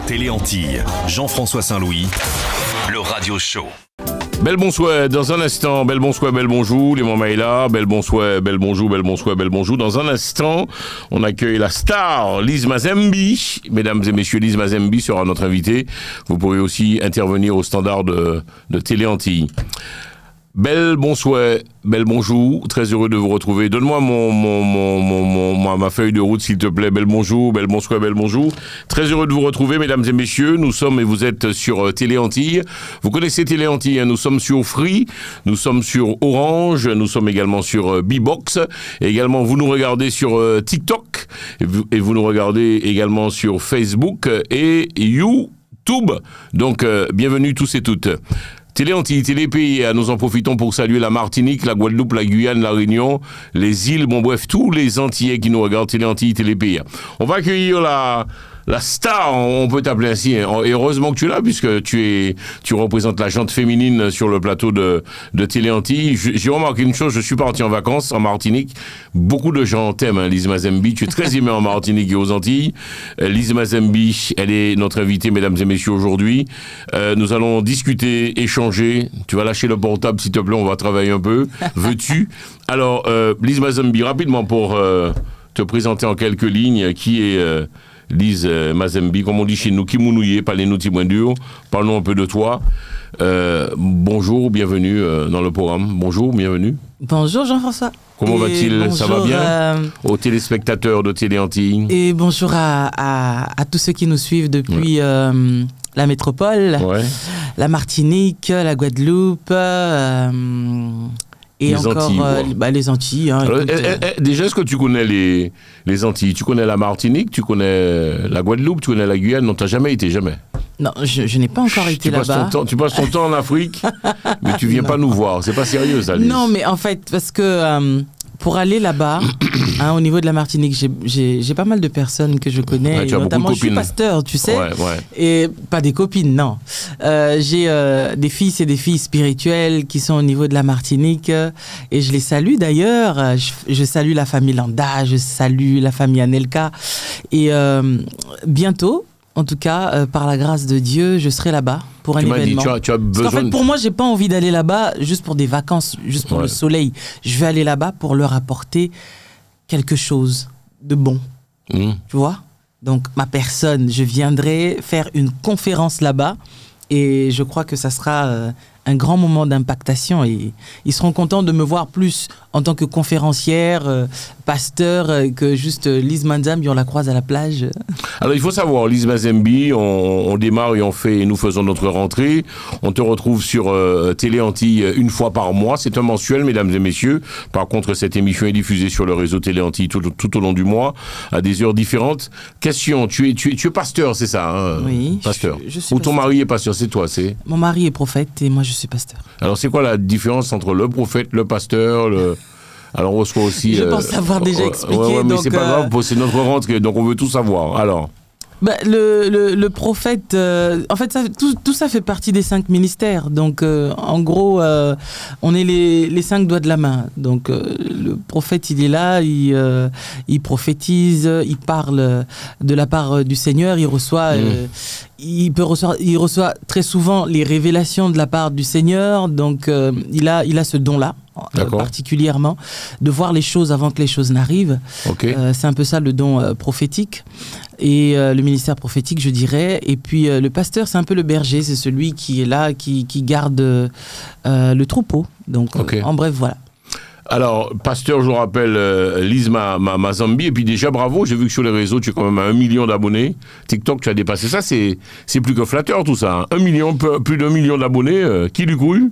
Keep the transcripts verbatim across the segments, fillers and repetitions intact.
Télé Antilles, Jean-François Saint-Louis, le radio show. Bel bonsoir, dans un instant, bel bonsoir, bel bonjour, les mamans est là, bel bonsoir, bel bonjour, bel bonsoir, bel bonjour. Dans un instant, on accueille la star Lise Mazembi. Mesdames et messieurs, Lise Mazembi sera notre invitée. Vous pourrez aussi intervenir au standard de, de Télé Antilles. Bel bonsoir, bel bonjour, très heureux de vous retrouver. Donne-moi mon, mon, mon, mon, mon, ma feuille de route, s'il te plaît. Bel bonjour, bel bonsoir, bel bonjour. Très heureux de vous retrouver, mesdames et messieurs. Nous sommes, et vous êtes sur Télé Antilles. Vous connaissez Télé Antilles, hein. Nous sommes sur Free, nous sommes sur Orange, nous sommes également sur B-Box. Et également, vous nous regardez sur euh, TikTok, et vous, et vous nous regardez également sur Facebook et YouTube. Donc, euh, bienvenue tous et toutes. Télé Antilles, Télé Pays, nous en profitons pour saluer la Martinique, la Guadeloupe, la Guyane, la Réunion, les îles, bon bref, tous les Antillais qui nous regardent, Télé Antilles, Télé Pays. On va accueillir la, la star, on peut t'appeler ainsi, et heureusement que tu es là, puisque tu es, tu représentes la jante féminine sur le plateau de, de Télé Antilles. J'ai remarqué une chose, je suis parti en vacances en Martinique, beaucoup de gens t'aiment, hein, Lise Mazembi, tu es très aimée en Martinique et aux Antilles. Euh, Lise Mazembi, elle est notre invitée, mesdames et messieurs, aujourd'hui. Euh, nous allons discuter, échanger. Tu vas lâcher le portable, s'il te plaît, on va travailler un peu. Veux-tu? Alors, euh, Lise Mazembi, rapidement pour euh, te présenter en quelques lignes, qui est euh, Lise Mazembi, comme on dit chez nous, Kimounouye, parlez-nous moins dur, parlons un peu de toi. Euh, bonjour, bienvenue euh, dans le programme. Bonjour, bienvenue. Bonjour Jean-François. Comment va-t-il? Ça va bien euh... aux téléspectateurs de Télé Antilles? Et bonjour à, à, à tous ceux qui nous suivent depuis ouais. euh, la métropole, ouais. la Martinique, la Guadeloupe, euh, et les encore Antilles, euh, bah, les Antilles. Hein, Alors, écoute, eh, eh, eh, déjà, est-ce que tu connais les, les Antilles? Tu connais la Martinique, tu connais la Guadeloupe, tu connais la Guyane? Non, tu n'as jamais été, jamais. Non, je, je n'ai pas encore été là-bas. Tu passes ton temps en Afrique, mais tu viens pas nous voir. C'est pas sérieux, ça, Lise. Non, mais en fait, parce que euh, pour aller là-bas, hein, au niveau de la Martinique, j'ai pas mal de personnes que je connais, ouais, et notamment de je suis pasteur, tu sais, ouais, ouais. et pas des copines, non. Euh, j'ai euh, des fils et des filles spirituelles qui sont au niveau de la Martinique, et je les salue d'ailleurs. Je, je salue la famille Landa, je salue la famille Anelka, et euh, bientôt, en tout cas, euh, par la grâce de Dieu, je serai là-bas pour un tu événement. Dit, tu as, tu as besoin Parce qu'en fait, pour moi, j'ai pas envie d'aller là-bas juste pour des vacances, juste pour ouais. le soleil. Je vais aller là-bas pour leur apporter quelque chose de bon. Mmh. Tu vois? Donc, ma personne, je viendrai faire une conférence là-bas et je crois que ça sera euh, un grand moment d'impactation et ils seront contents de me voir plus en tant que conférencière, euh, pasteur, euh, que juste euh, Lise Mazembi, on la croise à la plage. Alors il faut savoir, Lise Mazembi, on, on démarre et on fait, et nous faisons notre rentrée. On te retrouve sur euh, Télé Antilles une fois par mois. C'est un mensuel, mesdames et messieurs. Par contre, cette émission est diffusée sur le réseau Télé Antilles tout, tout au long du mois, à des heures différentes. Question, tu es, tu es, tu es pasteur, c'est ça, hein? Oui. Pasteur. Je, je suis Ou pasteur. Ton mari est pasteur, c'est toi, c'est? Mon mari est prophète et moi je suis pasteur. Alors c'est quoi la différence entre le prophète, le pasteur, le... Alors on reçoit aussi... Je euh, pense avoir déjà expliqué. Ouais, ouais, mais donc, c'est pas euh... grave, c'est notre rentrée, donc on veut tout savoir. Alors bah, le, le, le prophète, euh, en fait, ça, tout, tout ça fait partie des cinq ministères. Donc, euh, en gros, euh, on est les, les cinq doigts de la main. Donc, euh, le prophète, il est là, il, euh, il prophétise, il parle de la part du Seigneur, il reçoit, mmh. euh, il peut recevoir, il reçoit très souvent les révélations de la part du Seigneur. Donc, euh, il a, il a ce don-là. Euh, particulièrement, de voir les choses avant que les choses n'arrivent. Okay. Euh, c'est un peu ça le don euh, prophétique. Et euh, le ministère prophétique, je dirais. Et puis euh, le pasteur, c'est un peu le berger, c'est celui qui est là, qui, qui garde euh, le troupeau. Donc, okay. euh, en bref, voilà. Alors, pasteur, je vous rappelle, euh, Lise Mazembi, et puis déjà, bravo, j'ai vu que sur les réseaux, tu es quand même à un million d'abonnés. TikTok, tu as dépassé ça, c'est plus que flatteur tout ça. Hein. Un million, plus d'un million d'abonnés, euh, qui l'eût cru?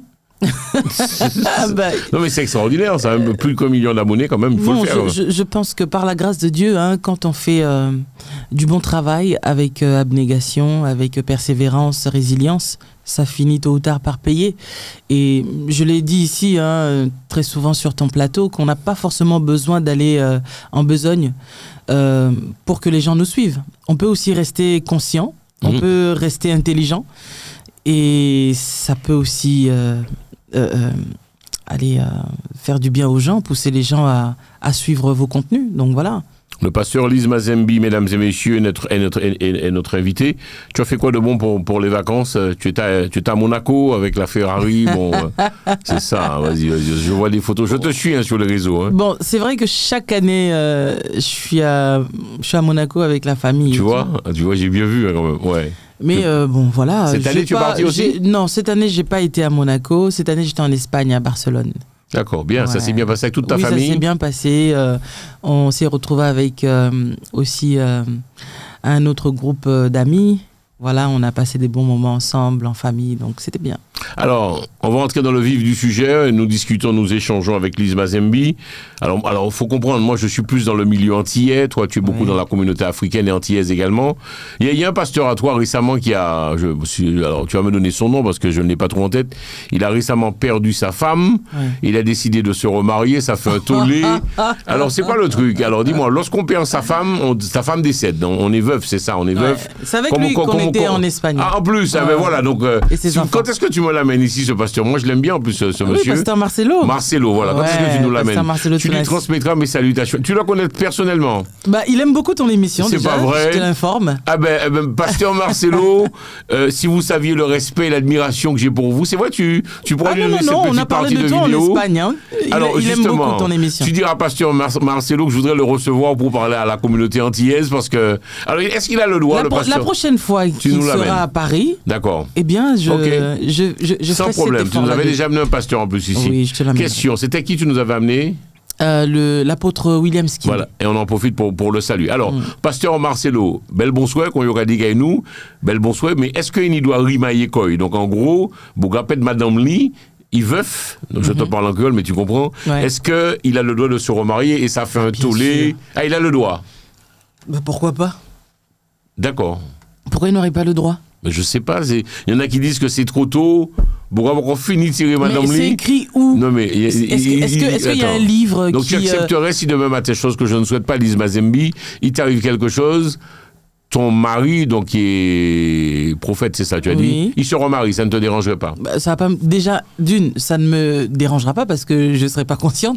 bah, non mais c'est extraordinaire, ça, hein, plus qu'un million d'abonnés quand même, il faut bon, le faire. Je, je, je pense que par la grâce de Dieu, hein, quand on fait euh, du bon travail avec euh, abnégation, avec euh, persévérance, résilience, ça finit tôt ou tard par payer. Et je l'ai dit ici, hein, très souvent sur ton plateau, qu'on n'a pas forcément besoin d'aller euh, en besogne euh, pour que les gens nous suivent. On peut aussi rester conscient, mmh. on peut rester intelligent, et ça peut aussi... Euh, Euh, euh, aller euh, faire du bien aux gens, pousser les gens à, à suivre vos contenus. Donc voilà. Le pasteur Lise Mazembi, mesdames et messieurs, est notre, est notre, est, est notre invité. Tu as fait quoi de bon pour, pour les vacances? Tu étais, à, tu étais à Monaco avec la Ferrari. Bon, c'est ça. Vas-y, vas-y. Je vois des photos. Je te suis hein, sur les réseaux. Hein. Bon, c'est vrai que chaque année, euh, je suis à, je suis à Monaco avec la famille. Tu vois, tout. tu vois, j'ai bien vu hein, quand même. Ouais. Mais euh, bon, voilà. Cette année, tu es parti aussi? Non, cette année, j'ai pas été à Monaco. Cette année, j'étais en Espagne, à Barcelone. D'accord, bien. Ouais. Ça s'est bien passé avec toute ta oui, famille? Ça s'est bien passé. Euh, on s'est retrouvé avec euh, aussi euh, un autre groupe d'amis. Voilà, on a passé des bons moments ensemble, en famille, donc c'était bien. Alors, on va entrer dans le vif du sujet. Nous discutons, nous échangeons avec Lise Mazembi. Alors, alors, faut comprendre, moi, je suis plus dans le milieu antillais. Toi, tu es beaucoup oui. dans la communauté africaine et antillaise également. Il y a, il y a un pasteur à toi récemment qui a... Je, alors, tu vas me donner son nom parce que je ne l'ai pas trop en tête. Il a récemment perdu sa femme. Oui. Il a décidé de se remarier. Ça fait un tollé. Alors, c'est quoi le truc? Alors, dis-moi, lorsqu'on perd sa femme, on, sa femme décède. On, on est veuf, c'est ça, on est veuf. Ouais. C'est avec lui qu'on était en Espagne. Ah, en plus, ah, ben voilà. Donc, euh, quand est-ce que tu me l'amènes ici, ce pasteur? Moi, je l'aime bien en plus, ce, ce ah monsieur. Oui, pasteur Marcelo. Marcelo, voilà. Ouais, quand est-ce que tu nous l'amènes? Tu lui transmettras mes salutations. Tu le connais personnellement? Bah, il aime beaucoup ton émission. C'est pas vrai. Je te l'informe. Ah ben, eh ben pasteur Marcelo, euh, si vous saviez le respect et l'admiration que j'ai pour vous, c'est vrai, tu, tu pourras ah, lui donner cette petite on a parlé partie de, de toi vidéo. En Espagne, hein. Il, Alors, il aime beaucoup ton émission. Tu diras à pasteur Mar Marcelo que je voudrais le recevoir pour parler à la communauté antillaise parce que... Alors, est-ce qu'il a le droit, la, le pasteur? La prochaine fois qu'il sera à Paris... D'accord. Eh bien, je, okay. je, je, je Sans problème. Tu nous avais déjà amené un pasteur en plus ici. Oui, je te l'amène. Question, c'était qui tu nous avais amené? Euh, l'apôtre William Skin. Voilà, et on en profite pour, pour le salut. Alors, mm. pasteur Marcelo, bel bonsoir, qu'on y aura dit à nous, bel bonsoir, mais est-ce qu'il doit rimailler quoi? Donc, en gros, vous rappelez de Madame Lee, il veuf, donc mm-hmm. je te parle en créole, mais tu comprends. Ouais. Est-ce qu'il a le droit de se remarier et ça fait un Bien tollé sûr. Ah, il a le droit? Bah, pourquoi pas? D'accord. Pourquoi il n'aurait pas le droit? Mais je sais pas, il y en a qui disent que c'est trop tôt. Pourquoi on finit de tirer Madame Lee? Mais c'est écrit où? Non mais est-ce qu'il est est qu y a un livre donc qui... Donc tu accepterais euh... si demain matin, chose que je ne souhaite pas, Lise Mazembi, il t'arrive quelque chose, ton mari, donc qui est prophète, c'est ça, tu as oui. dit, il se remarie, ça ne te dérangerait pas? Bah, ça va pas déjà, d'une, ça ne me dérangera pas parce que je ne serai pas consciente.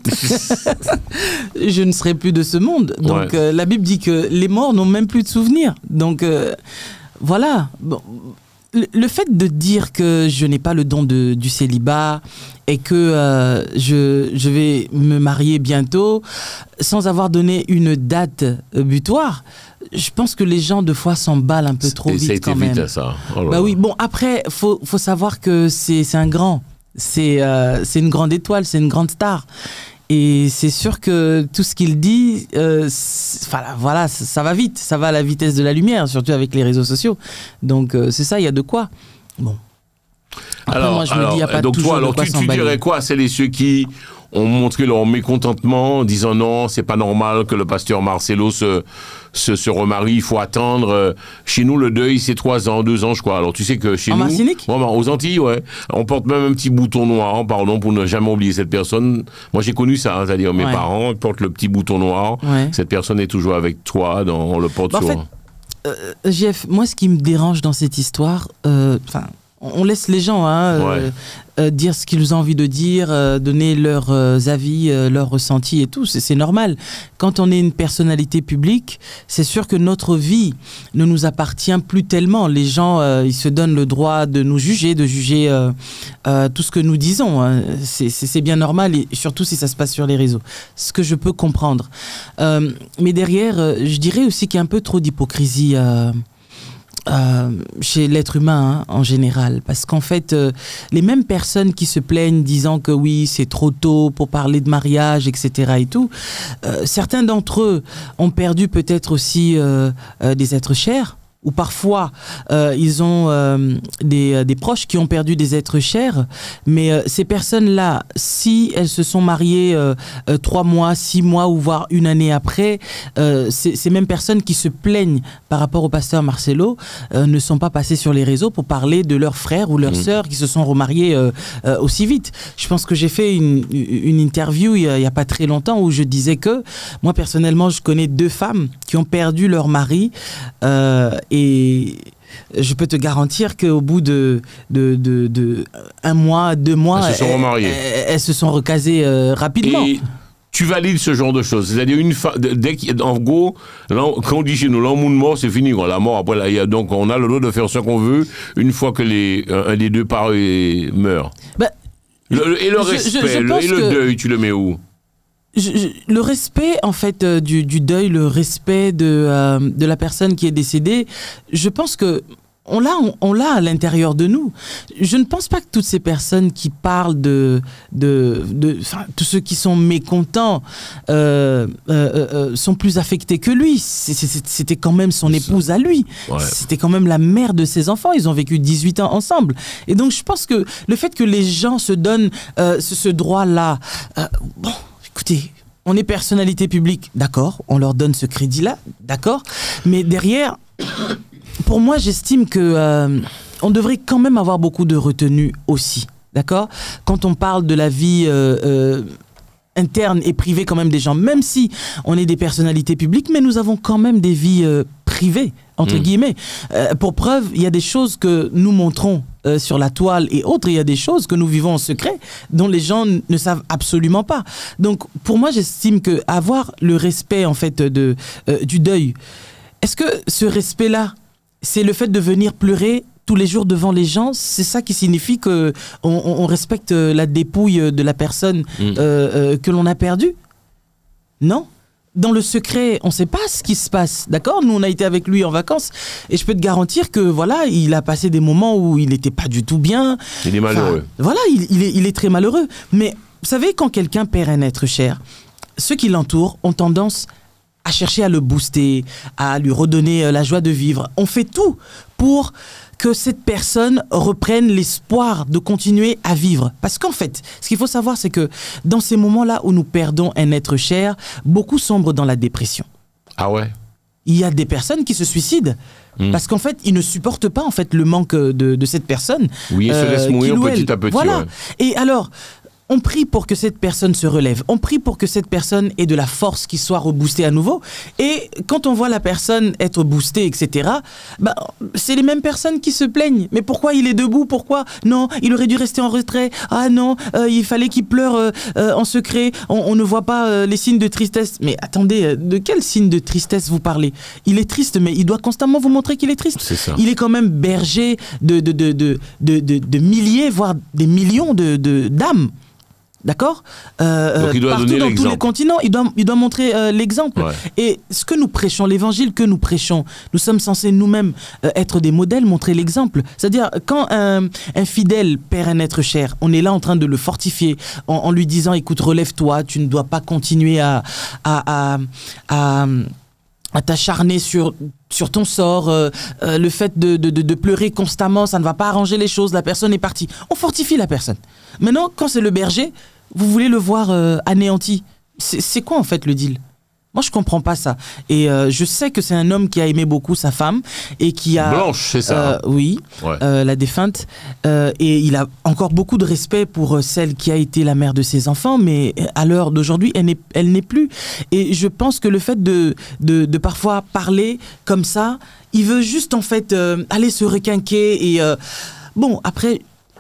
Je ne serai plus de ce monde. Donc ouais. euh, la Bible dit que les morts n'ont même plus de souvenirs. Donc euh, voilà. Bon. Le fait de dire que je n'ai pas le don de, du célibat et que euh, je, je vais me marier bientôt sans avoir donné une date butoir, je pense que les gens, de fois, s'emballent un peu trop vite. Ça a été quand même. vite, ça. Oh là bah oui, bon, après, il faut, faut savoir que c'est un grand. C'est euh, une grande étoile, c'est une grande star. Et c'est sûr que tout ce qu'il dit, euh, voilà, ça va vite, ça va à la vitesse de la lumière, surtout avec les réseaux sociaux. Donc euh, c'est ça, il y a de quoi. Bon. Après, alors, moi, je alors, me dis, il n'y a pas donc toujours toi, alors, de quoi tu, tu dirais quoi à celles et ceux qui ont montré leur mécontentement en disant non, c'est pas normal que le pasteur Marcelo se, se, se remarie, il faut attendre. Chez nous, le deuil, c'est trois ans, deux ans, je crois. Alors tu sais que chez en nous... Martinique ? Ouais, aux Antilles, ouais. On porte même un petit bouton noir, pardon, pour ne jamais oublier cette personne. Moi, j'ai connu ça, hein, c'est-à-dire mes ouais. parents portent le petit bouton noir. Ouais. Cette personne est toujours avec toi, dans, on le porte bah, sur... En fait, euh, J F, moi, ce qui me dérange dans cette histoire, euh, on laisse les gens hein, ouais. euh, euh, dire ce qu'ils ont envie de dire, euh, donner leurs euh, avis, euh, leurs ressentis et tout, c'est normal. Quand on est une personnalité publique, c'est sûr que notre vie ne nous appartient plus tellement. Les gens, euh, ils se donnent le droit de nous juger, de juger euh, euh, tout ce que nous disons. Hein. C'est bien normal, et surtout si ça se passe sur les réseaux. Ce que je peux comprendre. Euh, mais derrière, euh, je dirais aussi qu'il y a un peu trop d'hypocrisie euh, Euh, chez l'être humain hein, en général, parce qu'en fait euh, les mêmes personnes qui se plaignent disant que oui c'est trop tôt pour parler de mariage etc et tout, euh, certains d'entre eux ont perdu peut-être aussi euh, euh, des êtres chers, ou parfois euh, ils ont euh, des, des proches qui ont perdu des êtres chers, mais euh, ces personnes-là, si elles se sont mariées euh, euh, trois mois, six mois ou voire une année après, euh, ces mêmes personnes qui se plaignent par rapport au pasteur Marcelo euh, ne sont pas passées sur les réseaux pour parler de leurs frères ou leurs mmh. sœurs qui se sont remariés euh, euh, aussi vite. Je pense que j'ai fait une, une interview il n'y a, a pas très longtemps où je disais que moi personnellement je connais deux femmes qui ont perdu leur mari euh, et je peux te garantir qu'au bout de, de, de, de un mois, deux mois, elles se sont remariées. Elles, elles se sont recasées euh, rapidement. Et tu valides ce genre de choses. C'est-à-dire, une fa... dès qu'en gros, quand on dit chez nous, l'amour mort, c'est fini. La mort, après, là, y a... donc on a le droit de faire ce qu'on veut une fois que les... un des deux parents meurt. Bah, le, et le je, respect, je, je le, et le que... deuil, tu le mets où? Je, je, le respect, en fait, euh, du, du deuil, le respect de, euh, de la personne qui est décédée, je pense que on l'a, on, on l'a à l'intérieur de nous. Je ne pense pas que toutes ces personnes qui parlent de, de, de, enfin, tous ceux qui sont mécontents euh, euh, euh, sont plus affectés que lui. C'était quand même son épouse à lui. Ouais. C'était quand même la mère de ses enfants. Ils ont vécu dix-huit ans ensemble. Et donc, je pense que le fait que les gens se donnent euh, ce, ce droit-là, euh, bon. Écoutez, on est personnalité publique, d'accord, on leur donne ce crédit-là, d'accord, mais derrière, pour moi, j'estime que euh, on devrait quand même avoir beaucoup de retenue aussi, d'accord, quand on parle de la vie euh, euh, interne et privée quand même des gens, même si on est des personnalités publiques, mais nous avons quand même des vies euh, privées, entre mmh. guillemets. Euh, pour preuve, il y a des choses que nous montrons euh, sur la toile et autres, il y a des choses que nous vivons en secret dont les gens ne savent absolument pas. Donc, pour moi, j'estime que avoir le respect, en fait, de, euh, du deuil, est-ce que ce respect-là, c'est le fait de venir pleurer tous les jours devant les gens, c'est ça qui signifie qu'on on respecte la dépouille de la personne mmh. euh, euh, que l'on a perdue? Non. Dans le secret, on ne sait pas ce qui se passe, d'accord? Nous, on a été avec lui en vacances et je peux te garantir que voilà, il a passé des moments où il n'était pas du tout bien. Il est malheureux. Enfin, voilà, il, il, est, il est très malheureux. Mais vous savez, quand quelqu'un perd un être cher, ceux qui l'entourent ont tendance à chercher à le booster, à lui redonner la joie de vivre. On fait tout pour que cette personne reprenne l'espoir de continuer à vivre. Parce qu'en fait, ce qu'il faut savoir, c'est que dans ces moments-là où nous perdons un être cher, beaucoup sombrent dans la dépression. Ah ouais? Il y a des personnes qui se suicident. Mmh. Parce qu'en fait, ils ne supportent pas en fait, le manque de, de cette personne. Oui, ils euh, se laissent mourir petit à petit. Voilà. Ouais. Et alors... on prie pour que cette personne se relève. On prie pour que cette personne ait de la force qui soit reboostée à nouveau. Et quand on voit la personne être boostée, et cetera, bah, c'est les mêmes personnes qui se plaignent. Mais pourquoi il est debout? Pourquoi? Non, il aurait dû rester en retrait. Ah non, euh, il fallait qu'il pleure euh, euh, en secret. On, on ne voit pas euh, les signes de tristesse. Mais attendez, de quel signe de tristesse vous parlez? Il est triste, mais il doit constamment vous montrer qu'il est triste. C'est ça. Il est quand même berger de, de, de, de, de, de, de milliers, voire des millions de, de, d'âmes. D'accord euh, Donc il doit partout donner dans l'exemple. tous les continents, il doit, il doit montrer euh, l'exemple. Ouais. Et ce que nous prêchons, l'évangile que nous prêchons, nous sommes censés nous-mêmes euh, être des modèles, montrer l'exemple. C'est-à-dire, quand un, un fidèle perd un être cher, on est là en train de le fortifier, en, en lui disant, écoute, relève-toi, tu ne dois pas continuer à... à, à, à à t'acharner sur, sur ton sort, euh, euh, le fait de, de, de pleurer constamment, ça ne va pas arranger les choses, la personne est partie. On fortifie la personne. Maintenant, quand c'est le berger, vous voulez le voir euh, anéanti. C'est quoi en fait le deal? Moi, je comprends pas ça. Et euh, je sais que c'est un homme qui a aimé beaucoup sa femme et qui a... Blanche, c'est ça. Euh, oui, ouais. euh, la défunte. Euh, et il a encore beaucoup de respect pour celle qui a été la mère de ses enfants, mais à l'heure d'aujourd'hui, elle n'est elle n'est plus. Et je pense que le fait de, de, de parfois parler comme ça, il veut juste en fait euh, aller se requinquer. Et euh, bon, après...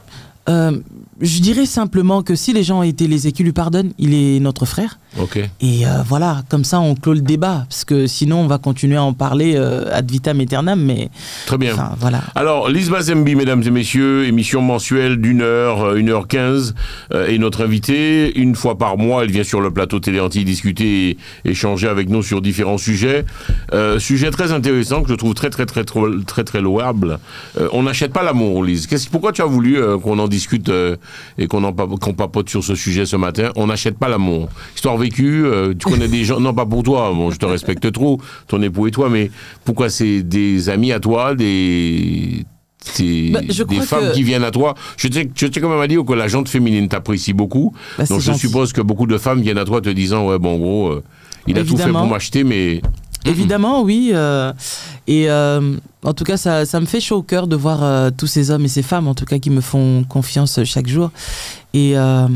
Euh, je dirais simplement que si les gens ont été lésés, qu'ils lui pardonnent, il est notre frère. Okay. Et euh, voilà, comme ça on clôt le débat, parce que sinon on va continuer à en parler euh, ad vitam aeternam, mais... Très bien. Enfin, voilà. Alors, Lise Mazembi, mesdames et messieurs, émission mensuelle d'une heure, une heure quinze, euh, et notre invitée, une fois par mois, elle vient sur le plateau Télé Antilles discuter et échanger avec nous sur différents sujets. Euh, sujet très intéressant, que je trouve très très très très, très, très louable. Euh, on n'achète pas l'amour, Lise. Pourquoi tu as voulu euh, qu'on en discute euh, et qu'on qu'on papote sur ce sujet ce matin? On n'achète pas l'amour. Histoire vécue, euh, tu connais des gens, non pas pour toi, bon, je te respecte trop, ton époux et toi, mais pourquoi c'est des amis à toi, des, des, bah, des femmes que... qui viennent à toi? Je tiens, je tiens quand même à dire que la gente féminine t'apprécie beaucoup, bah, donc je gentil. suppose que beaucoup de femmes viennent à toi te disant, ouais bon gros, euh, il a Évidemment. tout fait pour m'acheter, mais... Évidemment, oui. Euh, et euh, en tout cas, ça, ça me fait chaud au cœur de voir euh, tous ces hommes et ces femmes, en tout cas, qui me font confiance chaque jour. Et euh,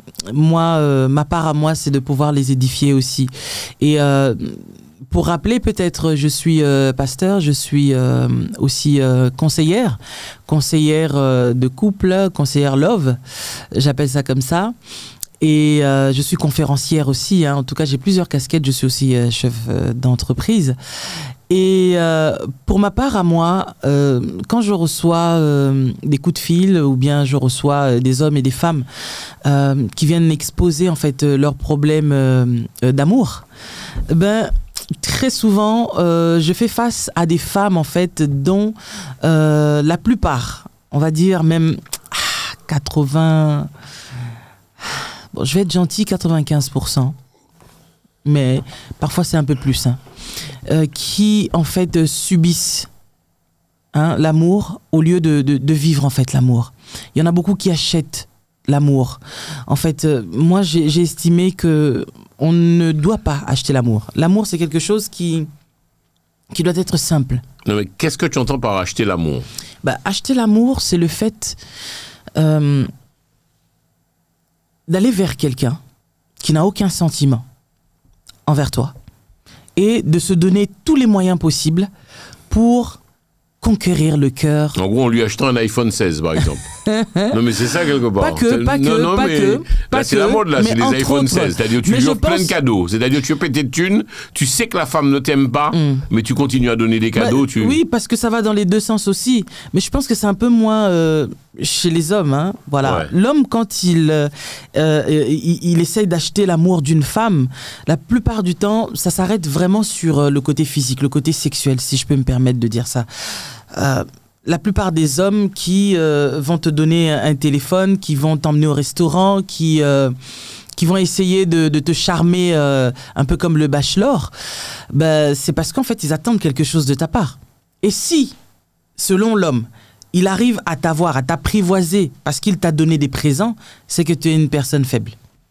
moi, euh, ma part à moi, c'est de pouvoir les édifier aussi. Et euh, pour rappeler, peut-être, je suis euh, pasteur, je suis euh, aussi euh, conseillère, conseillère euh, de couple, conseillère love, j'appelle ça comme ça. Et euh, je suis conférencière aussi, hein. En tout cas j'ai plusieurs casquettes, je suis aussi euh, chef euh, d'entreprise. Et euh, pour ma part, à moi, euh, quand je reçois euh, des coups de fil ou bien je reçois euh, des hommes et des femmes euh, qui viennent exposer en fait euh, leurs problèmes euh, euh, d'amour, ben très souvent euh, je fais face à des femmes en fait dont euh, la plupart, on va dire même ah, quatre-vingts, bon, je vais être gentil, quatre-vingt-quinze pour cent, mais parfois c'est un peu plus, hein. Euh, qui en fait euh, subissent hein, l'amour au lieu de, de, de vivre en fait l'amour. Il y en a beaucoup qui achètent l'amour. En fait, euh, moi j'ai estimé que on ne doit pas acheter l'amour. L'amour c'est quelque chose qui qui doit être simple. Non mais qu'est-ce que tu entends par acheter l'amour? Bah, acheter l'amour, c'est le fait euh, d'aller vers quelqu'un qui n'a aucun sentiment envers toi et de se donner tous les moyens possibles pour conquérir le cœur. En gros, en lui achetant un iPhone seize, par exemple. Non, mais c'est ça, quelque part. Pas que, pas non, que, non, pas mais que. Là, c'est la mode, là, c'est les iPhone seize. C'est-à-dire tu lui offres pense... plein de cadeaux. C'est-à-dire tu veux péter de thunes, tu sais que la femme ne t'aime pas, mm. mais tu continues à donner des cadeaux. Bah, tu... Oui, parce que ça va dans les deux sens aussi. Mais je pense que c'est un peu moins euh, chez les hommes. Hein. Voilà. Ouais. L'homme, quand il, euh, il, il essaye d'acheter l'amour d'une femme, la plupart du temps, ça s'arrête vraiment sur le côté physique, le côté sexuel, si je peux me permettre de dire ça. Euh, La plupart des hommes qui euh, vont te donner un téléphone, qui vont t'emmener au restaurant, qui, euh, qui vont essayer de, de te charmer euh, un peu comme le bachelor, ben, c'est parce qu'en fait, ils attendent quelque chose de ta part. Et si, selon l'homme, il arrive à t'avoir, à t'apprivoiser parce qu'il t'a donné des présents, c'est que tu es une personne faible.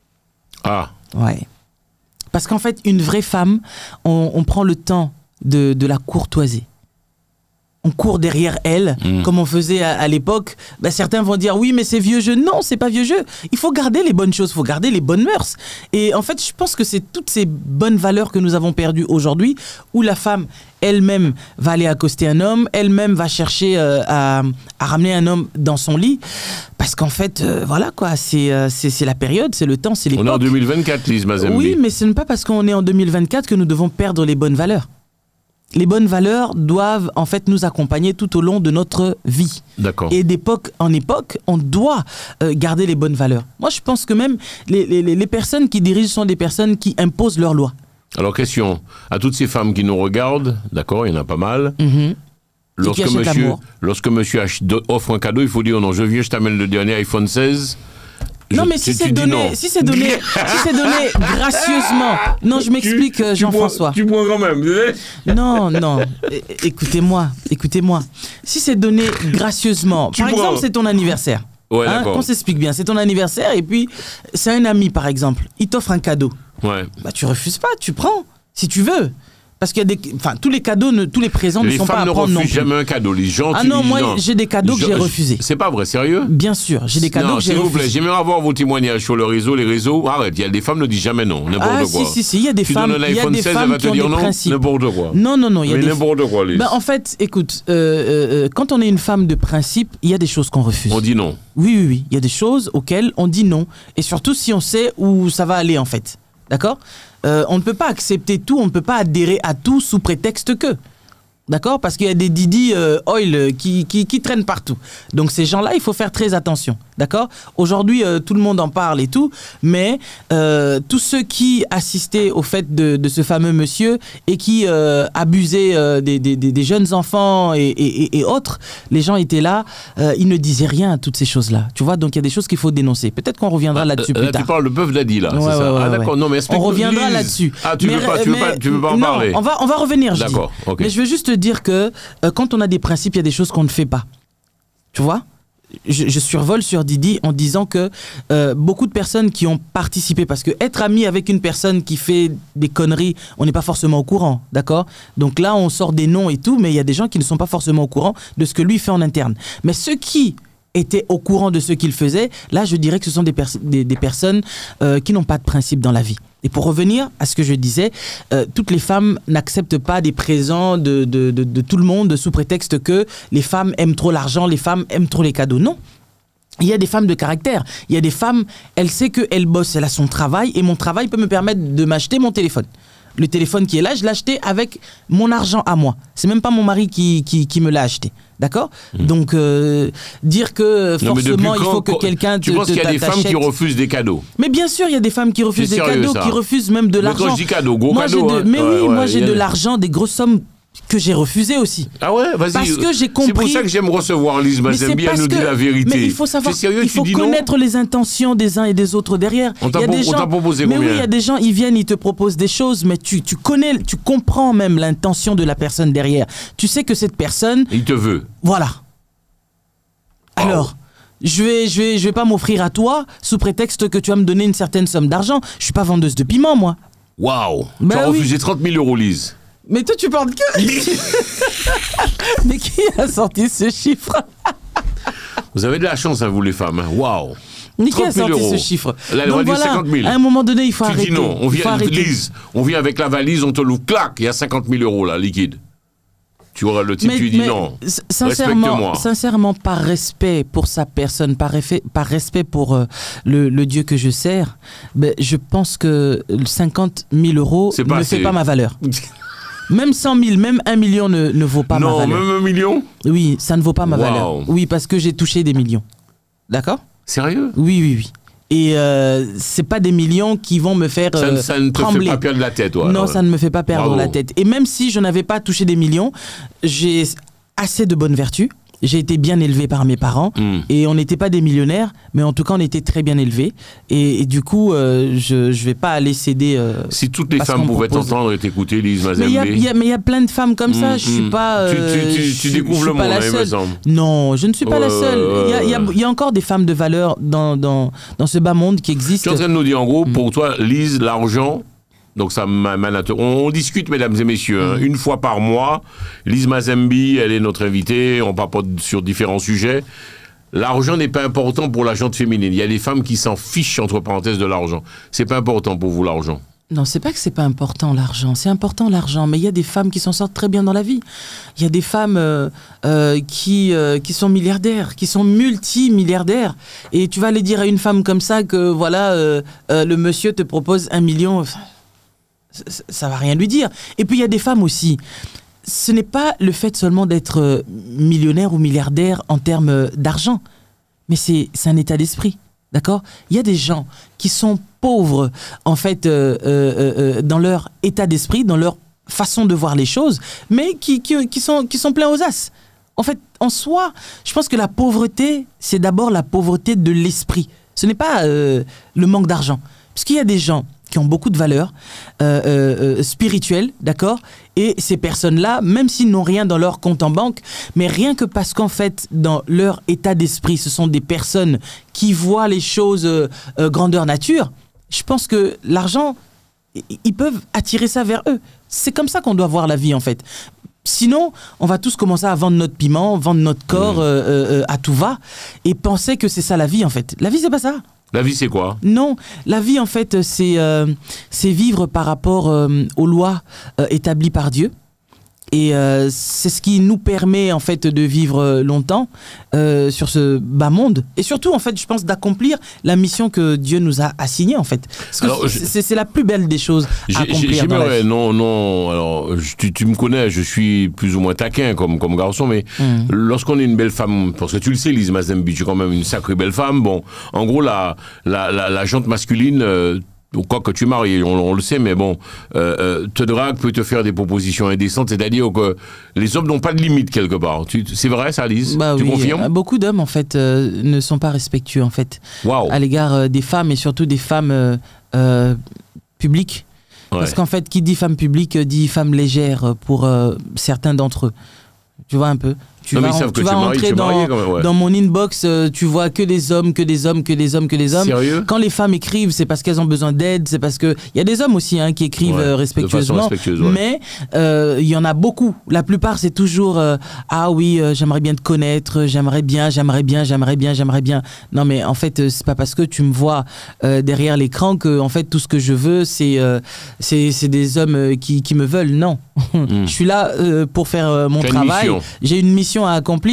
Ah. Ouais. Parce qu'en fait, une vraie femme, on, on prend le temps de, de la courtoiser. On court derrière elle, mmh. comme on faisait à, à l'époque. Ben, certains vont dire, oui, mais c'est vieux jeu. Non, c'est pas vieux jeu. Il faut garder les bonnes choses, il faut garder les bonnes mœurs. Et en fait, je pense que c'est toutes ces bonnes valeurs que nous avons perdues aujourd'hui, où la femme elle-même va aller accoster un homme, elle-même va chercher euh, à, à ramener un homme dans son lit. Parce qu'en fait, euh, voilà quoi, c'est euh, la période, c'est le temps, c'est l'époque. On est en deux mille vingt-quatre, Lise Mazembi. Oui, mais ce n'est pas parce qu'on est en deux mille vingt-quatre que nous devons perdre les bonnes valeurs. Les bonnes valeurs doivent en fait nous accompagner tout au long de notre vie. D'accord. Et d'époque en époque, on doit euh, garder les bonnes valeurs. Moi, je pense que même les, les, les personnes qui dirigent sont des personnes qui imposent leurs lois. Alors, question à toutes ces femmes qui nous regardent, d'accord, il y en a pas mal. Mm-hmm. Lorsque monsieur, lorsque monsieur offre un cadeau, il faut dire non, je viens, je t'amène le dernier iPhone seize. Non, mais si c'est donné, si c'est donné, si c'est donné gracieusement. Non, je m'explique, Jean-François. Tu bois quand même. Non, non. Écoutez-moi, écoutez-moi. Si c'est donné gracieusement, par exemple, c'est ton anniversaire. Ouais, hein, qu'on s'explique bien. C'est ton anniversaire et puis c'est un ami, par exemple. Il t'offre un cadeau. Ouais. Bah, tu refuses pas, tu prends, si tu veux. Parce qu'il y a des, enfin, tous les cadeaux, ne, tous les présents les ne sont pas à prendre non plus. Les femmes ne refusent jamais un cadeau. Les gens. Ah non, moi j'ai des cadeaux que j'ai refusés. C'est pas vrai, sérieux? Bien sûr, j'ai des cadeaux non, que j'ai refusés. S'il vous plaît, j'aimerais avoir vos témoignages sur le réseau. Les réseaux, arrête. Il y a des femmes ne disent jamais non, n'importe ah, quoi. Si si si, il y a des tu femmes. Tu donnes un iPhone iPhone seize, elle va te dire non, n'importe quoi. Non non non, il y a Mais des. n'importe quoi, Lise. Ben, en fait, écoute, euh, euh, quand on est une femme de principe, il y a des choses qu'on refuse. On dit non. Oui oui oui, il y a des choses auxquelles on dit non, et surtout si on sait où ça va aller en fait. D'accord? euh, On ne peut pas accepter tout, on ne peut pas adhérer à tout sous prétexte que. D'accord? Parce qu'il y a des Didi euh, Oil qui, qui, qui traînent partout. Donc ces gens-là, il faut faire très attention. D'accord? Aujourd'hui, euh, tout le monde en parle et tout, mais euh, tous ceux qui assistaient au fait de, de ce fameux monsieur et qui euh, abusaient euh, des, des, des jeunes enfants et, et, et autres, les gens étaient là, euh, ils ne disaient rien à toutes ces choses-là. Tu vois? Donc il y a des choses qu'il faut dénoncer. Peut-être qu'on reviendra là-dessus euh, plus là, tard. Tu parles de bœuf d'Adi, là, ouais, c'est ouais, ça? Ouais, ah d'accord, ouais. non mais on reviendra là-dessus. Ah, tu ne veux pas, tu veux pas, tu veux pas en non, parler? on va, on va revenir, je dis. D'accord, ok. Mais je veux juste te dire que euh, quand on a des principes, il y a des choses qu'on ne fait pas. Tu vois? Je, je survole sur Didi en disant que euh, beaucoup de personnes qui ont participé, parce que être ami avec une personne qui fait des conneries, on n'est pas forcément au courant, d'accord? Donc là, on sort des noms et tout, mais il y a des gens qui ne sont pas forcément au courant de ce que lui fait en interne. Mais ceux qui étaient au courant de ce qu'il faisait, là, je dirais que ce sont des, pers des, des personnes euh, qui n'ont pas de principe dans la vie. Et pour revenir à ce que je disais, euh, toutes les femmes n'acceptent pas des présents de, de, de, de tout le monde sous prétexte que les femmes aiment trop l'argent, les femmes aiment trop les cadeaux. Non. Il y a des femmes de caractère. Il y a des femmes, elle sait qu'elle bosse, elle a son travail et mon travail peut me permettre de m'acheter mon téléphone. Le téléphone qui est là, je l'ai acheté avec mon argent à moi. C'est même pas mon mari qui, qui, qui me l'a acheté. D'accord mmh. Donc, euh, dire que forcément, il faut que quelqu'un te Tu penses qu'il y a des femmes qui refusent des cadeaux? Mais bien sûr, il y a des femmes qui refusent des sérieux, cadeaux, ça. qui refusent même de l'argent. Mais quand je dis cadeau, gros moi, cadeau. De, hein. mais ouais, oui, ouais, moi j'ai de a... l'argent, des grosses sommes que j'ai refusé aussi. Ah ouais, vas-y. Parce que j'ai compris. C'est pour ça que j'aime recevoir Lise Mazembi, elle nous dit la vérité. Mais il faut savoir, sérieux, il faut connaître les intentions des uns et des autres derrière. On t'a proposé mais combien? oui, il y a des gens, ils viennent, ils te proposent des choses, mais tu, tu connais, tu comprends même l'intention de la personne derrière. Tu sais que cette personne. Il te veut. Voilà. Alors. Oh. Je vais, je vais, je vais pas m'offrir à toi sous prétexte que tu vas me donner une certaine somme d'argent. Je suis pas vendeuse de piment, moi. Waouh. Ben tu as oui. refusé trente mille euros, Lise. Mais toi, tu parles que... Mais qui a sorti ce chiffre? Vous avez de la chance, à vous, les femmes. Hein. Waouh. Mais qui a sorti euros. ce chiffre? Là, on va dire cinquante mille. À un moment donné, il faut tu arrêter. Tu dis non. On vient, Lise, on vient avec la valise, on te l'ouvre, clac, il y a cinquante mille euros, là, liquide. Tu auras le type, mais, tu dis mais, non. Sincèrement, sincèrement, par respect pour sa personne, par, effet, par respect pour euh, le, le Dieu que je sers, ben, je pense que cinquante mille euros ne assez. fait pas ma valeur. Même cent mille, même un million ne, ne vaut pas non, ma valeur. Non, même un million? Oui, ça ne vaut pas ma wow. valeur. Oui, parce que j'ai touché des millions. D'accord? Sérieux? Oui, oui, oui. Et euh, c'est pas des millions qui vont me faire euh, ça, ça ne te trembler. fait pas perdre la tête, ouais, non, ouais. ça ne me fait pas perdre Bravo. la tête. Et même si je n'avais pas touché des millions, j'ai assez de bonnes vertus. J'ai été bien élevé par mes parents mm. et on n'était pas des millionnaires, mais en tout cas on était très bien élevés. Et, et du coup, euh, je ne vais pas aller céder. Euh, si toutes les femmes pouvaient t'entendre et t'écouter, Lise Mazembi. Mais il y, y a plein de femmes comme ça. Mm, je suis pas. Euh, tu, tu, tu, tu je, découvres je le monde, la hein, seule. il me semble. Non, je ne suis pas euh, la seule. Il y a, y, a, y a encore des femmes de valeur dans, dans, dans ce bas monde qui existent. Tu es en train de nous dire en gros, mm. pour toi, Lise, l'argent. Donc ça m'amène à... On discute, mesdames et messieurs, hein, mmh. une fois par mois. Lise Mazembi, elle est notre invitée, on papote sur différents sujets. L'argent n'est pas important pour la gente féminine. Il y a des femmes qui s'en fichent, entre parenthèses, de l'argent. C'est pas important pour vous, l'argent? Non, c'est pas que c'est pas important l'argent, c'est important l'argent, mais il y a des femmes qui s'en sortent très bien dans la vie. Il y a des femmes euh, euh, qui, euh, qui sont milliardaires, qui sont multimilliardaires. Et tu vas aller dire à une femme comme ça que voilà, euh, euh, le monsieur te propose un million... Enfin, ça va rien lui dire. Et puis il y a des femmes aussi. Ce n'est pas le fait seulement d'être millionnaire ou milliardaire en termes d'argent, mais c'est un état d'esprit, d'accord? Il y a des gens qui sont pauvres, en fait, euh, euh, euh, dans leur état d'esprit, dans leur façon de voir les choses, mais qui, qui, qui, sont, qui sont pleins aux as. En fait, en soi, je pense que la pauvreté, c'est d'abord la pauvreté de l'esprit. Ce n'est pas euh, le manque d'argent. Parce qu'il y a des gens qui ont beaucoup de valeurs euh, euh, spirituelles, d'accord? Et ces personnes-là, même s'ils n'ont rien dans leur compte en banque, mais rien que parce qu'en fait, dans leur état d'esprit, ce sont des personnes qui voient les choses euh, euh, grandeur nature, je pense que l'argent, ils peuvent attirer ça vers eux. C'est comme ça qu'on doit voir la vie, en fait. Sinon, on va tous commencer à vendre notre piment, vendre notre corps mmh. euh, euh, à tout va, et penser que c'est ça la vie, en fait. La vie, c'est pas ça. La vie, c'est quoi? Non, la vie, en fait, c'est euh, vivre par rapport euh, aux lois euh, établies par Dieu. Et euh, c'est ce qui nous permet, en fait, de vivre longtemps euh, sur ce bas monde. Et surtout, en fait, je pense d'accomplir la mission que Dieu nous a assignée, en fait. C'est la plus belle des choses à accomplir dans la vie. Non, non, alors, je, tu, tu me connais, je suis plus ou moins taquin comme, comme garçon, mais mm. lorsqu'on est une belle femme, parce que tu le sais, Lise Mazembi, tu es quand même une sacrée belle femme, bon, en gros, la, la, la, la gente masculine... Euh, quoi que tu maries, on, on le sait, mais bon, euh, euh, te drague peut te faire des propositions indécentes, c'est-à-dire que les hommes n'ont pas de limite quelque part. C'est vrai, ça, Lise? Bah tu oui, confirmes? Beaucoup d'hommes, en fait, euh, ne sont pas respectueux, en fait, wow. à l'égard euh, des femmes, et surtout des femmes euh, euh, publiques. Ouais. Parce qu'en fait, qui dit femme publique dit femme légère pour euh, certains d'entre eux. Tu vois un peu? Tu non, vas, en, tu tu vas rentrer dans, même, ouais. dans mon inbox, euh, tu vois que des hommes, que des hommes, que des hommes, que des hommes. Sérieux? Quand les femmes écrivent, c'est parce qu'elles ont besoin d'aide, c'est parce que... Il y a des hommes aussi hein, qui écrivent ouais, euh, respectueusement, ouais. mais euh, il y en a beaucoup. La plupart, c'est toujours euh, « Ah oui, euh, j'aimerais bien te connaître, j'aimerais bien, j'aimerais bien, j'aimerais bien, j'aimerais bien. » Non, mais en fait, euh, c'est pas parce que tu me vois euh, derrière l'écran que en fait, tout ce que je veux, c'est euh, c'est des hommes euh, qui, qui me veulent. Non. Mm. Je suis là euh, pour faire euh, mon travail. J'ai une mission à accomplir.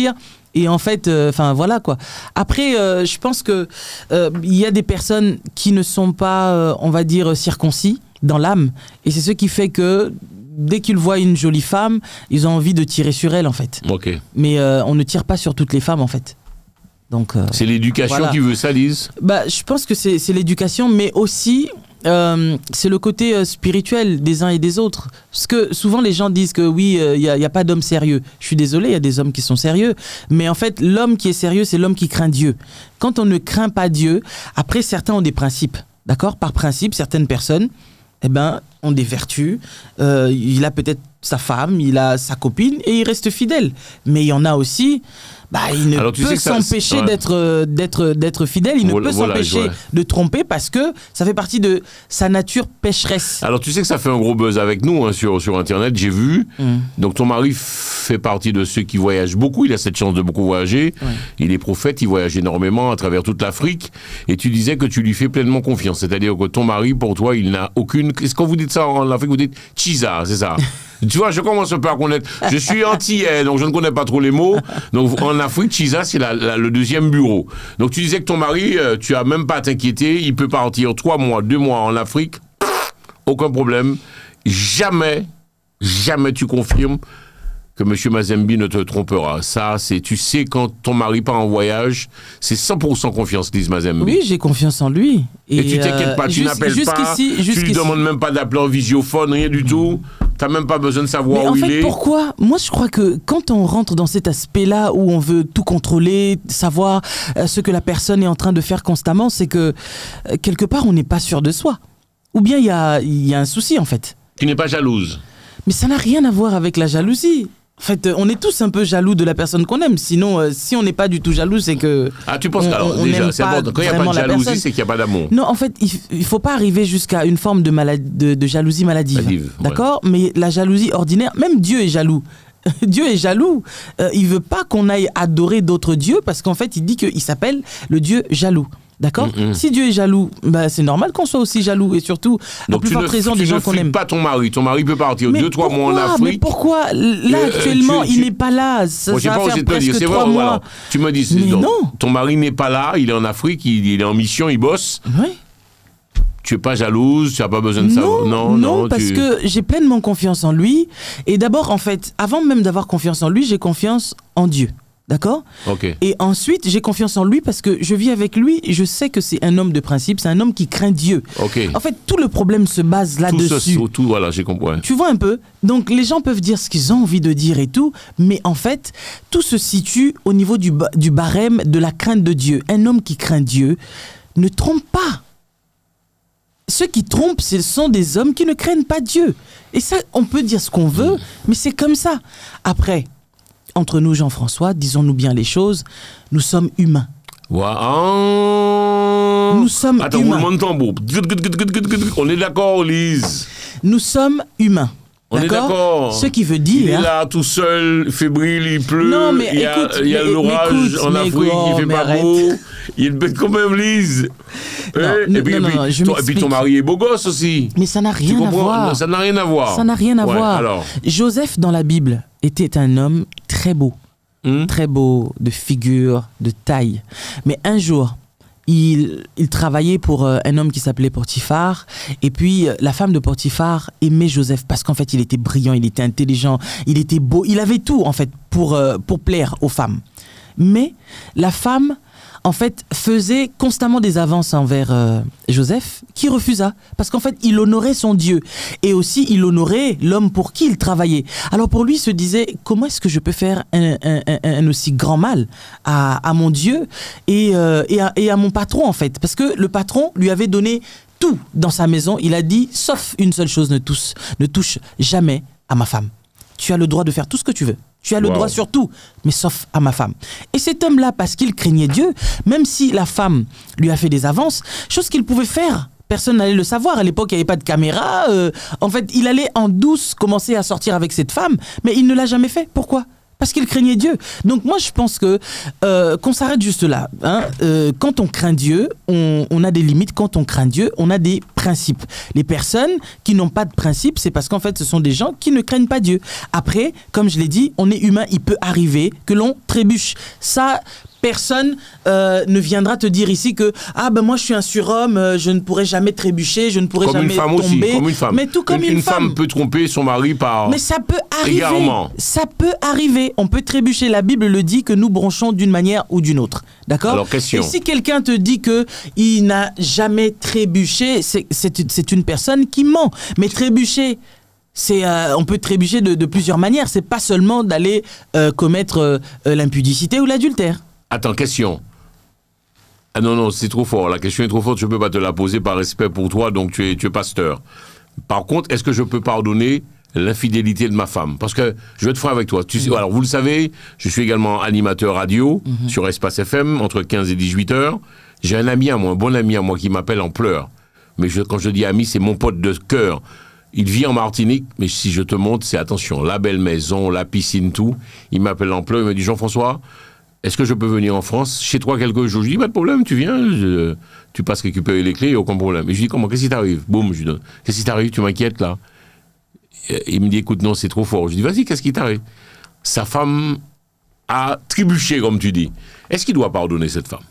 Et en fait, enfin euh, voilà quoi. Après, euh, je pense que euh, il y a des personnes qui ne sont pas, euh, on va dire, circoncis dans l'âme. Et c'est ce qui fait que dès qu'ils voient une jolie femme, ils ont envie de tirer sur elle en fait. Ok. Mais euh, on ne tire pas sur toutes les femmes en fait. Donc. Euh, c'est l'éducation voilà. qui veut ça, Lise? Bah, je pense que c'est l'éducation, mais aussi. Euh, c'est le côté euh, spirituel des uns et des autres. Parce que souvent les gens disent que oui, il euh, n'y a, y a pas d'homme sérieux. Je suis désolé, il y a des hommes qui sont sérieux. Mais en fait, l'homme qui est sérieux, c'est l'homme qui craint Dieu. Quand on ne craint pas Dieu, après certains ont des principes. D'accord? Par principe, certaines personnes eh ben, ont des vertus. Euh, il a peut-être sa femme, il a sa copine et il reste fidèle. Mais il y en a aussi... Bah, il ne Alors, peut s'empêcher ouais. d'être d'être d'être fidèle, il ne voilà, peut s'empêcher voilà, de tromper parce que ça fait partie de sa nature pécheresse. Alors tu sais que ça fait un gros buzz avec nous hein, sur, sur Internet, j'ai vu. Mm. Donc ton mari fait partie de ceux qui voyagent beaucoup, il a cette chance de beaucoup voyager. Ouais. Il est prophète, il voyage énormément à travers toute l'Afrique. Et tu disais que tu lui fais pleinement confiance. C'est-à-dire que ton mari, pour toi, il n'a aucune... Est-ce que vous dites ça en Afrique? Vous dites « chisa », c'est ça? Tu vois, je commence un peu à connaître. Je suis antillais, donc je ne connais pas trop les mots. Donc en Afrique, Chisa, c'est la, la, le deuxième bureau. Donc tu disais que ton mari, euh, tu as même pas à t'inquiéter. Il peut partir trois mois, deux mois en Afrique. Aucun problème. Jamais, jamais tu confirmes que M. Mazembi ne te trompera. Ça, c'est, tu sais, quand ton mari part en voyage, c'est cent pour cent confiance, Lise Mazembi. Oui, j'ai confiance en lui. Et, et tu t'inquiètes pas, tu n'appelles pas, tu lui demandes même pas d'appeler en visiophone, rien du tout. T'as même pas besoin de savoir mais où en il fait, est. Pourquoi? Moi, je crois que quand on rentre dans cet aspect-là où on veut tout contrôler, savoir euh, ce que la personne est en train de faire constamment, c'est que euh, quelque part, on n'est pas sûr de soi. Ou bien il y a, y a un souci, en fait. Tu n'es pas jalouse. Mais ça n'a rien à voir avec la jalousie. En fait, on est tous un peu jaloux de la personne qu'on aime. Sinon, euh, si on n'est pas du tout jaloux, c'est que... Ah, tu penses on, alors, on déjà, c'est bon. Quand il n'y a pas de jalousie, c'est qu'il n'y a pas d'amour. Non, en fait, il ne faut pas arriver jusqu'à une forme de, maladi de, de jalousie maladive. Maladive D'accord ouais. Mais la jalousie ordinaire, même Dieu est jaloux. Dieu est jaloux. Euh, il ne veut pas qu'on aille adorer d'autres dieux parce qu'en fait, il dit qu'il s'appelle le Dieu jaloux. D'accord? mm -hmm. Si Dieu est jaloux, bah, c'est normal qu'on soit aussi jaloux. Et surtout, à plus forte raison des gens qu'on aime. Tu ne pas ton mari. Ton mari peut partir mais deux, trois mois en Afrique. Mais pourquoi? Là, euh, actuellement, tu, tu... il n'est pas là. Ça, moi, ça va faire presque dire. trois vrai, mois. Voilà. Tu me dis, mais donc, non. Ton mari n'est pas là. Il est en Afrique. Il, il est en mission. Il bosse. Oui. Tu n'es pas jalouse. Tu n'as pas besoin de non, savoir. Non, non, non. parce tu... que j'ai pleinement confiance en lui. Et d'abord, en fait, avant même d'avoir confiance en lui, j'ai confiance en Dieu. D'accord? Okay. Et ensuite, j'ai confiance en lui parce que je vis avec lui et je sais que c'est un homme de principe, c'est un homme qui craint Dieu. Okay. En fait, tout le problème se base là-dessus. Tout, tout, voilà, j'ai compris. Tu vois un peu? Donc, les gens peuvent dire ce qu'ils ont envie de dire et tout, mais en fait, tout se situe au niveau du, du barème de la crainte de Dieu. Un homme qui craint Dieu ne trompe pas. Ceux qui trompent, ce sont des hommes qui ne craignent pas Dieu. Et ça, on peut dire ce qu'on veut, mmh. mais c'est comme ça. Après... Entre nous, Jean-François, disons-nous bien les choses, nous sommes humains. Wow. Nous sommes Attends, humains. Attends, tambour. On est d'accord, Lise. Nous sommes humains. On est d'accord. Ce qui veut dire... Il est là, tout seul, fébrile, il pleut. Non, mais il y a, écoute, il y a l'orage en Afrique, oh, il fait pas arrête. beau. Il est bête quand même, Lise. Non, eh, non, et puis, non, et puis, non, je ton, et puis ton mari est beau gosse aussi. Mais ça n'a rien à voir. Non, ça n'a rien à voir. Ça n'a rien à ouais, voir. Alors. Joseph, dans la Bible, était un homme très beau. Mmh. Très beau, de figure, de taille. Mais un jour, il, il travaillait pour euh, un homme qui s'appelait Potiphar. Et puis, euh, la femme de Potiphar aimait Joseph parce qu'en fait, il était brillant, il était intelligent, il était beau. Il avait tout, en fait, pour, euh, pour plaire aux femmes. Mais la femme, en fait, faisait constamment des avances envers euh, Joseph, qui refusa. Parce qu'en fait, il honorait son Dieu. Et aussi, il honorait l'homme pour qui il travaillait. Alors pour lui, il se disait, comment est-ce que je peux faire un, un, un, un aussi grand mal à, à mon Dieu et, euh, et, à, et à mon patron, en fait. Parce que le patron lui avait donné tout dans sa maison. Il a dit, sauf une seule chose, ne touche, ne touche jamais à ma femme. Tu as le droit de faire tout ce que tu veux. Tu as le wow. droit sur tout, mais sauf à ma femme. Et cet homme-là, parce qu'il craignait Dieu, même si la femme lui a fait des avances, chose qu'il pouvait faire, personne n'allait le savoir. À l'époque, il n'y avait pas de caméra. Euh, en fait, il allait en douce commencer à sortir avec cette femme, mais il ne l'a jamais fait. Pourquoi? Parce qu'il craignait Dieu. Donc moi, je pense que euh, qu'on s'arrête juste là. Hein. Euh, quand on craint Dieu, on, on a des limites. Quand on craint Dieu, on a des principes. Les personnes qui n'ont pas de principes, c'est parce qu'en fait, ce sont des gens qui ne craignent pas Dieu. Après, comme je l'ai dit, on est humain. Il peut arriver que l'on trébuche. Ça... Personne euh, ne viendra te dire ici que ah ben moi je suis un surhomme, euh, je ne pourrai jamais trébucher, je ne pourrai comme jamais une femme tomber. Aussi, comme une femme. Mais tout comme une, une, une femme. femme peut tromper son mari par. Mais ça peut arriver. Égarement. Ça peut arriver. On peut trébucher. La Bible le dit que nous bronchons d'une manière ou d'une autre. D'accord. Alors question. Et si quelqu'un te dit que il n'a jamais trébuché, c'est c'est une personne qui ment. Mais trébucher. C'est, euh, on peut trébucher de, de plusieurs manières. C'est pas seulement d'aller euh, commettre euh, l'impudicité ou l'adultère. Attends, question. Ah non, non, c'est trop fort. La question est trop forte. Je ne peux pas te la poser par respect pour toi, donc tu es, tu es pasteur. Par contre, est-ce que je peux pardonner l'infidélité de ma femme? Parce que je vais être franc avec toi. Tu sais, mmh. Alors, vous le savez, je suis également animateur radio mmh. sur Espace F M entre quinze et dix-huit heures. J'ai un ami à moi, un bon ami à moi qui m'appelle en pleurs. Mais je, quand je dis ami, c'est mon pote de cœur. Il vit en Martinique, mais si je te montre, c'est attention, la belle maison, la piscine, tout. Il m'appelle en pleurs, il me dit « Jean-François, est-ce que je peux venir en France chez toi quelques jours ?» Je lui dis « Pas de problème, tu viens, je, tu passes récupérer les clés, aucun problème. » Et je lui dis « Comment, qu'est-ce qui t'arrive ?» Boum, je lui donne. « Qu'est-ce qui t'arrive, tu m'inquiètes là ?» Il me dit « Écoute, non, c'est trop fort. » Je lui dis « Vas-y, qu'est-ce qui t'arrive ?» Sa femme a trébuché, comme tu dis. Est-ce qu'il doit pardonner cette femme?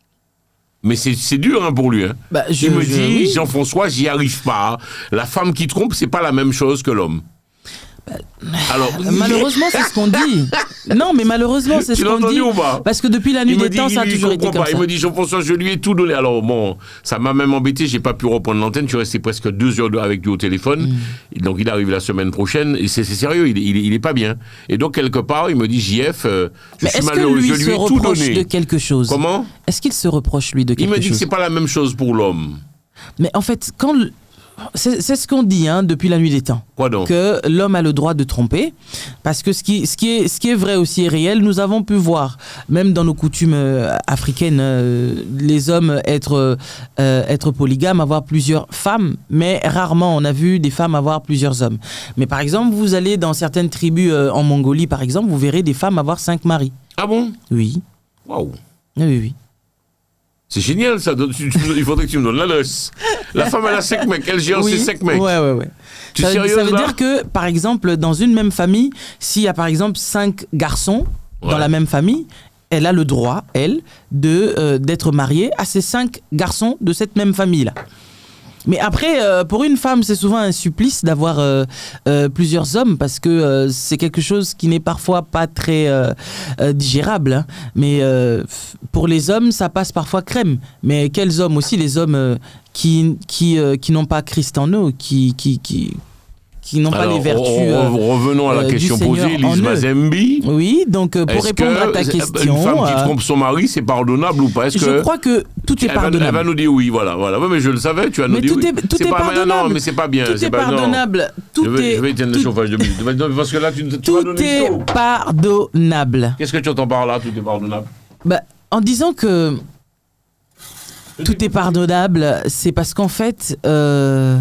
Mais c'est dur hein, pour lui. Hein. Bah, je, il me je, dit, oui. Jean-François, j'y arrive pas. La femme qui trompe, c'est pas la même chose que l'homme. Bah, Alors, malheureusement, c'est ce qu'on dit. Non, mais malheureusement, c'est ce qu'on dit. Ou pas Parce que depuis la nuit des dit, temps, ça a toujours été comme pas. ça. Il me dit, Jean-François, je lui ai tout donné. Alors bon, ça m'a même embêté. J'ai pas pu reprendre l'antenne. Je suis resté presque deux heures avec lui au téléphone. Mm. Donc il arrive la semaine prochaine. Et c'est sérieux. Il, il, il est pas bien. Et donc quelque part, il me dit, J F, euh, je mais suis malheureux. Je lui ai tout donné. De quelque chose. Comment? Est-ce qu'il se reproche lui de quelque chose? Il me dit que c'est pas la même chose pour l'homme. Mais en fait, quand c'est ce qu'on dit hein, depuis la nuit des temps. Quoi donc? Que l'homme a le droit de tromper. Parce que ce qui, ce, qui est, ce qui est vrai aussi est réel. Nous avons pu voir, même dans nos coutumes euh, africaines, euh, les hommes être, euh, être polygames, avoir plusieurs femmes. Mais rarement, on a vu des femmes avoir plusieurs hommes. Mais par exemple, vous allez dans certaines tribus euh, en Mongolie, par exemple, vous verrez des femmes avoir cinq maris. Ah bon? Oui. Waouh. Oui, oui, oui. C'est génial ça, il faudrait que tu me donnes l'adresse. La femme elle a cinq mecs, elle gère oui. ses cinq mecs. Ouais, ouais, ouais. Tu ça, es sérieuse, ça veut là dire que, par exemple, dans une même famille, s'il y a par exemple cinq garçons ouais. dans la même famille, elle a le droit, elle, de euh, d'être mariée à ces cinq garçons de cette même famille-là. Mais après, euh, pour une femme, c'est souvent un supplice d'avoir euh, euh, plusieurs hommes parce que euh, c'est quelque chose qui n'est parfois pas très euh, euh, digérable. Hein. Mais euh, pour les hommes, ça passe parfois crème. Mais quels hommes aussi? Les hommes euh, qui, qui, euh, qui n'ont pas Christ en eux, qui... qui, qui qui n'ont pas les vertus. On, on, revenons à la euh, question posée, Lise Mazembi. Oui, donc euh, pour répondre à ta question... Une femme qui trompe son mari, c'est pardonnable ou pas? Je que crois que tout est elle pardonnable. Va, elle va nous dire oui, voilà. voilà. Ouais, mais je le savais, tu vas nous mais dire tout oui. Est, tout est, est pas, pardonnable. Non, mais c'est pas bien. Tout est, est pas, pardonnable. Tout je vais, est, je vais éteindre tout, le chauffage de minutes. Parce que là, tu, tu tout vas donner est pardonnable. Qu'est-ce que tu entends par là, tout est pardonnable? Bah, en disant que tout est pardonnable, c'est parce qu'en fait... Euh,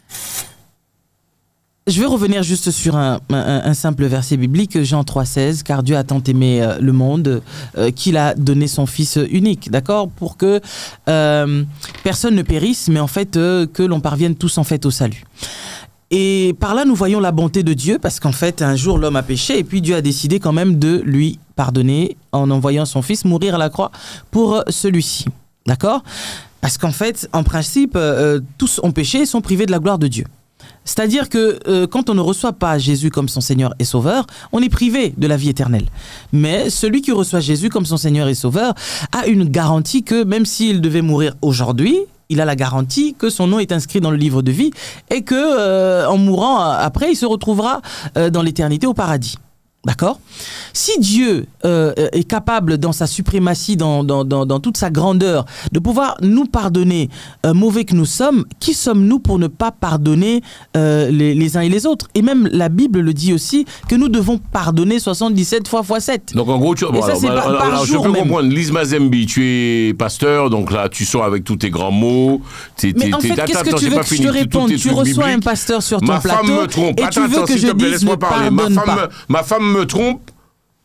je vais revenir juste sur un, un, un simple verset biblique, Jean trois seize, car Dieu a tant aimé euh, le monde euh, qu'il a donné son Fils unique, d'accord, pour que euh, personne ne périsse, mais en fait euh, que l'on parvienne tous en fait au salut. Et par là, nous voyons la bonté de Dieu, parce qu'en fait, un jour, l'homme a péché, et puis Dieu a décidé quand même de lui pardonner en envoyant son Fils mourir à la croix pour celui-ci, d'accord? Parce qu'en fait, en principe, euh, tous ont péché et sont privés de la gloire de Dieu. C'est-à-dire que euh, quand on ne reçoit pas Jésus comme son Seigneur et Sauveur, on est privé de la vie éternelle. Mais celui qui reçoit Jésus comme son Seigneur et Sauveur a une garantie que même s'il devait mourir aujourd'hui, il a la garantie que son nom est inscrit dans le livre de vie et que euh, en mourant après, il se retrouvera euh, dans l'éternité au paradis. D'accord? Si Dieu euh, est capable, dans sa suprématie, dans, dans, dans, dans toute sa grandeur, de pouvoir nous pardonner, euh, mauvais que nous sommes, qui sommes-nous pour ne pas pardonner euh, les, les uns et les autres? Et même la Bible le dit aussi, que nous devons pardonner soixante-dix-sept fois fois sept. Donc en gros, tu, bon, ça, alors, alors, alors, alors, je peux même. comprendre. Lise Mazembi, tu es pasteur, donc là tu sors avec tous tes grands mots. T'es, Mais en fait, qu'est-ce que tu veux que je te réponde? Tu reçois un pasteur sur ton ma plateau femme me trompe. et Attends, tu veux attends, que je te plaît, dise ne parler. pardonne ma femme, pas. Me, ma femme me trompe.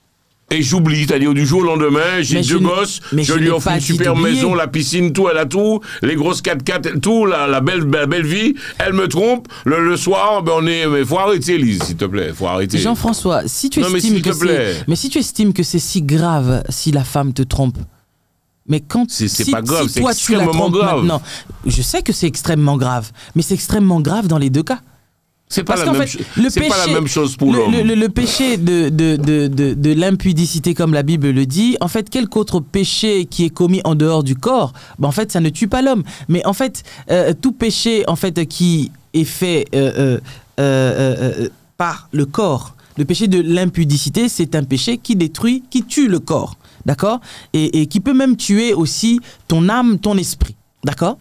Et j'oublie, c'est-à-dire du jour au lendemain, j'ai Mais deux je gosses, mais je je lui n'ai offre pas une dit super d'oublier. maison, la piscine, tout, elle a tout, les grosses quatre quatre, tout, la, la, belle, la belle vie, elle me trompe, le, le soir, ben on est, mais faut arrêter, Lise, s'il te plaît, faut arrêter. Jean-François, si tu Non, mais estimes s'il que te plaît. c'est, mais si tu estimes que c'est si grave si la femme te trompe, mais quand C'est- c'est si, pas grave, si c'est toi tu la extrêmement trompes grave. maintenant, je sais que c'est extrêmement grave, mais c'est extrêmement grave dans les deux cas. C'est pas, Parce la qu'en même, fait, cho- le c'est pas la péché- même chose pour Le, l'homme. le- le- le péché de, de, de, de, de l'impudicité, comme la Bible le dit, en fait, quelque autre péché qui est commis en dehors du corps, ben, en fait, ça ne tue pas l'homme. Mais en fait, euh, tout péché en fait, qui est fait euh, euh, euh, euh, par le corps, le péché de l'impudicité, c'est un péché qui détruit, qui tue le corps, d'accord, et, et qui peut même tuer aussi ton âme, ton esprit. D'accord.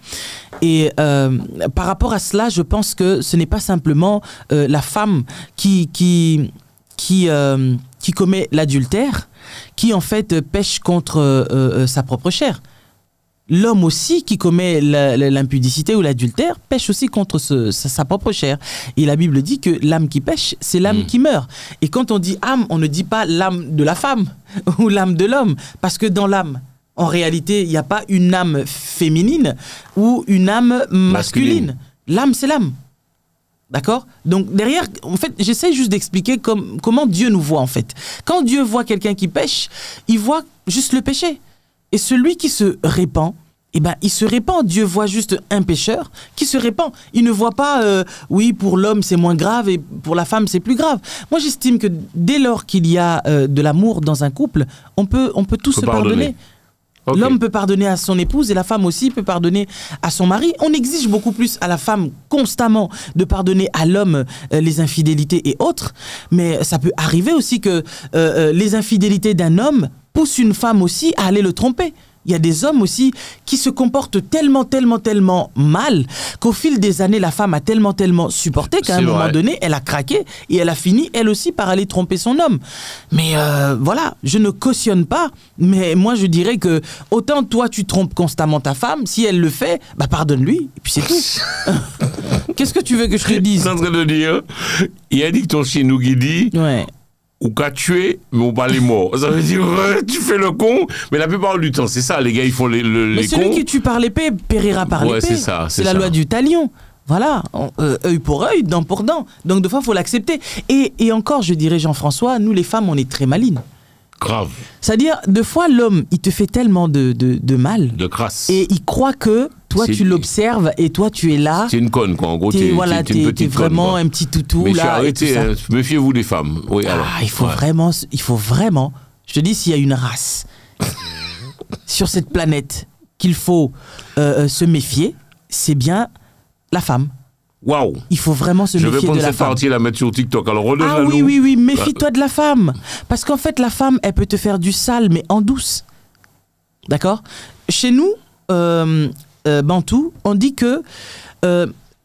Et euh, par rapport à cela, je pense que ce n'est pas simplement euh, la femme qui, qui, qui, euh, qui commet l'adultère, qui en fait pêche contre euh, euh, sa propre chair. L'homme aussi qui commet la- la- l'impudicité ou l'adultère pêche aussi contre ce- sa, sa propre chair. Et la Bible dit que l'âme qui pêche, c'est l'âme Mm. qui meurt. Et quand on dit âme, on ne dit pas l'âme de la femme ou l'âme de l'homme, parce que dans l'âme, en réalité, il n'y a pas une âme féminine ou une âme masculine. Masculine. L'âme, c'est l'âme. D'accord? Donc derrière, en fait, j'essaie juste d'expliquer comme- comment Dieu nous voit en fait. Quand Dieu voit quelqu'un qui pêche, il voit juste le péché. Et celui qui se répand, eh ben, il se répand. Dieu voit juste un pécheur qui se répand. Il ne voit pas, euh, oui, pour l'homme c'est moins grave et pour la femme c'est plus grave. Moi j'estime que dès lors qu'il y a euh, de l'amour dans un couple, on peut, on peut tous Faut se pardonner. pardonner. Ok. L'homme peut pardonner à son épouse et la femme aussi peut pardonner à son mari. On exige beaucoup plus à la femme constamment de pardonner à l'homme euh, les infidélités et autres. Mais ça peut arriver aussi que euh, euh, les infidélités d'un homme poussent une femme aussi à aller le tromper. Il y a des hommes aussi qui se comportent tellement, tellement, tellement mal qu'au fil des années, la femme a tellement, tellement supporté qu'à un C'est moment vrai. donné, elle a craqué et elle a fini, elle aussi, par aller tromper son homme. Mais euh, voilà, je ne cautionne pas, mais moi je dirais que autant toi tu trompes constamment ta femme, si elle le fait, bah pardonne-lui, et puis c'est tout. Qu'est-ce que tu veux que je te Je dise? suis en train de dire, il y a un dicton chez nous qui dit Ouais. ou qu'à tuer, mais on pas les morts. Ça veut dire, euh, tu fais le con, mais la plupart du temps, c'est ça, les gars, ils font les, le- Mais les celui cons. qui tue par l'épée périra par Ouais, l'épée. c'est ça, c'est C'est la ça. loi du talion. Voilà, on- euh, œil pour œil, dent pour dent. Donc, des fois, il faut l'accepter. Et, et encore, je dirais, Jean-François, nous, les femmes, on est très malines. Grave, C'est-à-dire, deux fois, l'homme, il te fait tellement de, de, de mal. de crasse. Et il croit que toi, C'est- tu l'observes et toi, tu es là. C'est une conne, quoi. En gros, T'es t'es voilà, t'es- t'es une t'es- t'es petite conne, vraiment quoi. un petit toutou Mais je suis là. et tout arrêté, ça. hein. Méfiez-vous des femmes. Oui, alors. Ah, il faut Ouais. vraiment, il faut vraiment. Je te dis, s'il y a une race sur cette planète qu'il faut euh, euh, se méfier, c'est bien la femme. Waouh. Il faut vraiment se Je vais méfier prendre de la cette femme. partie et la mettre sur TikTok. Alors, redonne-la Ah oui, nous. oui, oui, méfie-toi de la femme. Parce qu'en fait, la femme, elle peut te faire du sale, mais en douce. D'accord? Chez nous, euh, euh, Bantou, on dit que euh,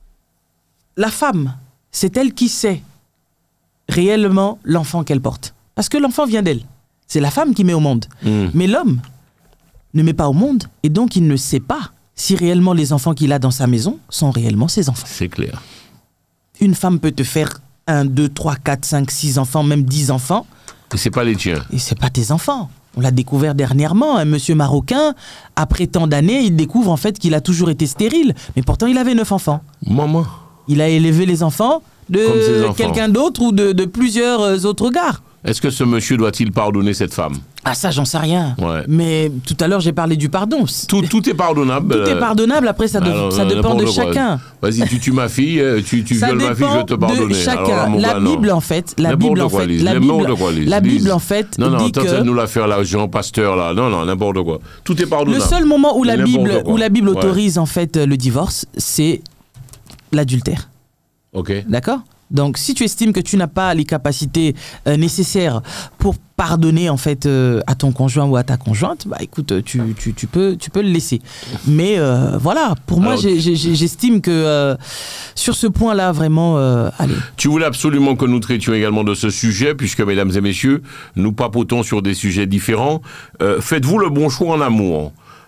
la femme, c'est elle qui sait réellement l'enfant qu'elle porte. Parce que l'enfant vient d'elle. C'est la femme qui met au monde. Mm. Mais l'homme ne met pas au monde, et donc il ne sait pas si réellement les enfants qu'il a dans sa maison sont réellement ses enfants. C'est clair. Une femme peut te faire un, deux, trois, quatre, cinq, six enfants, même dix enfants, Et c'est pas les tiens. et c'est pas tes enfants. On l'a découvert dernièrement, un monsieur marocain, après tant d'années, il découvre en fait qu'il a toujours été stérile, mais pourtant il avait neuf enfants. Maman. Il a élevé les enfants Comme ses de enfants. quelqu'un d'autre ou de, de plusieurs euh, autres gars. Est-ce que ce monsieur doit-il pardonner cette femme? Ah ça, j'en sais rien. Ouais. Mais tout à l'heure, j'ai parlé du pardon. Tout, tout est pardonnable. Tout est euh, pardonnable, après ça, de- alors, ça dépend de n'importe quoi. chacun. Vas-y, tu tues ma fille, euh, tu, tu Ça violes ma fille, je dépend vais te pardonner. de chacun. Alors là, mon la gars, non. Bible en fait, la N'importe Bible en quoi, fait, Lise, la n'importe Bible, quoi, Lise, la Lise. Bible en fait Non, non, dit attends, que nous la faire là, Jean Pasteur là. Non, non, n'importe quoi. Tout est le pardonnable. seul moment où la N'importe Bible, quoi. où la Bible Ouais. autorise en fait le divorce, c'est l'adultère. Ok. D'accord? Donc, si tu estimes que tu n'as pas les capacités euh, nécessaires pour pardonner en fait euh, à ton conjoint ou à ta conjointe, bah écoute, tu, tu, tu peux, tu peux le laisser. Mais euh, voilà, pour moi, Alors- j'ai- j'ai- j'estime que euh, sur ce point-là, vraiment, euh, allez. Tu voulais absolument que nous traitions également de ce sujet, puisque, mesdames et messieurs, nous papotons sur des sujets différents. Euh, Faites-vous le bon choix en amour?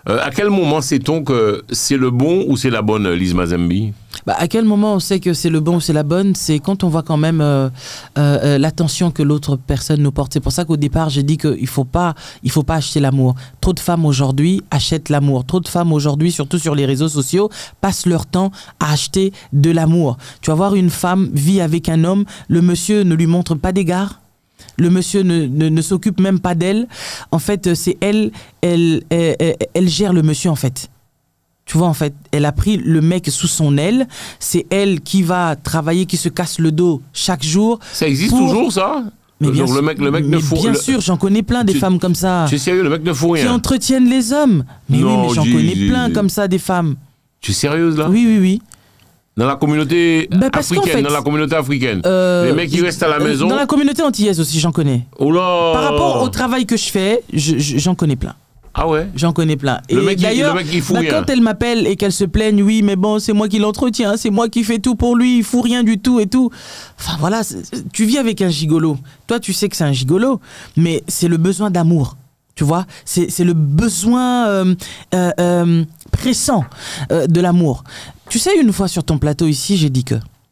Euh, à quel moment sait-on que c'est le bon ou c'est la bonne, Lise Mazembi? Bah, à quel moment on sait que c'est le bon ou c'est la bonne? C'est quand on voit quand même euh, euh, l'attention que l'autre personne nous porte. C'est pour ça qu'au départ, j'ai dit qu'il ne faut pas, il faut pas acheter l'amour. Trop de femmes aujourd'hui achètent l'amour. Trop de femmes aujourd'hui, surtout sur les réseaux sociaux, passent leur temps à acheter de l'amour. Tu vas voir une femme vit avec un homme, le monsieur ne lui montre pas d'égard. Le monsieur ne, ne, ne s'occupe même pas d'elle. En fait, c'est elle, elle, elle, elle, elle gère le monsieur en fait. Tu vois, en fait, elle a pris le mec sous son aile. C'est elle qui va travailler, qui se casse le dos chaque jour. Ça existe pour... toujours, ça? Mais bien, Donc, le mec, le mec mais ne fout bien le... sûr, j'en connais plein des tu... femmes comme ça. Tu es sérieux, le mec ne fout rien? Qui entretiennent les hommes. Mais non, oui, mais j'en dis, connais dis, plein dis. comme ça, des femmes. Tu es sérieuse, là? Oui, oui, oui. Dans la communauté Ben, africaine, fait, dans la communauté africaine. Euh, les mecs qui restent à la maison. Dans la communauté antillaise aussi, j'en connais. Oh là. Par rapport au travail que je fais, je, je, j'en connais plein. Ah ouais? J'en connais plein. Le et mec, d'ailleurs, il, le mec, il fout bah, rien. quand elle m'appelle et qu'elle se plaigne, oui, mais bon, c'est moi qui l'entretiens, c'est moi qui fais tout pour lui, il fout rien du tout et tout. Enfin voilà, tu vis avec un gigolo. Toi, tu sais que c'est un gigolo, mais c'est le besoin d'amour. Tu vois, c'est le besoin euh, euh, euh, pressant euh, de l'amour. Tu sais, une fois sur ton plateau ici, j'ai dit que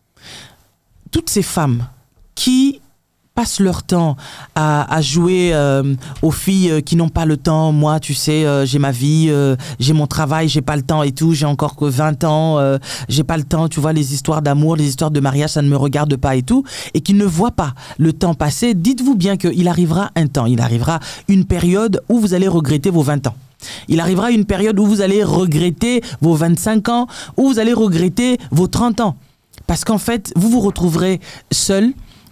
toutes ces femmes qui passent leur temps à, à jouer euh, aux filles qui n'ont pas le temps. Moi, tu sais, euh, j'ai ma vie, euh, j'ai mon travail, j'ai pas le temps et tout. J'ai encore que vingt ans, euh, j'ai pas le temps. Tu vois, les histoires d'amour, les histoires de mariage, ça ne me regarde pas et tout. Et qui ne voient pas le temps passer. Dites-vous bien qu'il arrivera un temps, il arrivera une période où vous allez regretter vos vingt ans. Il arrivera une période où vous allez regretter vos vingt-cinq ans, où vous allez regretter vos trente ans. Parce qu'en fait, vous vous retrouverez seul.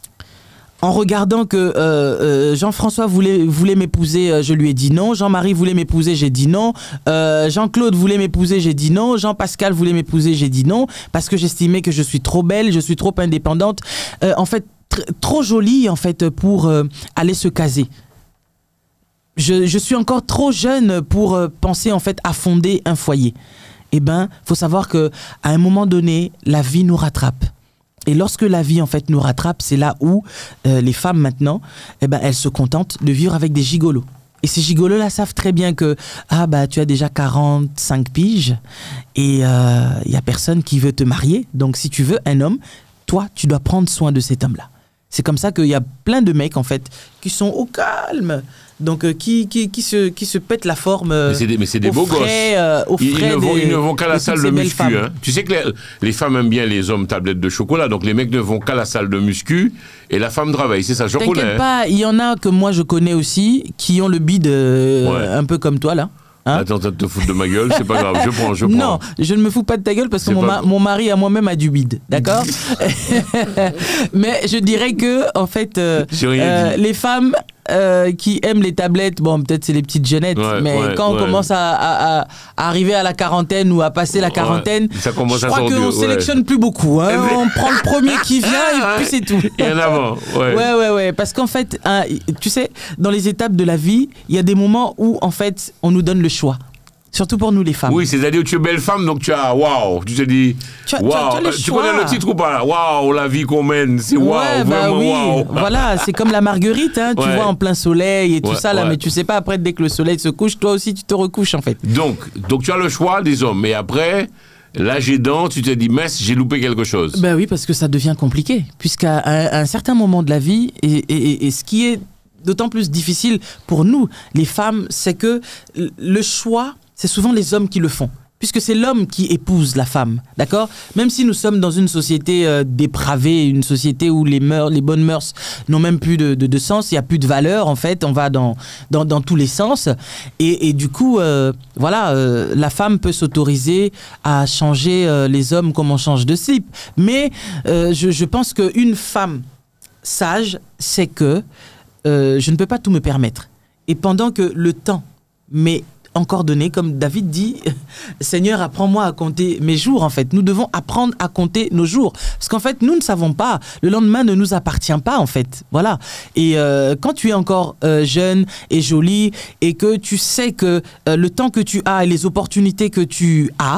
En regardant que euh, euh, Jean-François voulait, voulait m'épouser, euh, je lui ai dit non. Jean-Marie voulait m'épouser, j'ai dit non. Euh, Jean-Claude voulait m'épouser, j'ai dit non. Jean-Pascal voulait m'épouser, j'ai dit non. Parce que j'estimais que je suis trop belle, je suis trop indépendante. Euh, en fait, trop jolie en fait, pour euh, aller se caser. Je, je suis encore trop jeune pour euh, penser en fait à fonder un foyer. Eh ben, faut savoir que à un moment donné, la vie nous rattrape. Et lorsque la vie en fait nous rattrape, c'est là où euh, les femmes maintenant, eh ben, elles se contentent de vivre avec des gigolos. Et ces gigolos-là savent très bien que ah bah tu as déjà quarante-cinq piges et il euh, y a personne qui veut te marier. Donc si tu veux un homme, toi tu dois prendre soin de cet homme-là. C'est comme ça qu'il y a plein de mecs en fait qui sont au calme. Donc euh, qui, qui, qui, se, qui se pètent la forme euh, mais c'est des, mais c'est des beaux frais, gosses. Euh, aux ils, frais ils, ne vont, des, ils ne vont qu'à la salle de muscu. Hein. Tu sais que les, les femmes aiment bien les hommes tablettes de chocolat, donc les mecs ne vont qu'à la salle de muscu et la femme travaille. C'est ça, je connais. T'inquiète pas, il y en a que moi je connais aussi qui ont le bide euh, ouais. un peu comme toi là. Hein? Attends, t'as te foutre de ma gueule, c'est pas grave, je prends, je prends. Non, je ne me fous pas de ta gueule parce que mon, pas... ma mon mari à moi-même a du bide, d'accord. Mais je dirais que, en fait, euh, euh, les femmes euh, qui aiment les tablettes, bon, peut-être c'est les petites jeunettes, ouais, mais ouais, quand ouais. on commence à, à, à arriver à la quarantaine ou à passer la quarantaine, ouais, ça commence je crois qu'on ne sélectionne ouais. plus beaucoup. Hein. On prend le premier qui vient et puis c'est tout. Et en avant, ouais. Ouais, ouais, ouais. Parce qu'en fait, hein, tu sais, dans les étapes de la vie, il y a des moments où, en fait, on nous donne le choix. Surtout pour nous les femmes. Oui, c'est-à-dire que tu es belle femme, donc tu as waouh, tu te dis waouh. Tu, tu connais le titre ou pas? Waouh, la vie qu'on mène, c'est waouh, ouais, vraiment bah oui. waouh. Voilà, c'est comme la marguerite, hein, tu ouais. vois, en plein soleil et tout ouais, ça là, ouais. mais tu sais pas après dès que le soleil se couche, toi aussi tu te recouches en fait. Donc, donc tu as le choix des hommes, mais après. L'âge aidant, tu te dis, mince, j'ai loupé quelque chose. Ben oui, parce que ça devient compliqué. Puisqu'à un, un certain moment de la vie, et, et, et, et ce qui est d'autant plus difficile pour nous, les femmes, c'est que le choix, c'est souvent les hommes qui le font. Puisque c'est l'homme qui épouse la femme, d'accord? Même si nous sommes dans une société euh, dépravée, une société où les, mœurs, les bonnes mœurs n'ont même plus de, de, de sens, il n'y a plus de valeur, en fait, on va dans, dans, dans tous les sens. Et, et du coup, euh, voilà, euh, la femme peut s'autoriser à changer euh, les hommes comme on change de slip. Mais euh, je, je pense qu'une femme sage, c'est que euh, je ne peux pas tout me permettre. Et pendant que le temps m'est encore donné, comme David dit, Seigneur, apprends-moi à compter mes jours, en fait. Nous devons apprendre à compter nos jours. Parce qu'en fait, nous ne savons pas. Le lendemain ne nous appartient pas, en fait. Voilà. Et euh, quand tu es encore euh, jeune et jolie et que tu sais que euh, le temps que tu as et les opportunités que tu as,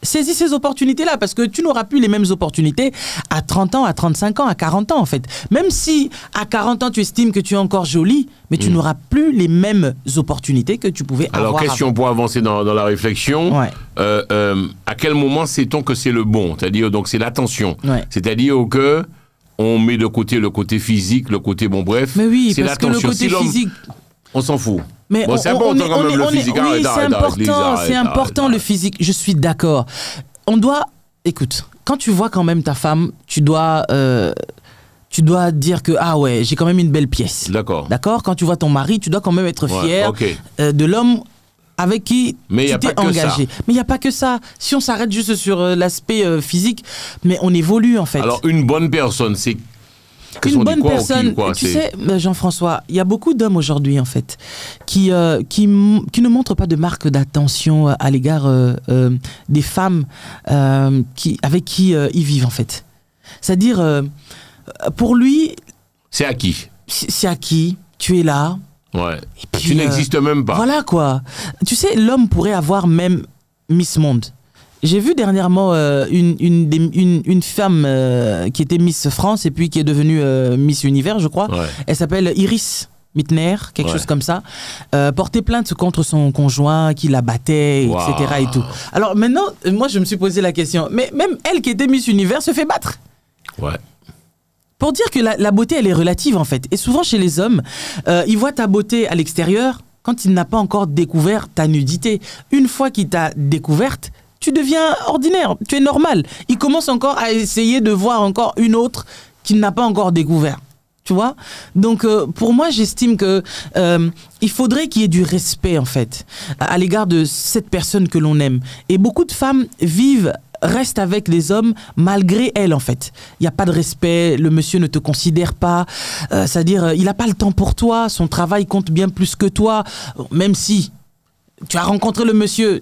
Saisis ces opportunités-là, parce que tu n'auras plus les mêmes opportunités à trente ans, à trente-cinq ans, à quarante ans, en fait. Même si à quarante ans, tu estimes que tu es encore jolie, mais tu mmh. n'auras plus les mêmes opportunités que tu pouvais Alors, avoir. Alors, question avant. pour avancer dans, dans la réflexion. Ouais. Euh, euh, à quel moment sait-on que c'est le bon? C'est-à-dire, donc, c'est l'attention. Ouais. C'est-à-dire que on met de côté le côté physique, le côté, bon, bref. Mais oui, c'est parce que le côté si physique... On s'en fout. Mais bon, c'est important on est, quand même on est, le on est, physique. Oui, arrête, c'est arrête, important, arrête, arrête, c'est arrête, important arrête. le physique. Je suis d'accord. On doit, écoute, quand tu vois quand même ta femme, tu dois, euh, tu dois dire que ah ouais, j'ai quand même une belle pièce. D'accord. D'accord. Quand tu vois ton mari, tu dois quand même être fier ouais, okay. euh, de l'homme avec qui mais tu t'es engagé. Mais il n'y a pas que ça. Si on s'arrête juste sur euh, l'aspect euh, physique, mais on évolue en fait. Alors une bonne personne, c'est une bonne quoi, personne, qui, quoi, tu sais, Jean-François, il y a beaucoup d'hommes aujourd'hui, en fait, qui, euh, qui, qui ne montrent pas de marque d'attention à l'égard euh, euh, des femmes euh, qui, avec qui euh, ils vivent, en fait. C'est-à-dire, euh, pour lui... C'est acquis. C'est acquis, tu es là. Ouais. Et puis, tu euh, n'existes même pas. Voilà, quoi. Tu sais, l'homme pourrait avoir même Miss Monde. J'ai vu dernièrement euh, une, une, une, une femme euh, qui était Miss France et puis qui est devenue euh, Miss Univers, je crois. Ouais. Elle s'appelle Iris Mittner, quelque ouais. chose comme ça. Euh, porter plainte contre son conjoint qui la battait, wow. et cetera. Et tout. Alors maintenant, moi je me suis posé la question, mais même elle qui était Miss Univers se fait battre. Ouais. Pour dire que la, la beauté, elle est relative en fait. Et souvent chez les hommes, euh, ils voient ta beauté à l'extérieur quand il n'a pas encore découvert ta nudité. Une fois qu'il t'a découverte, tu deviens ordinaire, tu es normal. Il commence encore à essayer de voir encore une autre qu'il n'a pas encore découvert. Tu vois? Donc, euh, pour moi, j'estime que euh, il faudrait qu'il y ait du respect, en fait, à, à l'égard de cette personne que l'on aime. Et beaucoup de femmes vivent, restent avec les hommes malgré elles, en fait. Il n'y a pas de respect, le monsieur ne te considère pas. Euh, c'est-à-dire, euh, il n'a pas le temps pour toi, son travail compte bien plus que toi. Même si tu as rencontré le monsieur...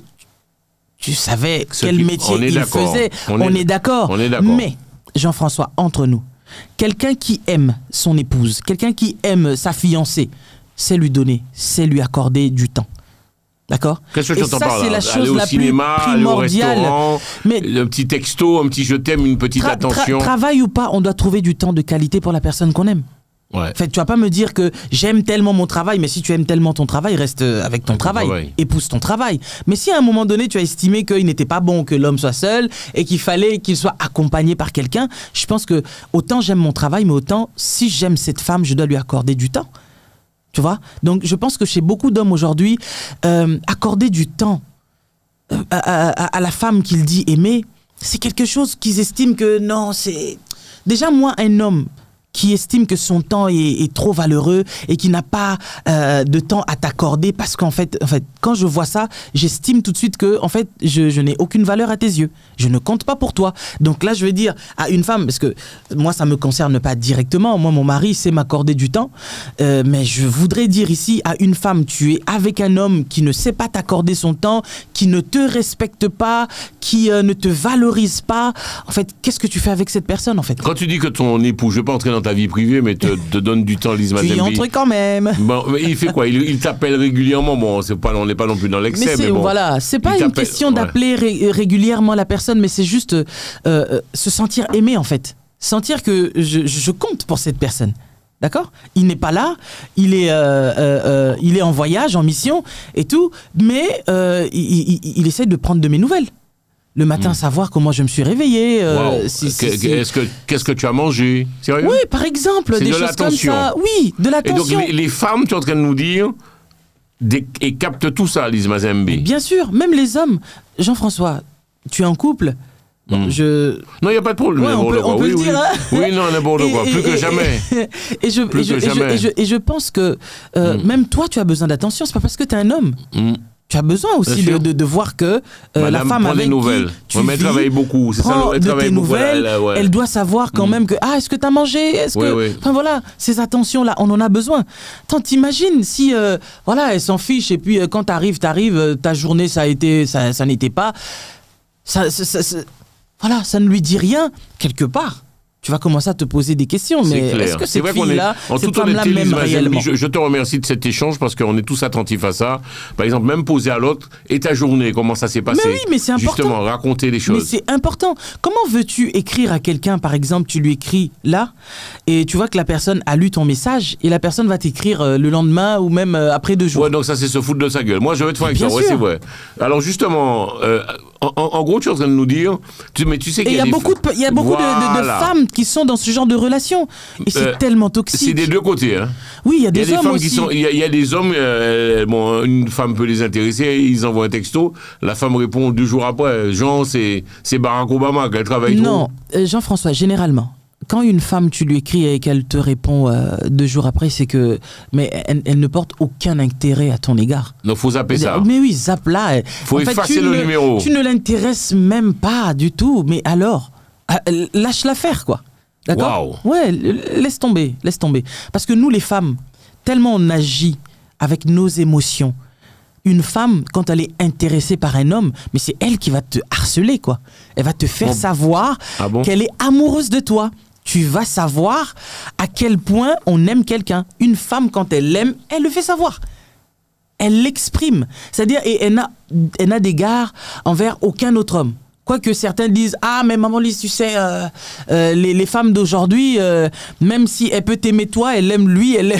Tu savais Ce quel qui, métier il faisait, on, on est d'accord. Mais, Jean-François, entre nous, quelqu'un qui aime son épouse, quelqu'un qui aime sa fiancée, c'est lui donner, c'est lui accorder du temps. D'accord? Qu'est-ce que tu entends par là? C'est la chose aller la au cinéma, plus primordiale. Aller au mais un petit texto, un petit je t'aime, une petite tra attention. Tra travail ou pas, on doit trouver du temps de qualité pour la personne qu'on aime. Ouais. En fait, tu vas pas me dire que j'aime tellement mon travail, mais si tu aimes tellement ton travail, reste avec ton avec travail, travail, épouse ton travail. Mais si à un moment donné, tu as estimé qu'il n'était pas bon que l'homme soit seul et qu'il fallait qu'il soit accompagné par quelqu'un, je pense que autant j'aime mon travail, mais autant si j'aime cette femme, je dois lui accorder du temps. Tu vois? Donc, je pense que chez beaucoup d'hommes aujourd'hui, euh, accorder du temps à, à, à, à la femme qu'il dit aimer, c'est quelque chose qu'ils estiment que non, c'est... Déjà, moi, un homme qui estime que son temps est, est trop valeureux et qui n'a pas euh, de temps à t'accorder parce qu'en fait, en fait, quand je vois ça, j'estime tout de suite que en fait, je, je n'ai aucune valeur à tes yeux. Je ne compte pas pour toi. Donc là, je vais dire à une femme, parce que moi, ça me concerne pas directement. Moi, mon mari sait m'accorder du temps, euh, mais je voudrais dire ici à une femme, tu es avec un homme qui ne sait pas t'accorder son temps, qui ne te respecte pas, qui euh, ne te valorise pas. En fait, qu'est-ce que tu fais avec cette personne, en fait? Quand tu dis que ton époux, je ne vais pas entrer dans ta vie privée, mais te, te donne du temps, Lise Mazembi. Tu y entres quand même. Bon, mais il fait quoi? Il, il t'appelle régulièrement. Bon, c'est pas, on n'est pas non plus dans l'excès, mais, mais bon. Voilà, c'est pas une question d'appeler ré régulièrement la personne, mais c'est juste euh, euh, se sentir aimé, en fait. Sentir que je, je compte pour cette personne. D'accord? Il n'est pas là, il est, euh, euh, il est en voyage, en mission et tout, mais euh, il, il, il essaie de prendre de mes nouvelles. Le matin, mmh. savoir comment je me suis réveillé. Euh, wow. si, si, si. Est-ce que qu'est-ce que tu as mangé? Sérieux? Oui, par exemple, des de choses comme ça. Oui, de l'attention. Et donc les, les femmes, tu es en train de nous dire, des, et captent tout ça, Lise Mazembi. Bien sûr, même les hommes. Jean-François, tu es en couple? Bon, mmh. je... Non, il n'y a pas de problème. Ouais, on peut, on peut oui, le oui. dire. Hein, oui, non, n'importe quoi. Plus et, que jamais. Et je, Plus et je, que et jamais. Je, et, je, et je pense que euh, mmh. même toi, tu as besoin d'attention. C'est pas parce que tu es un homme. Mmh. Tu as besoin aussi de, de, de voir que euh, la femme avec nouvelles. qui tu ouais, vis elle travaille beaucoup. C'est ça, elle de travaille tes beaucoup. nouvelles. Elle, ouais. elle doit savoir quand mmh. même que ah, est-ce que tu as mangé? Est-ce oui, que oui. Enfin voilà, ces attentions-là, on en a besoin. Tant t'imagines si euh, voilà, elle s'en fiche et puis euh, quand t'arrives, t'arrives, euh, ta journée ça a été, ça, ça n'était pas, ça, ça, ça, ça, voilà, ça ne lui dit rien quelque part. tu vas commencer à te poser des questions. Mais est-ce que cette fille-là, cette femme-là m'aime réellement? je, je te remercie de cet échange parce qu'on est tous attentifs à ça. Par exemple, même poser à l'autre, et ta journée, comment ça s'est passé? Mais oui, mais c'est important. Justement, raconter les choses. Mais c'est important. Comment veux-tu écrire à quelqu'un, par exemple, tu lui écris là, et tu vois que la personne a lu ton message, et la personne va t'écrire euh, le lendemain ou même euh, après deux jours. Ouais, donc ça, c'est se foutre de sa gueule. Moi, je vais te faire avec ça. Ouais, c'est vrai. Alors, justement, euh, en, en gros, tu es en train de nous dire, tu, mais tu sais qu'il y a, y a beaucoup, de, y a beaucoup voilà. de, de, de femmes qui sont dans ce genre de relation. Et c'est euh, tellement toxique. C'est des deux côtés. Hein. Oui, il y a des, y a des hommes aussi. Il y, y a des hommes, euh, bon, une femme peut les intéresser, ils envoient un texto, la femme répond deux jours après. Jean, c'est Barack Obama, qu'elle travaille trop. Non, euh, Jean-François, généralement, quand une femme, tu lui écris et qu'elle te répond euh, deux jours après, c'est que. Mais elle, elle ne porte aucun intérêt à ton égard. Donc, il faut zapper ça. Mais oui, zappe là. Il faut effacer le ne, numéro. Tu ne l'intéresses même pas du tout. Mais alors, lâche-la faire, quoi. D'accord? Wow. Ouais, laisse tomber, laisse tomber. Parce que nous, les femmes, tellement on agit avec nos émotions. Une femme, quand elle est intéressée par un homme, mais c'est elle qui va te harceler, quoi. Elle va te faire bon. savoir ah bon qu'elle est amoureuse de toi. Tu vas savoir à quel point on aime quelqu'un. Une femme, quand elle l'aime, elle le fait savoir. Elle l'exprime. C'est-à-dire, et elle n'a, elle n'a d'égard envers aucun autre homme. Quoique certains disent, ah, mais maman Lise, tu sais, euh, euh, les, les femmes d'aujourd'hui, euh, même si elle peut t'aimer toi, elle aime lui, elle aime...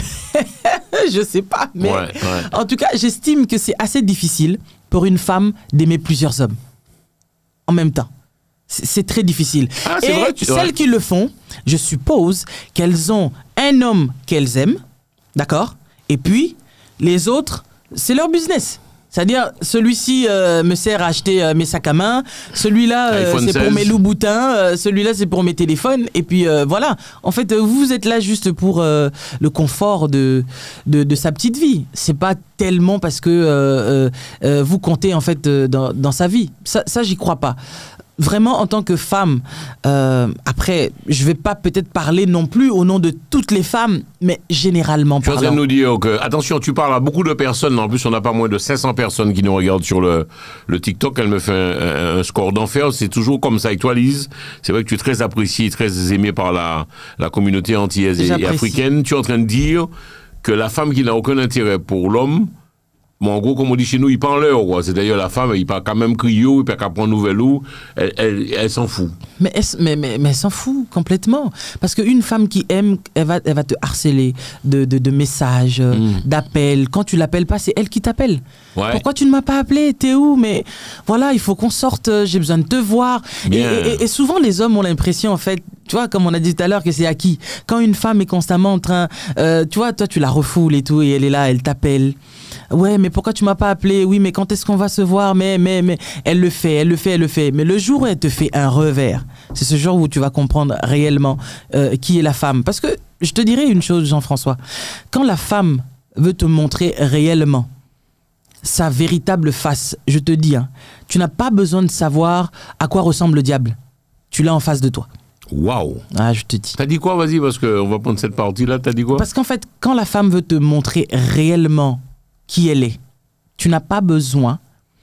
Je sais pas, mais ouais, ouais. En tout cas, j'estime que c'est assez difficile pour une femme d'aimer plusieurs hommes en même temps. C'est très difficile. Ah, et vrai, tu... celles ouais. qui le font, je suppose qu'elles ont un homme qu'elles aiment, d'accord? Et puis, les autres, c'est leur business. C'est-à-dire, celui-ci euh, me sert à acheter euh, mes sacs à main, celui-là, euh, c'est pour mes loups-boutins, euh, celui-là, c'est pour mes téléphones, et puis euh, voilà. En fait, euh, vous êtes là juste pour euh, le confort de, de, de sa petite vie. C'est pas tellement parce que euh, euh, vous comptez, en fait, euh, dans, dans sa vie. Ça, ça j'y crois pas. Vraiment, en tant que femme, euh, après, je vais pas peut-être parler non plus au nom de toutes les femmes, mais généralement parlant. Tu es en train de nous dire que, attention, tu parles à beaucoup de personnes, en plus on n'a pas moins de cinq cents personnes qui nous regardent sur le, le TikTok, elle me fait un, un score d'enfer, c'est toujours comme ça avec toi Lise, c'est vrai que tu es très appréciée, très aimée par la, la communauté antillaise et, et africaine, tu es en train de dire que la femme qui n'a aucun intérêt pour l'homme, bon, en gros, comme on dit chez nous, il parle l'heure, quoi. C'est-à-dire la femme, il parle quand même criot, il parle qu'à prendre nouvelle ou, elle, elle, elle s'en fout. Mais elle, mais, mais, mais elle s'en fout complètement. Parce qu'une femme qui aime, elle va, elle va te harceler de, de, de messages, mm. d'appels. Quand tu l'appelles pas, c'est elle qui t'appelle. Ouais. Pourquoi tu ne m'as pas appelé? T'es où? Mais voilà, il faut qu'on sorte, j'ai besoin de te voir. Et, et, et souvent, les hommes ont l'impression, en fait, tu vois, comme on a dit tout à l'heure, que c'est acquis. Quand une femme est constamment en train, euh, tu vois, toi, tu la refoules et tout, et elle est là, elle t'appelle. Ouais, mais pourquoi tu m'as pas appelé? Oui, mais quand est-ce qu'on va se voir? Mais, mais, mais, elle le fait, elle le fait, elle le fait. Mais le jour où elle te fait un revers, c'est ce jour où tu vas comprendre réellement euh, qui est la femme. Parce que je te dirais une chose, Jean-François. Quand la femme veut te montrer réellement sa véritable face, je te dis, hein, tu n'as pas besoin de savoir à quoi ressemble le diable. Tu l'as en face de toi. Waouh! Ah, je te dis. T'as dit quoi? Vas-y, parce qu'on va prendre cette partie-là. T'as dit quoi? Parce qu'en fait, quand la femme veut te montrer réellement qui elle est, tu n'as pas besoin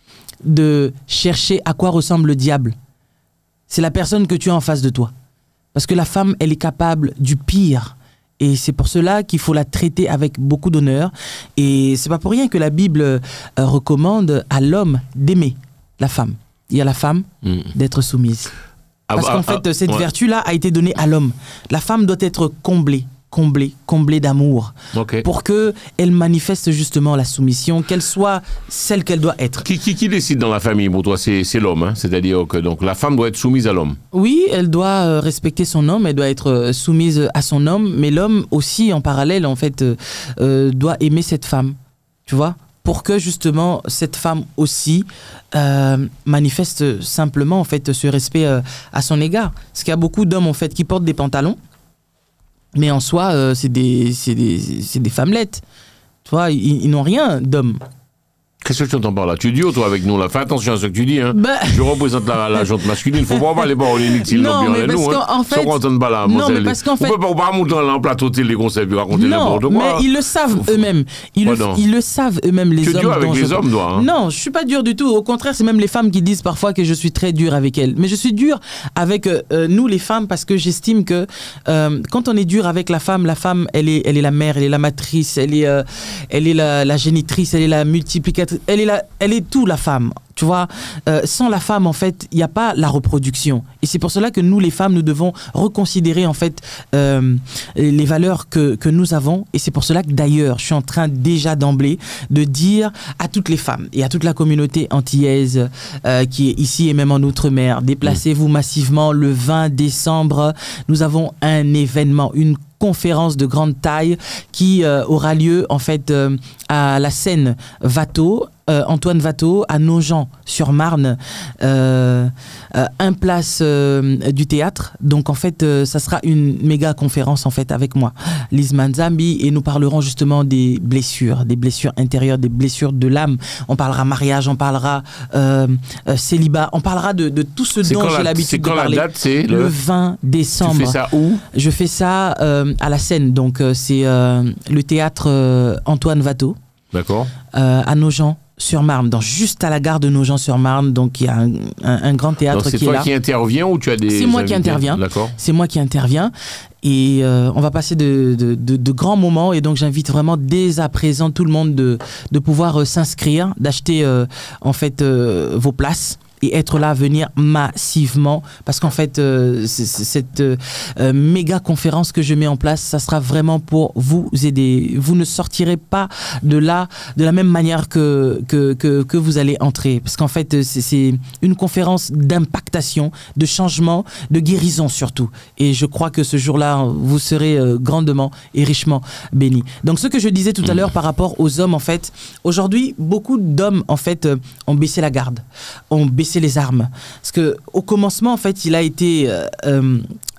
de chercher à quoi ressemble le diable. C'est la personne que tu as en face de toi. Parce que la femme, elle est capable du pire. Et c'est pour cela qu'il faut la traiter avec beaucoup d'honneur. Et c'est pas pour rien que la Bible euh, recommande à l'homme d'aimer la femme. Et à la femme mmh. d'être soumise. Parce ah, qu'en ah, fait, ah, cette ouais. vertu-là a été donnée à l'homme. La femme doit être comblée. comblée, comblée d'amour, okay. pour qu'elle manifeste justement la soumission, qu'elle soit celle qu'elle doit être. Qui, qui, qui décide dans la famille pour toi? C'est l'homme, hein? C'est-à-dire que donc, la femme doit être soumise à l'homme. Oui, elle doit euh, respecter son homme, elle doit être euh, soumise à son homme, mais l'homme aussi, en parallèle, en fait, euh, euh, doit aimer cette femme, tu vois, pour que justement cette femme aussi euh, manifeste simplement en fait ce respect euh, à son égard. Parce qu'il y a beaucoup d'hommes en fait qui portent des pantalons, mais en soi, euh, c'est des, c'est des, c'est des femmelettes. Tu vois, ils, ils n'ont rien d'homme. Qu'est-ce que tu entends par là? Tu es dur, toi, avec nous, là. Fais attention à ce que tu dis, hein. Bah... Je représente la, la jante masculine. Il faut pas parler par l'inutile, non, non, mais parce nous, qu'en hein. fait... Sans qu'on pas là. Non, mais parce qu'en fait... On peut pas monter là en plateau de les concepts et raconter n'importe quoi. Non, mais ils le savent eux-mêmes. Ils, le, ils le savent eux-mêmes, les tu es hommes. dur avec les je... hommes, toi, hein. Non, je suis pas dur du tout. Au contraire, c'est même les femmes qui disent parfois que je suis très dur avec elles. Mais je suis dur avec euh, nous, les femmes, parce que j'estime que euh, quand on est dur avec la femme, la femme, elle est, elle est la mère, elle est la matrice, elle est, euh, elle est la, la génitrice, elle est la multiplicatrice, elle est, la, elle est tout, la femme. Tu vois, euh, sans la femme, en fait, il n'y a pas la reproduction. Et c'est pour cela que nous, les femmes, nous devons reconsidérer, en fait, euh, les valeurs que, que nous avons. Et c'est pour cela que, d'ailleurs, je suis en train déjà d'emblée de dire à toutes les femmes et à toute la communauté antillaise euh, qui est ici et même en Outre-mer, déplacez-vous massivement le vingt décembre. Nous avons un événement, une conférence de grande taille qui euh, aura lieu en fait euh, à la scène Watteau, euh, Antoine Watteau, à Nogent-sur-Marne, euh, euh, un place euh, du théâtre. Donc en fait, euh, ça sera une méga conférence en fait avec moi, Lise Manzambi, et nous parlerons justement des blessures, des blessures intérieures, des blessures de l'âme. On parlera mariage, on parlera euh, euh, célibat, on parlera de, de tout ce dont j'ai l'habitude de parler. La date, c'est le... le vingt décembre. Tu fais ça où? Je fais ça euh, à la Seine, donc euh, c'est euh, le théâtre euh, Antoine Watteau. D'accord. Euh, à Nogent-sur-Marne, donc juste à la gare de Nogent-sur-Marne, donc il y a un, un, un grand théâtre qui est là. C'est toi qui interviens ou tu as des C'est moi invités? qui interviens. D'accord. C'est moi qui interviens. Et euh, on va passer de, de, de, de grands moments. Et donc j'invite vraiment dès à présent tout le monde de, de pouvoir euh, s'inscrire, d'acheter euh, en fait euh, vos places. Et être là, venir massivement, parce qu'en fait, euh, c est, c est cette euh, méga conférence que je mets en place, ça sera vraiment pour vous aider. Vous ne sortirez pas de là de la même manière que, que, que, que vous allez entrer, parce qu'en fait, c'est une conférence d'impactation, de changement, de guérison surtout. Et je crois que ce jour-là, vous serez euh, grandement et richement bénis. Donc, ce que je disais tout à l'heure par rapport aux hommes, en fait, aujourd'hui, beaucoup d'hommes, en fait, euh, ont baissé la garde, ont baissé les armes. Parce que au commencement, en fait, il a été euh, euh,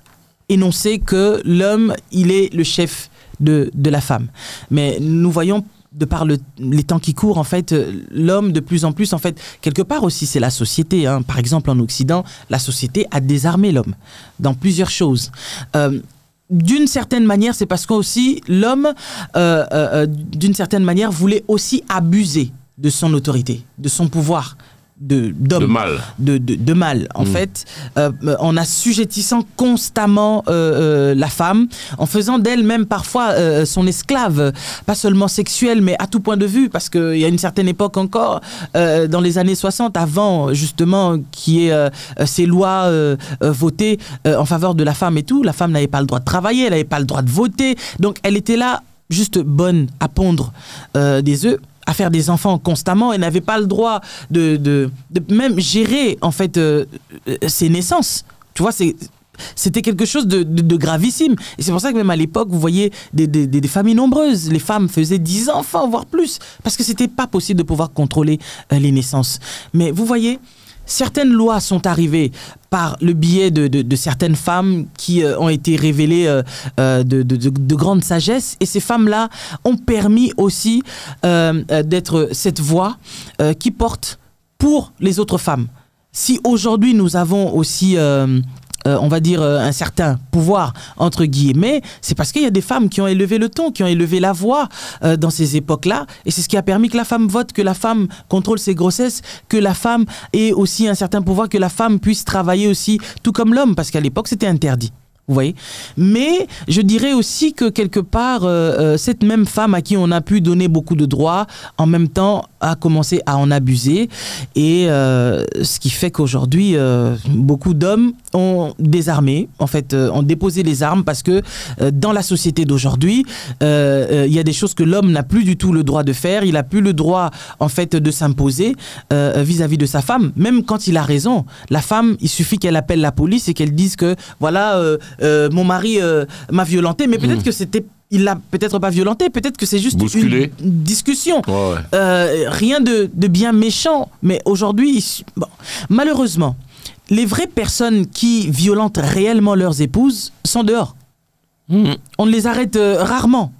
énoncé que l'homme, il est le chef de, de la femme. Mais nous voyons, de par le, les temps qui courent, en fait, l'homme, de plus en plus, en fait, quelque part aussi, c'est la société. Hein. Par exemple, en Occident, la société a désarmé l'homme dans plusieurs choses. Euh, D'une certaine manière, c'est parce qu'aussi, l'homme, euh, euh, d'une certaine manière, voulait aussi abuser de son autorité, de son pouvoir. De, de mal. De, de, de mal, en mmh. fait, euh, en assujettissant constamment euh, euh, la femme, en faisant d'elle même parfois euh, son esclave, pas seulement sexuelle, mais à tout point de vue, parce qu'il y a une certaine époque encore, euh, dans les années soixante, avant justement qu'il y ait euh, ces lois euh, euh, votées euh, en faveur de la femme et tout, la femme n'avait pas le droit de travailler, elle n'avait pas le droit de voter, donc elle était là, juste bonne à pondre euh, des œufs, à faire des enfants constamment, et n'avait pas le droit de, de, de même gérer en fait euh, ses naissances. Tu vois, c'est c'était quelque chose de, de, de gravissime. Et c'est pour ça que même à l'époque, vous voyez des, des, des familles nombreuses. Les femmes faisaient dix enfants, voire plus, parce que c'était pas possible de pouvoir contrôler euh, les naissances. Mais vous voyez, certaines lois sont arrivées par le biais de, de, de certaines femmes qui euh, ont été révélées euh, euh, de, de, de, de grande sagesse. Et ces femmes-là ont permis aussi euh, euh, d'être cette voix euh, qui porte pour les autres femmes. Si aujourd'hui nous avons aussi... Euh, Euh, on va dire, euh, un certain pouvoir, entre guillemets, c'est parce qu'il y a des femmes qui ont élevé le ton, qui ont élevé la voix euh, dans ces époques-là. Et c'est ce qui a permis que la femme vote, que la femme contrôle ses grossesses, que la femme ait aussi un certain pouvoir, que la femme puisse travailler aussi, tout comme l'homme, parce qu'à l'époque, c'était interdit. Vous voyez? Mais je dirais aussi que quelque part, euh, euh, cette même femme à qui on a pu donner beaucoup de droits, en même temps, a commencé à en abuser. Et euh, ce qui fait qu'aujourd'hui, euh, beaucoup d'hommes ont désarmé, en fait, euh, ont déposé les armes parce que euh, dans la société d'aujourd'hui, il euh, euh, y a des choses que l'homme n'a plus du tout le droit de faire. Il n'a plus le droit, en fait, de s'imposer euh, vis-à-vis de sa femme. Même quand il a raison, la femme, il suffit qu'elle appelle la police et qu'elle dise que, voilà... Euh, Euh, mon mari euh, m'a violenté, mais peut-être mmh. que c'était, il l'a peut-être pas violenté, peut-être que c'est juste Bousculé. une discussion. Ouais, ouais. Euh, rien de, de bien méchant, mais aujourd'hui, bon, malheureusement, les vraies personnes qui violentent réellement leurs épouses sont dehors. Mmh. On les arrête euh, rarement.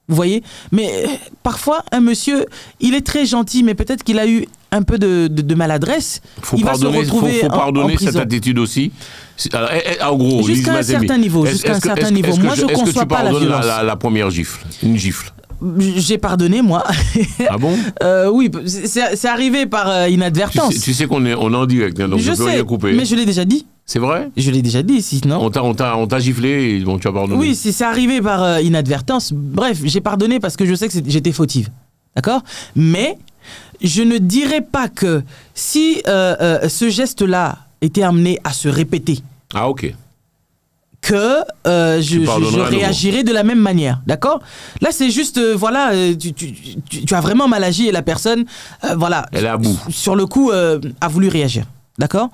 Vous voyez? Mais euh, parfois, un monsieur, il est très gentil, mais peut-être qu'il a eu un peu de, de, de maladresse. Faut il pardonner, va se retrouver faut, faut pardonner en, en cette attitude aussi. Alors, en gros, jusqu'à un certain niveau. Jusqu'à un certain niveau. Est-ce Moi, que, je ne conçois conçois pas la violence. La, la, la première gifle, une gifle. J'ai pardonné, moi. Ah bon? euh, Oui, c'est arrivé par euh, inadvertance. Tu sais, tu sais qu'on est, on est en direct, hein, donc je, je peux sais, rien couper. Mais je l'ai déjà dit. C'est vrai? Je l'ai déjà dit, sinon. On t'a giflé et bon, tu as pardonné. Oui, c'est arrivé par euh, inadvertance. Bref, j'ai pardonné parce que je sais que j'étais fautive. D'accord? Mais je ne dirais pas que si euh, euh, ce geste-là était amené à se répéter. Ah, ok. Que euh, je, je, je réagirais de la même manière, d'accord? Là, c'est juste, euh, voilà, euh, tu, tu, tu, tu as vraiment mal agi et la personne, euh, voilà, elle est à bout. Sur le coup, euh, a voulu réagir, d'accord?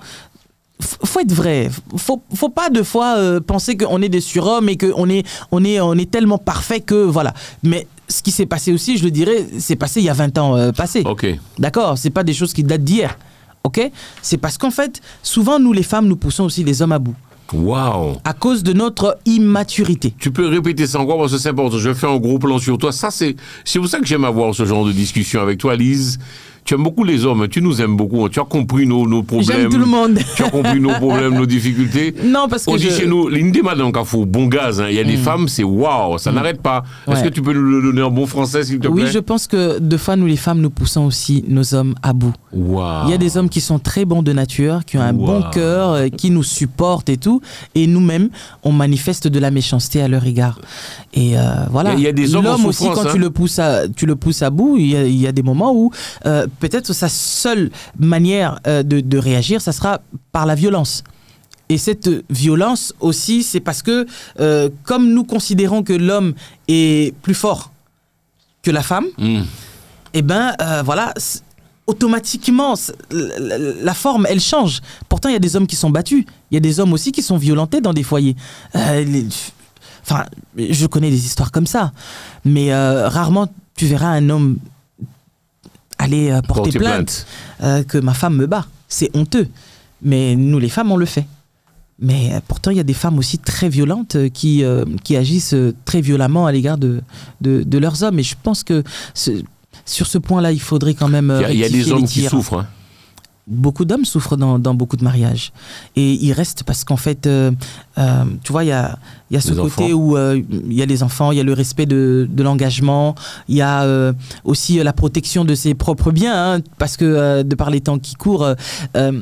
Faut être vrai, faut, faut pas deux fois euh, penser qu'on est des surhommes et qu'on est, on est, on est tellement parfait que, voilà. Mais ce qui s'est passé aussi, je le dirais, c'est passé il y a vingt ans euh, passé. Ok. D'accord? C'est pas des choses qui datent d'hier, ok? C'est parce qu'en fait, souvent, nous les femmes, nous poussons aussi les hommes à bout. Waouh! À cause de notre immaturité. Tu peux répéter ça encore parce que c'est important. Je fais un gros plan sur toi. Ça, c'est pour ça que j'aime avoir ce genre de discussion avec toi, Lise. Tu aimes beaucoup les hommes, tu nous aimes beaucoup, tu as compris nos, nos problèmes. J'aime tout le monde. Tu as compris nos problèmes, nos difficultés. Non, parce que on dit je... chez nous, l'indé madame Kafou, bon gaz, hein. Il y a des mmh. femmes, c'est waouh, ça mmh. n'arrête pas. Ouais. Est-ce que tu peux nous le donner en bon français, s'il te plaît? Oui, je pense que deux fois, nous les femmes, nous poussons aussi nos hommes à bout. Wow. Il y a des hommes qui sont très bons de nature, qui ont un wow. bon cœur, euh, qui nous supportent et tout. Et nous-mêmes, on manifeste de la méchanceté à leur égard. Et euh, voilà. Il y a des hommes L'homme aussi, quand hein. tu, le pousses à, tu le pousses à bout, il y a, il y a des moments où euh, peut-être ça seule manière euh, de, de réagir, ça sera par la violence. Et cette violence aussi, c'est parce que euh, comme nous considérons que l'homme est plus fort que la femme, mm. et ben euh, voilà, automatiquement, la, la forme, elle change. Pourtant, il y a des hommes qui sont battus. Il y a des hommes aussi qui sont violentés dans des foyers. Euh, les, enfin, je connais des histoires comme ça. Mais euh, rarement, tu verras un homme aller euh, porter, porter plainte, plainte. Euh, que ma femme me bat. C'est honteux. Mais nous, les femmes, on le fait. Mais euh, pourtant, il y a des femmes aussi très violentes euh, qui, euh, qui agissent euh, très violemment à l'égard de, de, de leurs hommes. Et je pense que ce, sur ce point-là, il faudrait quand même. Il y a, y a des hommes qui souffrent. Hein. Beaucoup d'hommes souffrent dans, dans beaucoup de mariages. Et ils restent parce qu'en fait, euh, euh, tu vois, il y a, y a ce les côté enfants. où il euh, y a les enfants, il y a le respect de, de l'engagement, il y a euh, aussi euh, la protection de ses propres biens, hein, parce que euh, de par les temps qui courent, euh,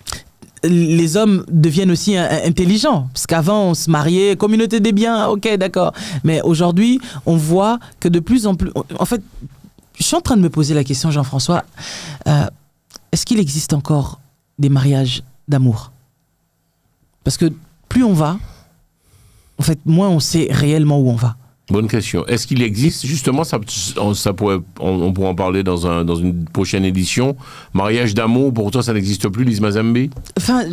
les hommes deviennent aussi euh, intelligents. Parce qu'avant, on se mariait, communauté des biens, ok, d'accord. Mais aujourd'hui, on voit que de plus en plus... En fait, je suis en train de me poser la question, Jean-François... Euh, Est-ce qu'il existe encore des mariages d'amour? Parce que plus on va, en fait, moins on sait réellement où on va. Bonne question. Est-ce qu'il existe, justement, ça, ça pourrait, on, on pourrait en parler dans, un, dans une prochaine édition, mariage d'amour, pour toi, ça n'existe plus, Lise Mazembe? Enfin,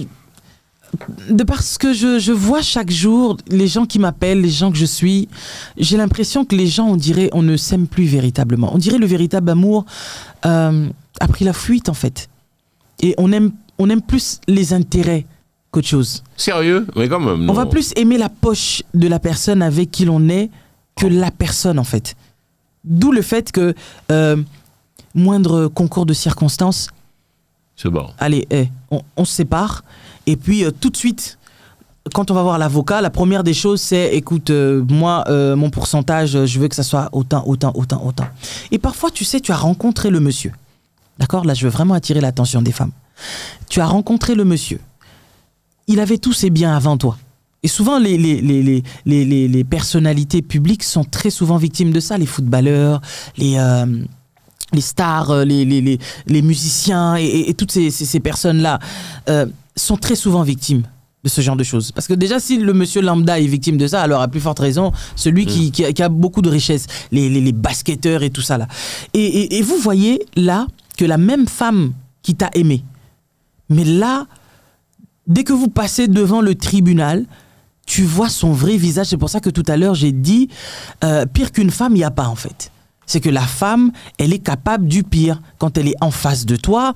de parce que je, je vois chaque jour les gens qui m'appellent, les gens que je suis, j'ai l'impression que les gens, on dirait, on ne s'aime plus véritablement. On dirait le véritable amour euh, a pris la fuite, en fait. Et on aime, on aime plus les intérêts qu'autre chose. Sérieux? Mais quand même, non. On va plus aimer la poche de la personne avec qui l'on est que la personne, en fait. D'où le fait que, euh, moindre concours de circonstances, c'est bon. Allez, hey, on, on se sépare. Et puis, euh, tout de suite, quand on va voir l'avocat, la première des choses, c'est, écoute, euh, moi, euh, mon pourcentage, je veux que ça soit autant, autant, autant, autant. Et parfois, tu sais, tu as rencontré le monsieur. D'accord? Là, je veux vraiment attirer l'attention des femmes. Tu as rencontré le monsieur. Il avait tous ses biens avant toi. Et souvent, les, les, les, les, les, les, les personnalités publiques sont très souvent victimes de ça. Les footballeurs, les, euh, les stars, les, les, les, les musiciens et, et, et toutes ces, ces, ces personnes-là euh, sont très souvent victimes de ce genre de choses. Parce que déjà, si le monsieur lambda est victime de ça, alors à plus forte raison, celui qui, qui, a, qui a beaucoup de richesses, les, les, les basketteurs et tout ça là. Et, et, et vous voyez là que la même femme qui t'a aimé, mais là, dès que vous passez devant le tribunal, tu vois son vrai visage. C'est pour ça que tout à l'heure, j'ai dit, euh, pire qu'une femme, il n'y a pas en fait. C'est que la femme, elle est capable du pire. Quand elle est en face de toi,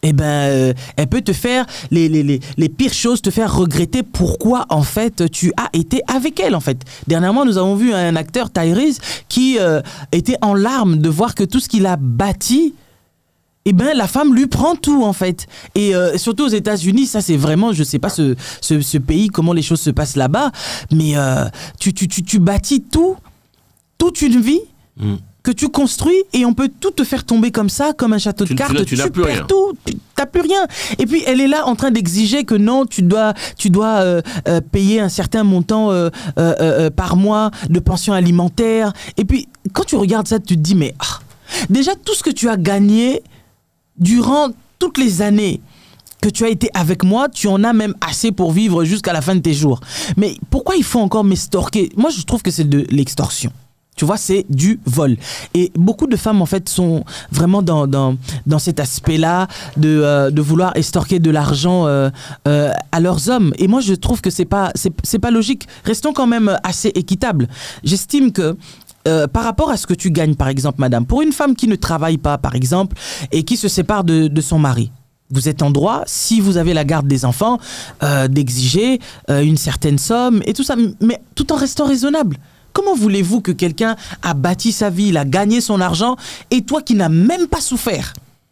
eh ben, euh, elle peut te faire les, les, les, les pires choses, te faire regretter pourquoi, en fait, tu as été avec elle, en fait. Dernièrement, nous avons vu un acteur, Tyrese, qui euh, était en larmes de voir que tout ce qu'il a bâti, eh ben, la femme lui prend tout, en fait. Et euh, surtout aux États-Unis, ça, c'est vraiment, je sais pas ce, ce, ce pays, comment les choses se passent là-bas, mais euh, tu, tu, tu, tu bâtis tout, toute une vie, mm. que tu construis, et on peut tout te faire tomber comme ça, comme un château tu, de cartes. Tu, tu, tu perds rien. tout, tu n'as plus rien. Et puis elle est là en train d'exiger que non, tu dois, tu dois euh, euh, payer un certain montant euh, euh, euh, par mois de pension alimentaire. Et puis quand tu regardes ça, tu te dis mais ah, déjà tout ce que tu as gagné durant toutes les années que tu as été avec moi, tu en as même assez pour vivre jusqu'à la fin de tes jours. Mais pourquoi il faut encore m'extorquer? Moi, je trouve que c'est de l'extorsion. Tu vois, c'est du vol. Et beaucoup de femmes, en fait, sont vraiment dans, dans, dans cet aspect-là de, euh, de vouloir extorquer de l'argent euh, euh, à leurs hommes. Et moi, je trouve que c'est pas, c'est, c'est pas logique. Restons quand même assez équitables. J'estime que Euh, par rapport à ce que tu gagnes, par exemple, madame, pour une femme qui ne travaille pas, par exemple, et qui se sépare de, de son mari, vous êtes en droit, si vous avez la garde des enfants, euh, d'exiger euh, une certaine somme et tout ça, mais tout en restant raisonnable. Comment voulez-vous que quelqu'un a bâti sa vie, il a gagné son argent, et toi qui n'as même pas souffert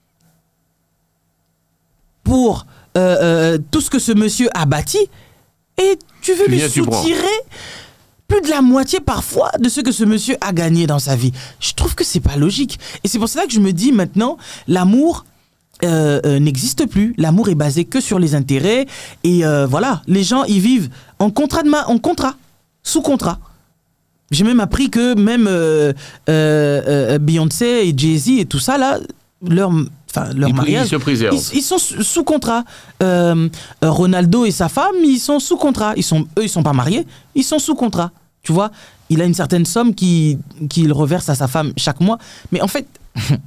pour euh, euh, tout ce que ce monsieur a bâti, et tu veux tu lui viens, soutirer plus de la moitié parfois de ce que ce monsieur a gagné dans sa vie. Je trouve que c'est pas logique. Et c'est pour cela que je me dis maintenant, l'amour euh, euh, n'existe plus. L'amour est basé que sur les intérêts. Et euh, voilà, les gens, ils vivent en contrat, de ma- en contrat, sous contrat. J'ai même appris que même euh, euh, euh, Beyoncé et Jay-Z et tout ça, là, leur... Enfin, leur ils, mariage, ils se préservent. Ils, ils sont sous, sous contrat. Euh, euh, Ronaldo et sa femme, ils sont sous contrat. Ils sont, eux, ils sont pas mariés, ils sont sous contrat. Tu vois, il a une certaine somme qu'il qu'il reverse à sa femme chaque mois. Mais en fait,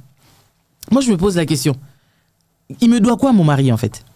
moi, je me pose la question. Il me doit quoi, mon mari, en fait?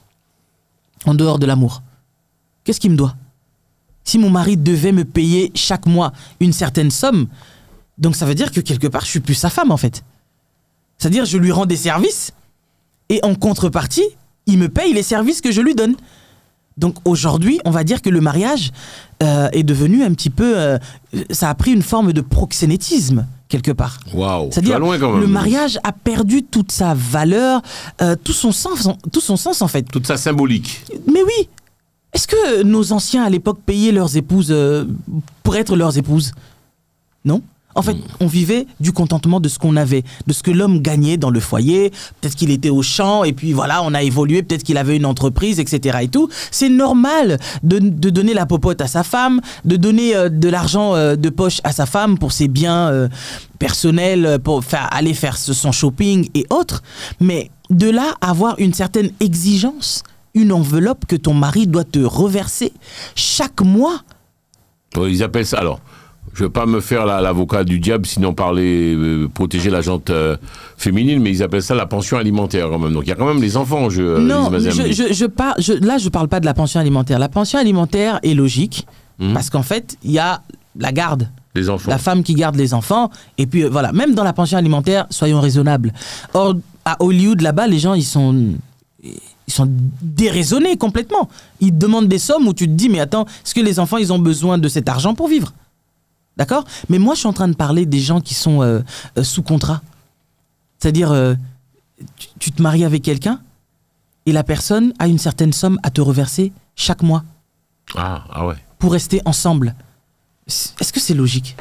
En dehors de l'amour. Qu'est-ce qu'il me doit? Si mon mari devait me payer chaque mois une certaine somme, donc ça veut dire que quelque part, je suis plus sa femme, en fait. C'est-à-dire, je lui rends des services, et en contrepartie, il me paye les services que je lui donne. Donc aujourd'hui, on va dire que le mariage euh, est devenu un petit peu... Euh, ça a pris une forme de proxénétisme, quelque part. Waouh, c'est-à-dire, loin quand même. Le mariage a perdu toute sa valeur, euh, tout son sens, tout son sens en fait. Toute sa symbolique. Mais oui. Est-ce que nos anciens à l'époque payaient leurs épouses euh, pour être leurs épouses? Non. En fait, on vivait du contentement de ce qu'on avait, de ce que l'homme gagnait dans le foyer. Peut-être qu'il était au champ et puis voilà, on a évolué. Peut-être qu'il avait une entreprise, et cetera et tout. C'est normal de, de donner la popote à sa femme, de donner euh, de l'argent euh, de poche à sa femme pour ses biens euh, personnels, pour faire, aller faire son shopping et autres. Mais de là, avoir une certaine exigence, une enveloppe que ton mari doit te reverser chaque mois. Ouais, ils appellent ça alors. Je ne veux pas me faire la, l'avocat du diable, sinon parler, euh, protéger la gente euh, féminine, mais ils appellent ça la pension alimentaire quand même. Donc il y a quand même les enfants en jeu. Euh, non, je, je, je par, je, là je ne parle pas de la pension alimentaire. La pension alimentaire est logique, mmh. parce qu'en fait, il y a la garde. Les enfants. La femme qui garde les enfants. Et puis euh, voilà, même dans la pension alimentaire, soyons raisonnables. Or, à Hollywood, là-bas, les gens, ils sont... Ils sont déraisonnés complètement. Ils te demandent des sommes où tu te dis, mais attends, est-ce que les enfants, ils ont besoin de cet argent pour vivre? D'accord? Mais moi, je suis en train de parler des gens qui sont euh, euh, sous contrat. C'est-à-dire, euh, tu, tu te maries avec quelqu'un et la personne a une certaine somme à te reverser chaque mois. Ah, ah ouais. Pour rester ensemble. Est-ce que c'est logique?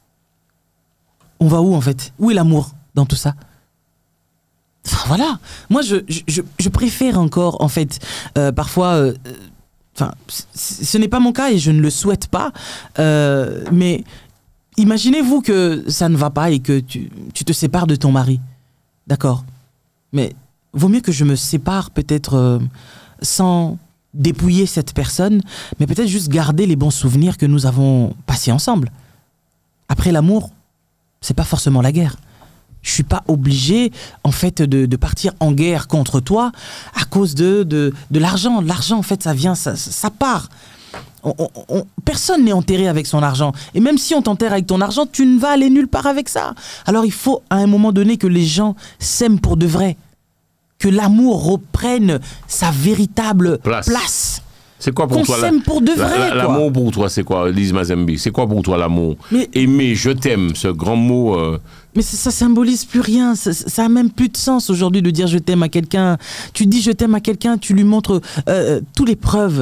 On va où, en fait? Où est l'amour dans tout ça? Enfin, voilà. Moi, je, je, je préfère encore, en fait, euh, parfois... Euh, Enfin, ce n'est pas mon cas et je ne le souhaite pas, euh, mais imaginez-vous que ça ne va pas et que tu, tu te sépares de ton mari. D'accord. Mais vaut mieux que je me sépare peut-être euh, sans dépouiller cette personne, mais peut-être juste garder les bons souvenirs que nous avons passés ensemble. Après l'amour, c'est pas forcément la guerre. Je suis pas obligé, en fait, de, de partir en guerre contre toi à cause de, de, de l'argent. L'argent, en fait, ça vient, ça, ça part. On, on, on, personne n'est enterré avec son argent. Et même si on t'enterre avec ton argent, tu ne vas aller nulle part avec ça. Alors, il faut, à un moment donné, que les gens s'aiment pour de vrai. que l'amour reprenne sa véritable Place. place. C'est quoi pour Qu'on toi la- s'aime pour de vrai, la- la- quoi. L'amour pour toi, c'est quoi, Lise Mazembe? C'est quoi pour toi l'amour? Mais- Aimer, je t'aime, ce grand mot. euh, Mais ça, ça symbolise plus rien, ça, ça a même plus de sens aujourd'hui de dire je t'aime à quelqu'un. Tu dis je t'aime à quelqu'un, tu lui montres euh, toutes les preuves,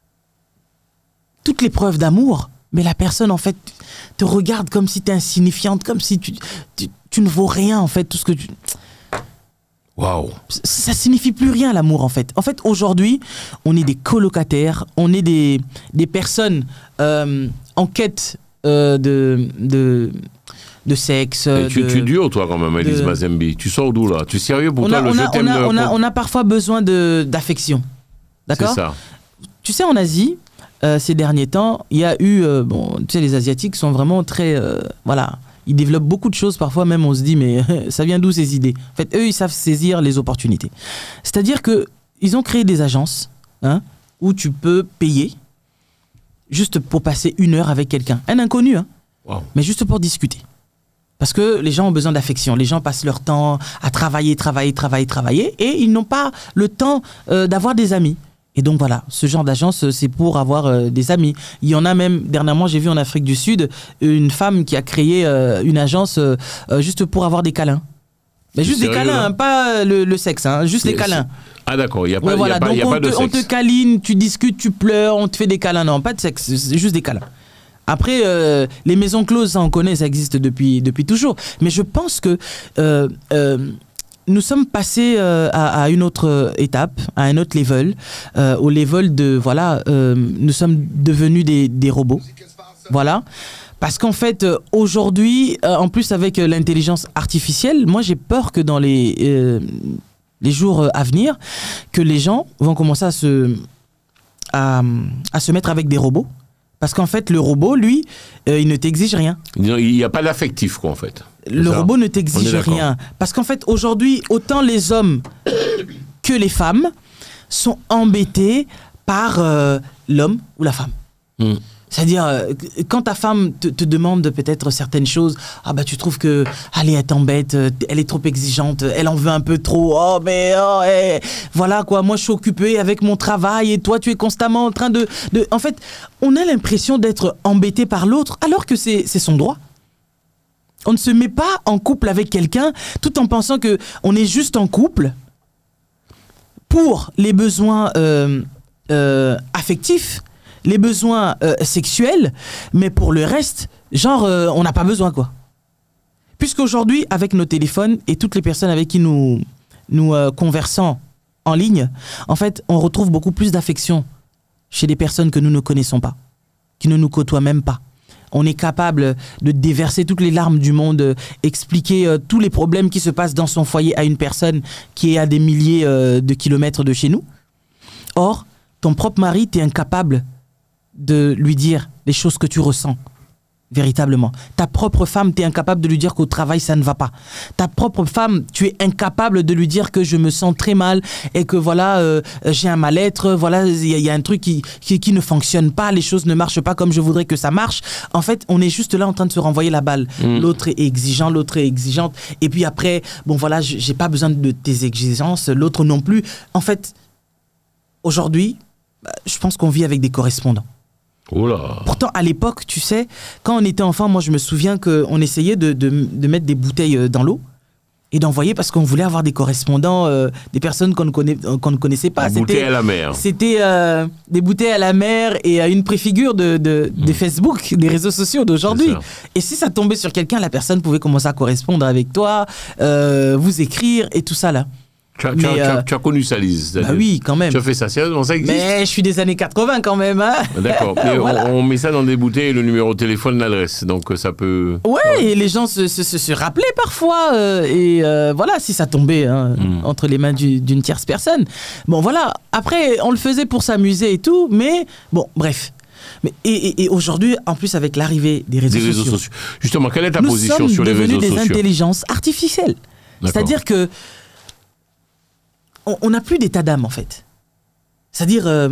toutes les preuves d'amour, mais la personne en fait te regarde comme si tu es insignifiante, comme si tu, tu, tu ne vaux rien en fait, tout ce que tu... Waouh. Ça, ça signifie plus rien l'amour en fait. En fait aujourd'hui, on est des colocataires, on est des, des personnes euh, en quête euh, de... de de sexe. Et Tu, de... tu es dur, toi, quand même, Elise de- Mazembe. Tu sors d'où, là? Tu es sérieux pour on toi, a, le on, je a, t'aime on, a, de- on, a, on a parfois besoin de- d'affection. D'accord? C'est ça. Tu sais, en Asie, euh, ces derniers temps, il y a eu... euh, bon, tu sais, les Asiatiques sont vraiment très... euh, voilà. Ils développent beaucoup de choses. Parfois, même, on se dit, mais ça vient d'où ces idées? En fait, eux, ils savent saisir les opportunités. C'est-à-dire qu'ils ont créé des agences hein, où tu peux payer juste pour passer une heure avec quelqu'un. Un inconnu, hein, Wow. mais juste pour discuter. Parce que les gens ont besoin d'affection. Les gens passent leur temps à travailler, travailler, travailler, travailler, et ils n'ont pas le temps euh, d'avoir des amis. Et donc voilà, ce genre d'agence, c'est pour avoir euh, des amis. Il y en a même, dernièrement, j'ai vu en Afrique du Sud, une femme qui a créé euh, une agence euh, euh, juste pour avoir des câlins. Mais juste des Sérieux, câlins, là hein, pas le, le sexe, hein, juste les Mais câlins. Ah, d'accord, il n'y a pas, Ouais, il y a voilà. pas, il Donc y a on, pas de te, on te sexe. câline, tu discutes, tu pleures, on te fait des câlins. Non, pas de sexe, c'est juste des câlins. Après, euh, les maisons closes, ça on connaît, ça existe depuis, depuis toujours. Mais je pense que euh, euh, nous sommes passés euh, à, à une autre étape, à un autre level, euh, au level de, voilà, euh, nous sommes devenus des, des robots. Voilà. Parce qu'en fait, euh, aujourd'hui, euh, en plus avec euh, l'intelligence artificielle, moi j'ai peur que dans les, euh, les jours euh, à venir, que les gens vont commencer à se, à, à se mettre avec des robots. Parce qu'en fait, le robot, lui, euh, il ne t'exige rien. Il n'y a pas d'affectif, quoi, en fait. Le C'est ça. robot ne On est t'exige d'accord. rien. Parce qu'en fait, aujourd'hui, autant les hommes que les femmes sont embêtés par euh, l'homme ou la femme. Hmm. C'est-à-dire, euh, quand ta femme te, te demande peut-être certaines choses, ah bah tu trouves que, allez, elle t'embête, euh, elle est trop exigeante, elle en veut un peu trop, oh mais, oh, eh, voilà quoi, moi je suis occupée avec mon travail et toi tu es constamment en train de... de... En fait, on a l'impression d'être embêté par l'autre alors que c'est c'est son droit. On ne se met pas en couple avec quelqu'un tout en pensant que on est juste en couple pour les besoins euh, euh, affectifs, les besoins euh, sexuels, mais pour le reste, genre, euh, on n'a pas besoin, quoi. Puisqu'aujourd'hui, avec nos téléphones et toutes les personnes avec qui nous, nous euh, conversons en ligne, en fait, on retrouve beaucoup plus d'affection chez des personnes que nous ne connaissons pas, qui ne nous côtoient même pas. On est capable de déverser toutes les larmes du monde, euh, expliquer euh, tous les problèmes qui se passent dans son foyer à une personne qui est à des milliers euh, de kilomètres de chez nous. Or, ton propre mari, tu es incapable de lui dire les choses que tu ressens, véritablement. Ta propre femme, tu es incapable de lui dire qu'au travail, ça ne va pas. Ta propre femme, tu es incapable de lui dire que je me sens très mal et que voilà, euh, j'ai un mal-être, voilà, il y, y a un truc qui, qui, qui ne fonctionne pas, les choses ne marchent pas comme je voudrais que ça marche. En fait, on est juste là en train de se renvoyer la balle. Mmh. L'autre est exigeant, l'autre est exigeante. Et puis après, bon voilà, j'ai pas besoin de tes exigences, l'autre non plus. En fait, aujourd'hui, je pense qu'on vit avec des correspondants. Oula. Pourtant, à l'époque, tu sais, quand on était enfant, moi, je me souviens qu'on essayait de, de, de mettre des bouteilles dans l'eau et d'envoyer parce qu'on voulait avoir des correspondants, euh, des personnes qu'on ne, connaît, qu'on ne connaissait pas. Des bouteilles à la mer. C'était euh, des bouteilles à la mer et à une préfigure de, de, mmh. des Facebook, des réseaux sociaux d'aujourd'hui. Et si ça tombait sur quelqu'un, la personne pouvait commencer à correspondre avec toi, euh, vous écrire et tout ça là. Tu as, tu, as, euh, tu as connu ça, Lise? Bah oui, quand même. Tu as fait ça sérieusement, ça existe? Mais je suis des années quatre-vingts quand même. Hein. D'accord. Voilà. on, on met ça dans des bouteilles, le numéro de téléphone, l'adresse. Donc ça peut... Ouais, ouais. Et les gens se, se, se, se rappelaient parfois. Euh, et euh, voilà, si ça tombait hein, mm. entre les mains du, d'une tierce personne. Bon, voilà. Après, on le faisait pour s'amuser et tout. Mais bon, bref. Mais, et, et, et aujourd'hui, en plus, avec l'arrivée des réseaux, des réseaux sociaux. sociaux. Justement, quelle est ta nous position sur les réseaux sociaux? Nous sommes devenus des intelligences artificielles. C'est-à-dire que on n'a plus d'état d'âme, en fait. C'est-à-dire, euh,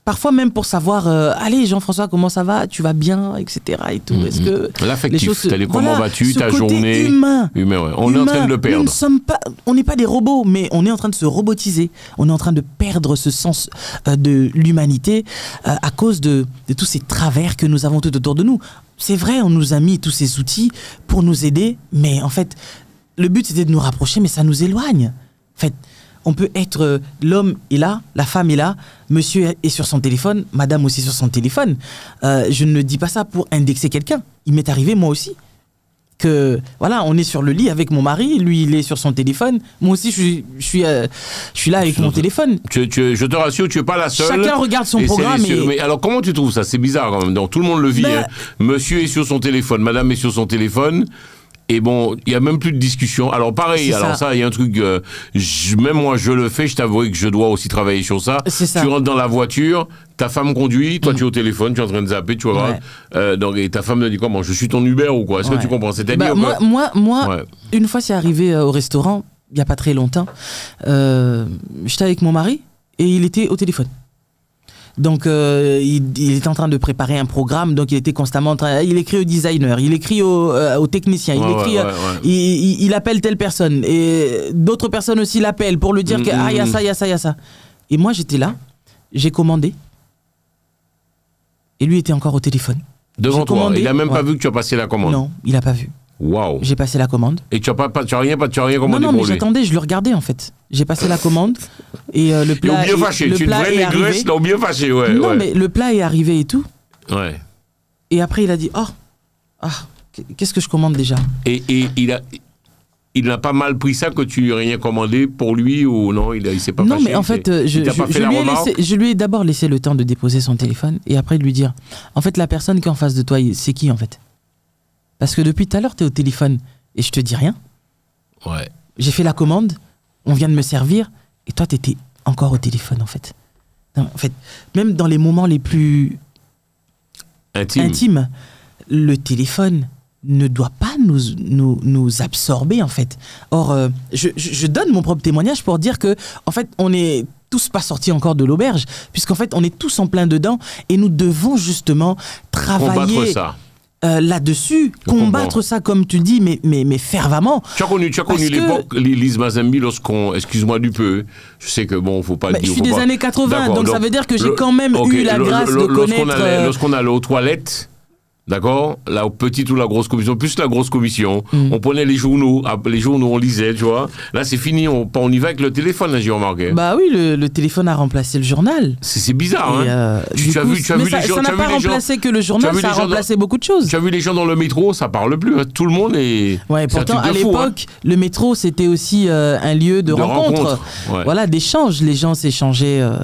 parfois même pour savoir, euh, allez Jean-François, comment ça va, tu vas bien, et cetera. Et tout. Mmh. Est-ce que l'affectif, les comment voilà, vas-tu, ta côté journée humain, humain ouais. On humain, est en train de le perdre. Nous ne sommes pas, on n'est pas des robots, mais on est en train de se robotiser. On est en train de perdre ce sens euh, de l'humanité euh, à cause de, de tous ces travers que nous avons tout autour de nous. C'est vrai, on nous a mis tous ces outils pour nous aider, mais en fait, le but c'était de nous rapprocher, mais ça nous éloigne. En fait, on peut être, euh, l'homme est là, la femme est là, monsieur est sur son téléphone, madame aussi sur son téléphone. Euh, je ne dis pas ça pour indexer quelqu'un. Il m'est arrivé moi aussi que, voilà, on est sur le lit avec mon mari, lui il est sur son téléphone, moi aussi je suis, je suis, euh, je suis là avec mon téléphone. Tu, tu, je te rassure, tu n'es pas la seule. Chacun regarde son et programme. Et... Mais alors comment tu trouves ça? C'est bizarre quand même. Donc, tout le monde le vit. Ben... Hein. Monsieur est sur son téléphone, madame est sur son téléphone. Et bon, il n'y a même plus de discussion. Alors pareil, alors ça, il y a un truc, euh, je, même moi je le fais, je t'avoue que je dois aussi travailler sur ça. ça. Tu rentres dans la voiture, ta femme conduit, toi mmh. tu es au téléphone, tu es en train de zapper, tu vois. Ouais. Euh, donc, et ta femme te dit comment? Je suis ton Uber ou quoi? Est-ce ouais. que tu comprends? C'est-à-dire bah, moi, que... moi, moi ouais. une fois c'est arrivé euh, au restaurant, il n'y a pas très longtemps, euh, j'étais avec mon mari et il était au téléphone. Donc, euh, il, il était en train de préparer un programme, donc il était constamment en train... Il écrit au designer, il écrit au, euh, au technicien, il, ouais, écrit, ouais, ouais, ouais. Il, il, il appelle telle personne, et d'autres personnes aussi l'appellent pour lui dire mmh, que, ah, il y a ça, il y a ça, il y a ça. Et moi, j'étais là, j'ai commandé, et lui était encore au téléphone. Devant toi, commandé, il n'a même ouais. pas vu que tu as passé la commande? Non, il n'a pas vu. Waouh. J'ai passé la commande. Et tu n'as pas, tu as rien, tu as rien commandé non, non, pour mais lui? j'attendais, je le regardais en fait. J'ai passé la commande et euh, le plat. Ils ont bien fâché, tu es une vraie négresse, ils ont bien fâché, ouais. Non, ouais. mais le plat est arrivé et tout. Ouais. Et après, il a dit, oh, ah, qu'est-ce que je commande déjà? Et, et il a. Il n'a pas mal pris ça que tu lui aies rien commandé pour lui ou non? Il, il s'est pas non, fâché? Non, mais en fait, je, je, je, lui ai laissé, je lui ai d'abord laissé le temps de déposer son téléphone et après de lui dire, en fait, la personne qui est en face de toi, c'est qui en fait? Parce que depuis tout à l'heure, tu es au téléphone et je te dis rien. Ouais. J'ai fait la commande, on vient de me servir et toi, tu étais encore au téléphone en fait. Non, en fait, même dans les moments les plus Intime. intimes, le téléphone ne doit pas nous, nous, nous absorber en fait. Or, euh, je, je donne mon propre témoignage pour dire que en fait, on n'est tous pas sortis encore de l'auberge, puisqu'en fait, on est tous en plein dedans et nous devons justement travailler. Combattre ça. Euh, là-dessus, je combattre comprends. Ça, comme tu dis, mais, mais, mais fervemment. Tu as connu, tu as connu l'époque, que... Lise Mazembi, lorsqu'on, excuse-moi du peu, je sais que bon, faut pas bah, dire. Je suis des pas... années quatre-vingts, donc, donc ça veut dire que j'ai le... quand même okay, eu la le, grâce le, de lorsqu'on connaître... Allait, lorsqu'on allait aux toilettes, d'accord, la petite ou la grosse commission, plus la grosse commission, mm. on prenait les journaux, les journaux, on lisait, tu vois. Là, c'est fini, on, on y va avec le téléphone, là, j'ai remarqué. Bah oui, le, le téléphone a remplacé le journal. C'est bizarre, et hein. Euh, tu, tu as coup, vu, tu as vu ça, les gens, ça n'a pas remplacé gens, que le journal, ça a remplacé dans, beaucoup de choses. Tu as vu les gens dans le métro, ça parle plus, hein. Tout le monde est... Ouais, pourtant, à l'époque, hein. le métro, c'était aussi euh, un lieu de, de rencontre. rencontre. Ouais. Voilà, d'échange. Les gens s'échangeaient... Euh,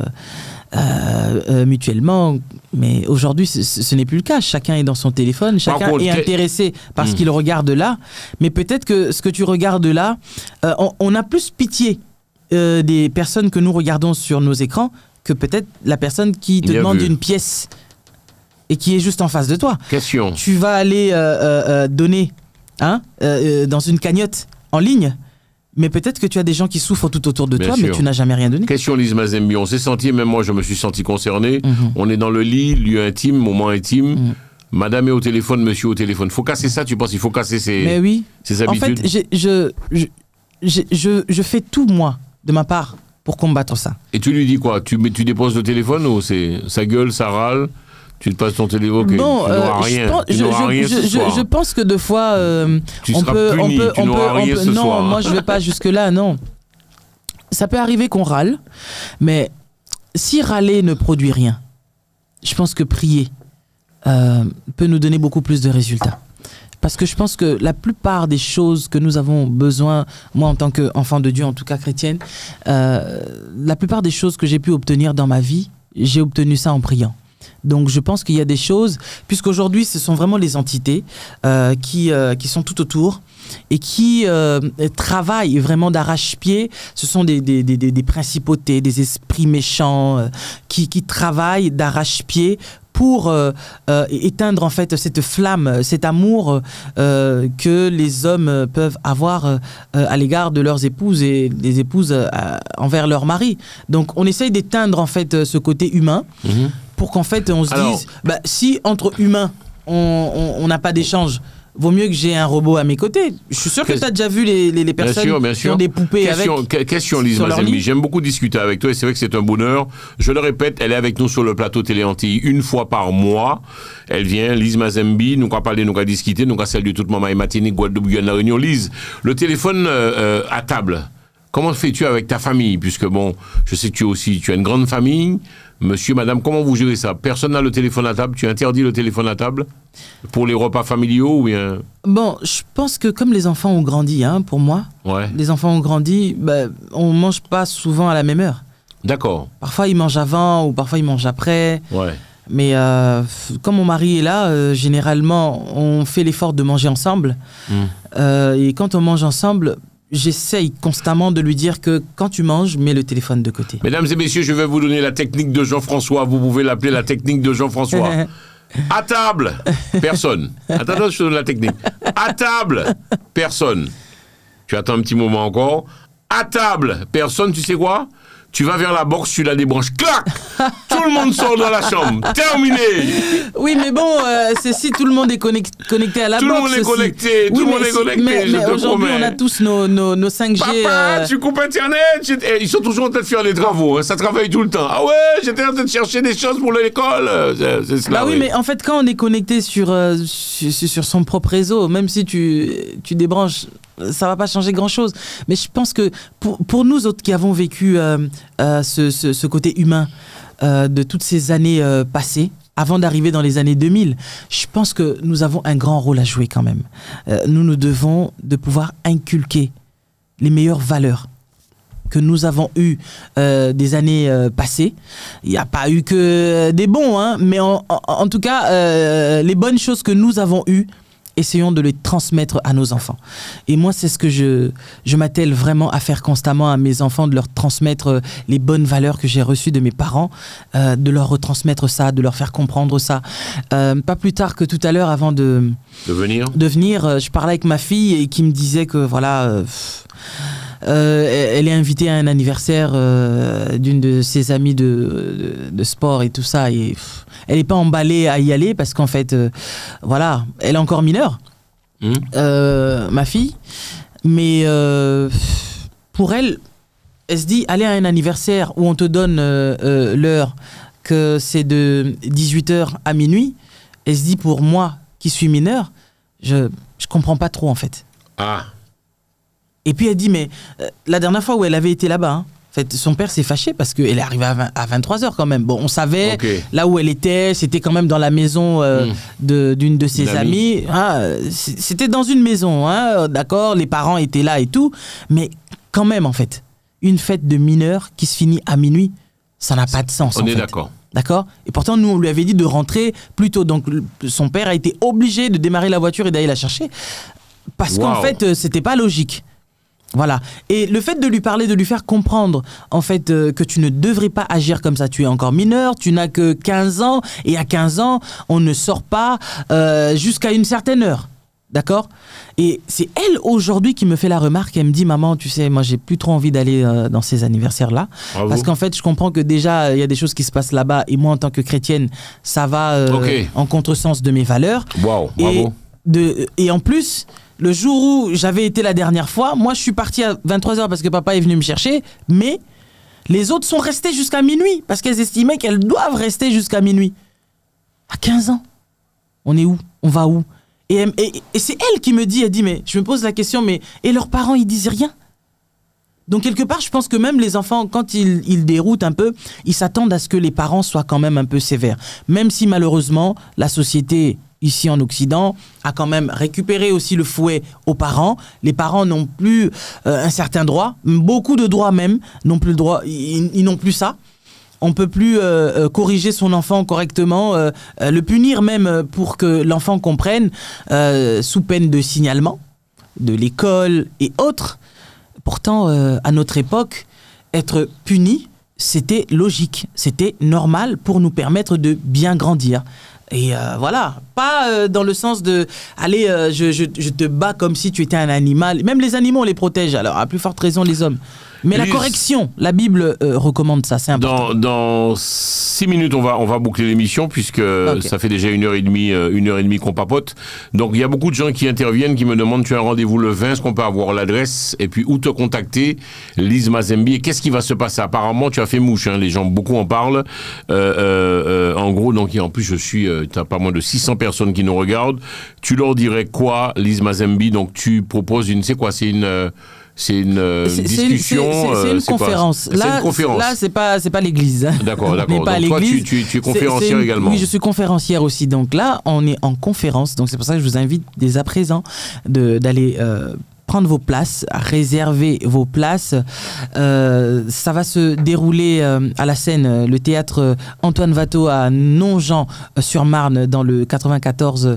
Euh, euh, mutuellement, mais aujourd'hui ce, ce n'est plus le cas. Chacun est dans son téléphone, chacun contre, est intéressé par mmh. ce qu'il regarde là, mais peut-être que ce que tu regardes là, euh, on, on a plus pitié euh, des personnes que nous regardons sur nos écrans que peut-être la personne qui te Bien demande vu. une pièce et qui est juste en face de toi. Question. Tu vas aller euh, euh, donner hein, euh, dans une cagnotte en ligne. Mais peut-être que tu as des gens qui souffrent tout autour de Bien toi, sûr. mais tu n'as jamais rien donné. Question Lise Mazembi, on s'est senti, même moi je me suis senti concerné. Mm-hmm. On est dans le lit, lieu intime, moment intime. Mm. Madame est au téléphone, monsieur au téléphone. Faut casser ça, tu penses? Il faut casser ses, mais oui. ses habitudes? En fait, j'ai, je, je, je, je, je fais tout, moi, de ma part, pour combattre ça. Et tu lui dis quoi? Tu, tu déposes le téléphone ou c'est ça gueule, ça râle? Tu te passes ton téléphone, ok. Bon, tu n'auras euh, rien. Je, tu je, n'auras je, rien je, ce soir. je pense que deux fois, euh, tu on, seras peut, puni, on peut, tu on peut, n'auras rien on peut, ce non, soir. moi je vais pas jusque là, non. Ça peut arriver qu'on râle, mais si râler ne produit rien, je pense que prier euh, peut nous donner beaucoup plus de résultats. Parce que je pense que la plupart des choses que nous avons besoin, moi en tant qu'enfant de Dieu, en tout cas chrétienne, euh, la plupart des choses que j'ai pu obtenir dans ma vie, j'ai obtenu ça en priant. Donc je pense qu'il y a des choses, puisqu'aujourd'hui ce sont vraiment les entités euh, qui, euh, qui sont tout autour et qui euh, travaillent vraiment d'arrache-pied. Ce sont des, des, des, des principautés, des esprits méchants euh, qui, qui travaillent d'arrache-pied pour euh, euh, éteindre en fait cette flamme, cet amour euh, que les hommes peuvent avoir euh, à l'égard de leurs épouses et des épouses euh, envers leur mari. Donc on essaye d'éteindre en fait ce côté humain mmh. pour qu'en fait on se Alors, dise, bah, si entre humains on n'a pas d'échange, vaut mieux que j'ai un robot à mes côtés. Je suis sûr que tu as déjà vu les, les, les personnes bien sûr, bien qui sûr. ont des poupées question, avec... Question, Lise Mazembi. J'aime beaucoup discuter avec toi et c'est vrai que c'est un bonheur. Je le répète, elle est avec nous sur le plateau Télé Antilles une fois par mois. Elle vient, Lise Mazembi, nous allons parler, nous allons discuter, nous allons saluer toute maman et Martinique, Guadeloupe, Guyane, La Réunion. Lise, le téléphone euh, euh, à table, comment fais-tu avec ta famille? Puisque bon, je sais que tu aussi, tu as une grande famille. Monsieur, madame, comment vous gérez ça? Personne n'a le téléphone à table? Tu interdis le téléphone à table pour les repas familiaux ou bien... Bon, je pense que comme les enfants ont grandi, hein, pour moi, ouais. les enfants ont grandi, bah, on ne mange pas souvent à la même heure. D'accord. Parfois, ils mangent avant ou parfois, ils mangent après. Ouais. Mais euh, comme mon mari est là, euh, généralement, on fait l'effort de manger ensemble. Mmh. Euh, et quand on mange ensemble... J'essaye constamment de lui dire que quand tu manges, mets le téléphone de côté. Mesdames et messieurs, je vais vous donner la technique de Jean-François. Vous pouvez l'appeler la technique de Jean-François. À table, personne. Attends, attends, je te donne la technique. À table, personne. Tu attends un petit moment encore. À table, personne, tu sais quoi? Tu vas vers la box, tu la débranches, clac! Tout le monde sort dans la chambre. Terminé! Oui, mais bon, euh, c'est si tout le monde est connecté, connecté à la tout box. Tout le monde est connecté, oui, tout le monde est si, connecté, mais, je mais te aujourd'hui, on a tous nos, nos, nos cinq G. Papa, euh... tu coupes Internet! Ils sont toujours en train de faire des travaux, hein, ça travaille tout le temps. Ah ouais, j'étais en train de chercher des choses pour l'école. C'est, c'est cela, bah oui, oui, mais en fait, quand on est connecté sur, euh, sur, sur son propre réseau, même si tu, tu débranches... ça va pas changer grand-chose. Mais je pense que pour, pour nous autres qui avons vécu euh, euh, ce, ce, ce côté humain euh, de toutes ces années euh, passées, avant d'arriver dans les années deux mille, je pense que nous avons un grand rôle à jouer quand même. Euh, nous nous devons de pouvoir inculquer les meilleures valeurs que nous avons eues euh, des années euh, passées. Il n'y a pas eu que des bons, hein, mais en, en, en tout cas, euh, les bonnes choses que nous avons eues, essayons de les transmettre à nos enfants. Et moi, c'est ce que je, je m'attelle vraiment à faire constamment à mes enfants, de leur transmettre les bonnes valeurs que j'ai reçues de mes parents, euh, de leur retransmettre ça, de leur faire comprendre ça. Euh, pas plus tard que tout à l'heure, avant de, de venir, de venir je parlais avec ma fille et qui me disait que voilà... Euh, Euh, elle est invitée à un anniversaire euh, d'une de ses amies de, de, de sport et tout ça. Et pff, elle n'est pas emballée à y aller parce qu'en fait, euh, voilà, elle est encore mineure, mmh. euh, ma fille. Mais euh, pour elle, elle se dit, aller à un anniversaire où on te donne euh, euh, l'heure, que c'est de dix-huit heures à minuit, elle se dit, pour moi qui suis mineure, je ne comprends pas trop en fait. Ah. Et puis elle dit, mais euh, la dernière fois où elle avait été là-bas, hein, en fait, son père s'est fâché parce qu'elle est arrivée à, vingt, à vingt-trois heures quand même. Bon, on savait okay. là où elle était, c'était quand même dans la maison euh, mmh. de, d'une de ses amies. Hein, c'était dans une maison, hein, d'accord, les parents étaient là et tout. Mais quand même, en fait, une fête de mineurs qui se finit à minuit, ça n'a pas de sens. On en est fait. d'accord. D'accord. Et pourtant, nous, on lui avait dit de rentrer plus tôt. Donc, son père a été obligé de démarrer la voiture et d'aller la chercher. Parce wow. qu'en fait, c'était pas logique. Voilà. Et le fait de lui parler, de lui faire comprendre en fait euh, que tu ne devrais pas agir comme ça. Tu es encore mineur, tu n'as que quinze ans et à quinze ans, on ne sort pas euh, jusqu'à une certaine heure. D'accord? Et c'est elle aujourd'hui qui me fait la remarque. Elle me dit, maman, tu sais, moi j'ai plus trop envie d'aller euh, dans ces anniversaires-là. Bravo. Parce qu'en fait, je comprends que déjà, il y a des choses qui se passent là-bas. Et moi, en tant que chrétienne, ça va euh, okay. en contresens de mes valeurs. Wow, bravo. Et, de, et en plus... Le jour où j'avais été la dernière fois, moi je suis parti à vingt-trois heures parce que papa est venu me chercher, mais les autres sont restés jusqu'à minuit parce qu'elles estimaient qu'elles doivent rester jusqu'à minuit. À quinze ans, on est où? On va où? Et, et, et c'est elle qui me dit, elle dit, mais je me pose la question, mais et leurs parents ils disent rien? Donc quelque part, je pense que même les enfants, quand ils, ils déroutent un peu, ils s'attendent à ce que les parents soient quand même un peu sévères. Même si malheureusement, la société... ici en Occident, a quand même récupéré aussi le fouet aux parents. Les parents n'ont plus euh, un certain droit, beaucoup de droits même, n'ont plus le droit, ils, ils n'ont plus ça. On ne peut plus euh, euh, corriger son enfant correctement, euh, euh, le punir même pour que l'enfant comprenne, euh, sous peine de signalement de l'école et autres. Pourtant, euh, à notre époque, être puni, c'était logique, c'était normal pour nous permettre de bien grandir. Et euh, voilà, pas euh, dans le sens de allez, euh, je, je, je te bats comme si tu étais un animal. Même les animaux, on les protège, alors à plus forte raison les hommes. Mais Lise, la correction, la Bible euh, recommande ça, c'est important. Dans, dans six minutes, on va, on va boucler l'émission, puisque okay. ça fait déjà une heure et demie, euh, une heure et demie qu'on papote. Donc, il y a beaucoup de gens qui interviennent, qui me demandent, tu as un rendez-vous le vingt, est-ce qu'on peut avoir l'adresse, et puis où te contacter, Lise Mazembi, et qu'est-ce qui va se passer? Apparemment, tu as fait mouche, hein, les gens, beaucoup en parlent. Euh, euh, euh, en gros, donc, en plus, je suis, euh, tu as pas moins de six cents personnes qui nous regardent. Tu leur dirais quoi, Lise Mazembi? Donc, tu proposes une, c'est quoi, c'est une... Euh, C'est une, euh, une discussion. C'est une, une conférence. Là, une conférence. Là, c'est pas, c'est pas l'église. D'accord, d'accord. Donc toi, tu, tu, tu es conférencière une, également. Oui, je suis conférencière aussi. Donc là, on est en conférence. Donc c'est pour ça que je vous invite dès à présent de d'aller euh, prendre vos places, réserver vos places. Euh, ça va se dérouler euh, à la scène, le théâtre Antoine Watteau à Nogent-sur-Marne dans le quatre-vingt-quatorze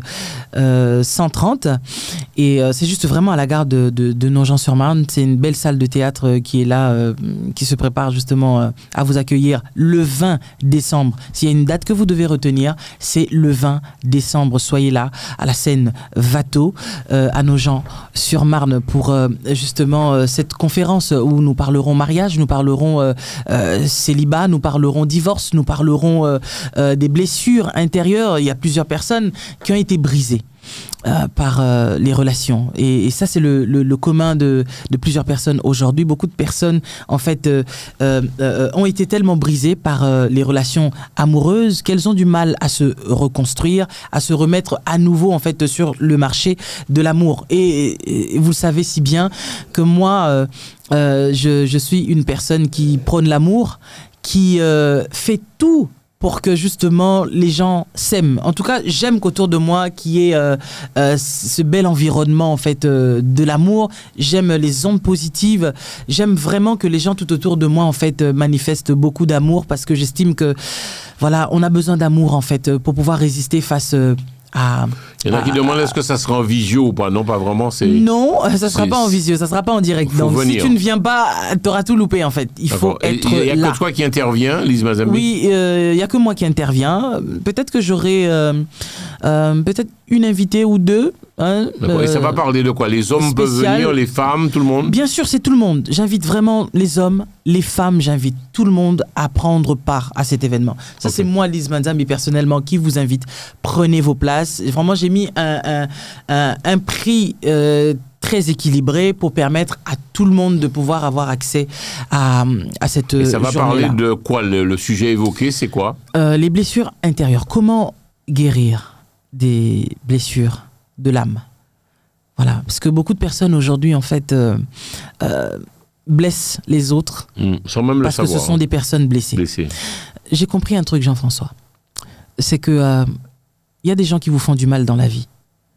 cent trente. Et euh, c'est juste vraiment à la gare de, de, de Nogent-sur-Marne. C'est une belle salle de théâtre qui est là, euh, qui se prépare justement euh, à vous accueillir le vingt décembre. S'il y a une date que vous devez retenir, c'est le vingt décembre. Soyez là à la scène Watteau euh, à Nogent-sur-Marne pour euh, justement euh, cette conférence où nous parlerons mariage, nous parlerons euh, euh, célibat, nous parlerons divorce, nous parlerons euh, euh, des blessures intérieures. Il y a plusieurs personnes qui ont été brisées Euh, par euh, les relations. Et, et ça, c'est le, le, le commun de, de plusieurs personnes aujourd'hui. Beaucoup de personnes, en fait, euh, euh, euh, ont été tellement brisées par euh, les relations amoureuses qu'elles ont du mal à se reconstruire, à se remettre à nouveau, en fait, sur le marché de l'amour. Et, et, et vous le savez si bien que moi, euh, euh, je, je suis une personne qui prône l'amour, qui euh, fait tout pour que justement les gens s'aiment. En tout cas, j'aime qu'autour de moi qu'il y ait euh, euh, ce bel environnement en fait euh, de l'amour. J'aime les ondes positives. J'aime vraiment que les gens tout autour de moi en fait euh, manifestent beaucoup d'amour parce que j'estime que voilà, on a besoin d'amour en fait pour pouvoir résister face euh, à. Il y en a qui demandent est-ce que ça sera en visio ou pas? Non, pas vraiment. Non, ça sera pas en visio, ça sera pas en direct. Donc venir. Si tu ne viens pas, tu auras tout loupé en fait. Il faut être là. Il n'y a que toi qui intervient, Lise Mazembi? Oui, il euh, n'y a que moi qui intervient. Peut-être que j'aurai euh, euh, peut-être une invitée ou deux. Hein, euh, et ça va parler de quoi? Les hommes spécial. peuvent venir, les femmes, tout le monde? Bien sûr, c'est tout le monde. J'invite vraiment les hommes, les femmes, j'invite tout le monde à prendre part à cet événement. Ça, okay. C'est moi, Lise Mazembi, personnellement, qui vous invite. Prenez vos places. Et vraiment, j'ai mis un, un, un, un prix euh, très équilibré pour permettre à tout le monde de pouvoir avoir accès à, à cette journée-là. Et ça va parler de quoi? Le, le sujet évoqué, c'est quoi? euh, Les blessures intérieures. Comment guérir des blessures de l'âme? Voilà, parce que beaucoup de personnes aujourd'hui, en fait, euh, euh, blessent les autres mmh, sans même parce le savoir, que ce sont hein. des personnes blessées. blessées. J'ai compris un truc, Jean-François. C'est que euh, y a des gens qui vous font du mal dans la vie.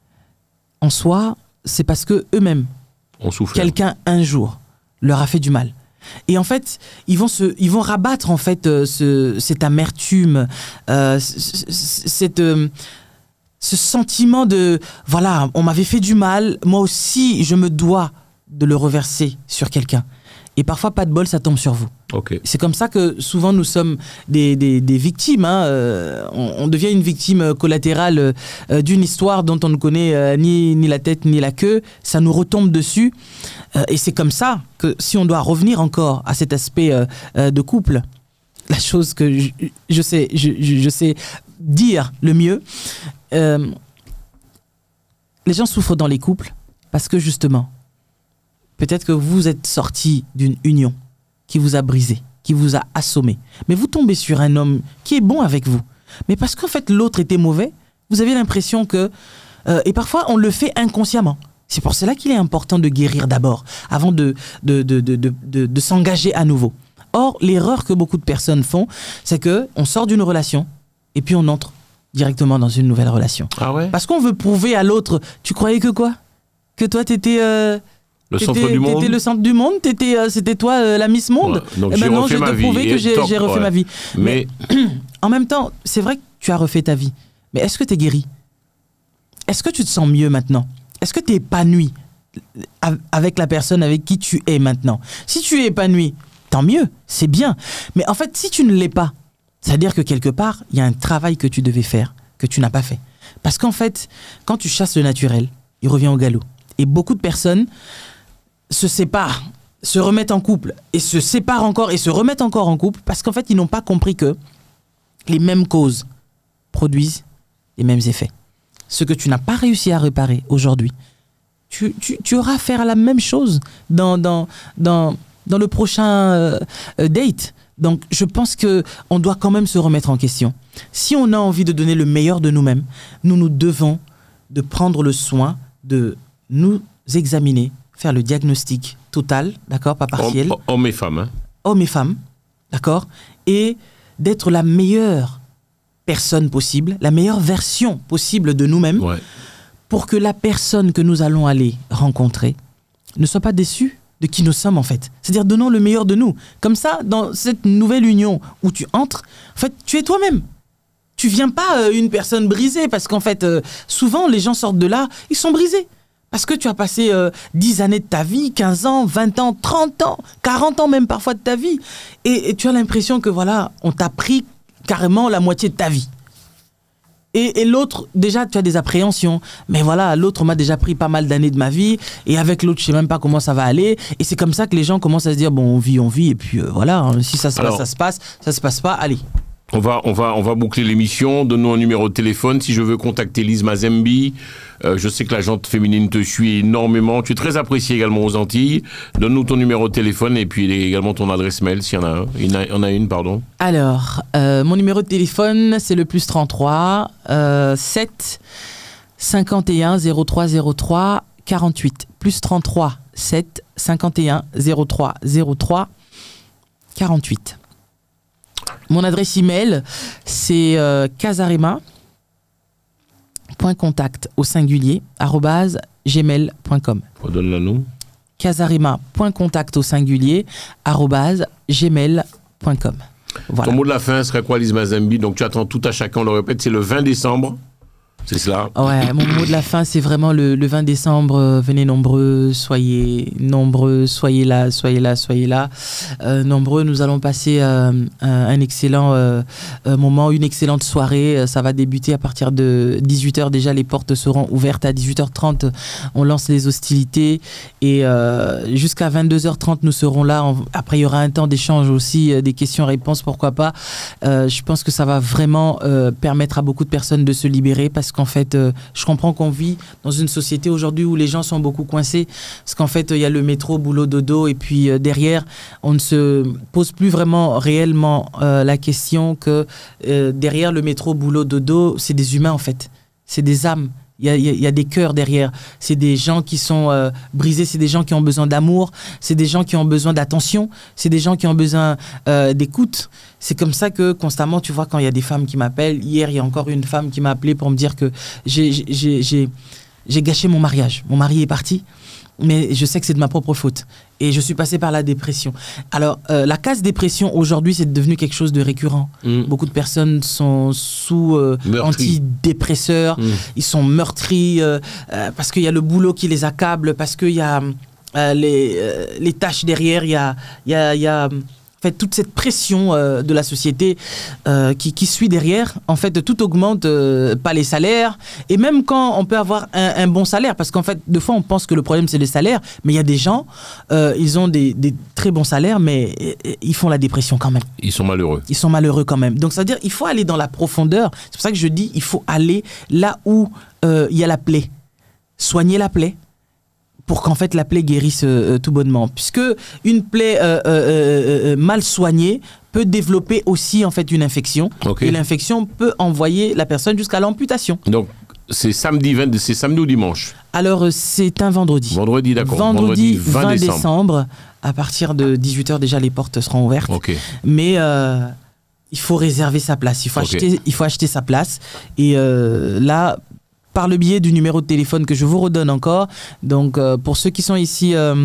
En soi, c'est parce que eux-mêmes, quelqu'un un jour leur a fait du mal. Et en fait, ils vont se, ils vont rabattre en fait euh, ce, cette amertume, euh, cette euh, ce sentiment de voilà, on m'avait fait du mal, moi aussi je me dois de le reverser sur quelqu'un. Et parfois, pas de bol, ça tombe sur vous. Okay. C'est comme ça que souvent nous sommes des, des, des victimes. Hein. Euh, on, on devient une victime collatérale euh, d'une histoire dont on ne connaît euh, ni, ni la tête ni la queue. Ça nous retombe dessus. Euh, et c'est comme ça que si on doit revenir encore à cet aspect euh, euh, de couple, la chose que je, je, sais, je, je sais dire le mieux, euh, les gens souffrent dans les couples parce que justement, peut-être que vous êtes sorti d'une union qui vous a brisé, qui vous a assommé. Mais vous tombez sur un homme qui est bon avec vous. Mais parce qu'en fait, l'autre était mauvais, vous avez l'impression que... Euh, et parfois, on le fait inconsciemment. C'est pour cela qu'il est important de guérir d'abord, avant de, de, de, de, de, de, de s'engager à nouveau. Or, l'erreur que beaucoup de personnes font, c'est qu'on sort d'une relation et puis on entre directement dans une nouvelle relation. Ah ouais? Parce qu'on veut prouver à l'autre, tu croyais que quoi? Que toi, t'étais... Euh, Le centre du monde. T'étais le centre du monde, t'étais, euh, c'était toi euh, la Miss Monde. Ouais, donc et maintenant, je vais te prouver que j'ai refait ouais. ma vie. Mais, Mais en même temps, c'est vrai que tu as refait ta vie. Mais est-ce que tu es guéri? Est-ce que tu te sens mieux maintenant? Est-ce que tu es épanoui avec la personne avec qui tu es maintenant? Si tu es épanoui, tant mieux, c'est bien. Mais en fait, si tu ne l'es pas, c'est-à-dire que quelque part, il y a un travail que tu devais faire, que tu n'as pas fait. Parce qu'en fait, quand tu chasses le naturel, il revient au galop. Et beaucoup de personnes se séparent, se remettent en couple, et se séparent encore, et se remettent encore en couple, parce qu'en fait, ils n'ont pas compris que les mêmes causes produisent les mêmes effets. Ce que tu n'as pas réussi à réparer aujourd'hui, tu, tu, tu auras à faire la même chose dans, dans, dans, dans le prochain euh, date. Donc, je pense qu'on doit quand même se remettre en question. Si on a envie de donner le meilleur de nous-mêmes, nous nous devons de prendre le soin de nous examiner, faire le diagnostic total, d'accord, pas partiel. Hommes et femmes. Hein. Hommes et femmes, d'accord, et d'être la meilleure personne possible, la meilleure version possible de nous-mêmes, Ouais. pour que la personne que nous allons aller rencontrer ne soit pas déçue de qui nous sommes en fait. C'est-à-dire donnons le meilleur de nous. Comme ça, dans cette nouvelle union où tu entres, en fait, tu es toi-même. Tu viens pas euh, une personne brisée parce qu'en fait, euh, souvent les gens sortent de là, ils sont brisés. Parce que tu as passé euh, dix années de ta vie, quinze ans, vingt ans, trente ans, quarante ans même parfois de ta vie. Et, et tu as l'impression que voilà, on t'a pris carrément la moitié de ta vie. Et, et l'autre, déjà, tu as des appréhensions. Mais voilà, l'autre m'a déjà pris pas mal d'années de ma vie. Et avec l'autre, je sais même pas comment ça va aller. Et c'est comme ça que les gens commencent à se dire, bon, on vit, on vit. Et puis euh, voilà, hein, si ça se Alors, passe, ça se passe. Ça se passe pas, allez. On va, on va, on va boucler l'émission. Donne-nous un numéro de téléphone. Si je veux contacter Lise Mazembi, euh, je sais que la gente féminine te suit énormément. Tu es très apprécié également aux Antilles. Donne-nous ton numéro de téléphone et puis également ton adresse mail, s'il y en a un. Il y en a, il y en a une, pardon. Alors, euh, mon numéro de téléphone, c'est le plus trente-trois, euh, sept, cinquante et un, zéro trois zéro trois, quarante-huit. Plus trente-trois, sept, cinquante et un, zéro trois zéro trois, quarante-huit. Mon adresse email, c'est euh, casarema point contact au singulier arobase gmail point com. Redonne-la nous. casarema point contact au singulier arobase gmail point com. Voilà. Ton mot de la fin serait quoi, Lise Mazembi? Donc tu attends tout à chacun, on le répète, c'est le vingt décembre. C'est cela. Ouais, mon mot de la fin, c'est vraiment le, le vingt décembre. Euh, venez nombreux, soyez nombreux, soyez là, soyez là, soyez là. Euh, nombreux, nous allons passer euh, un, un excellent euh, moment, une excellente soirée. Ça va débuter à partir de dix-huit heures. Déjà, les portes seront ouvertes à dix-huit heures trente. On lance les hostilités. Et euh, jusqu'à vingt-deux heures trente, nous serons là. On, après, il y aura un temps d'échange aussi, euh, des questions-réponses, pourquoi pas. Euh, je pense que ça va vraiment euh, permettre à beaucoup de personnes de se libérer parce qu'en fait, euh, je comprends qu'on vit dans une société aujourd'hui où les gens sont beaucoup coincés parce qu'en fait, il y a le métro, boulot, dodo et puis euh, derrière, on ne se pose plus vraiment réellement euh, la question que euh, derrière le métro, boulot, dodo, c'est des humains en fait, c'est des âmes. Il y, a, il y a des cœurs derrière. C'est des gens qui sont euh, brisés, c'est des gens qui ont besoin d'amour, c'est des gens qui ont besoin d'attention, c'est des gens qui ont besoin euh, d'écoute. C'est comme ça que constamment, tu vois, quand il y a des femmes qui m'appellent, hier, il y a encore une femme qui m'a appelé pour me dire que j'ai, j'ai, j'ai, j'ai gâché mon mariage. Mon mari est parti, mais je sais que c'est de ma propre faute. Et je suis passé par la dépression. Alors, euh, la case dépression, aujourd'hui, c'est devenu quelque chose de récurrent. Mmh. Beaucoup de personnes sont sous euh, antidépresseurs, mmh. ils sont meurtris euh, euh, parce qu'il y a le boulot qui les accable, parce qu'il y a euh, les, euh, les tâches derrière, il y a... Il y a, il y a En fait, toute cette pression euh, de la société euh, qui, qui suit derrière, en fait, tout augmente, euh, pas les salaires. Et même quand on peut avoir un, un bon salaire, parce qu'en fait, deux fois, on pense que le problème, c'est les salaires, mais il y a des gens, euh, ils ont des, des très bons salaires, mais euh, ils font la dépression quand même. Ils sont malheureux. Ils sont malheureux quand même. Donc, c'est-à-dire, il faut aller dans la profondeur. C'est pour ça que je dis, il faut aller là où euh, il y a la plaie. Soigner la plaie, pour qu'en fait la plaie guérisse euh, tout bonnement. Puisque une plaie euh, euh, euh, mal soignée peut développer aussi en fait une infection. Okay. Et l'infection peut envoyer la personne jusqu'à l'amputation. Donc c'est samedi, vingt, c'est samedi ou dimanche? Alors c'est un vendredi. Vendredi, d'accord. Vendredi, vendredi vingt décembre. À partir de dix-huit heures déjà les portes seront ouvertes. Okay. Mais euh, il faut réserver sa place. Il faut, okay. acheter, il faut acheter sa place. Et euh, là... par le biais du numéro de téléphone que je vous redonne encore. Donc, euh, pour ceux qui sont ici euh,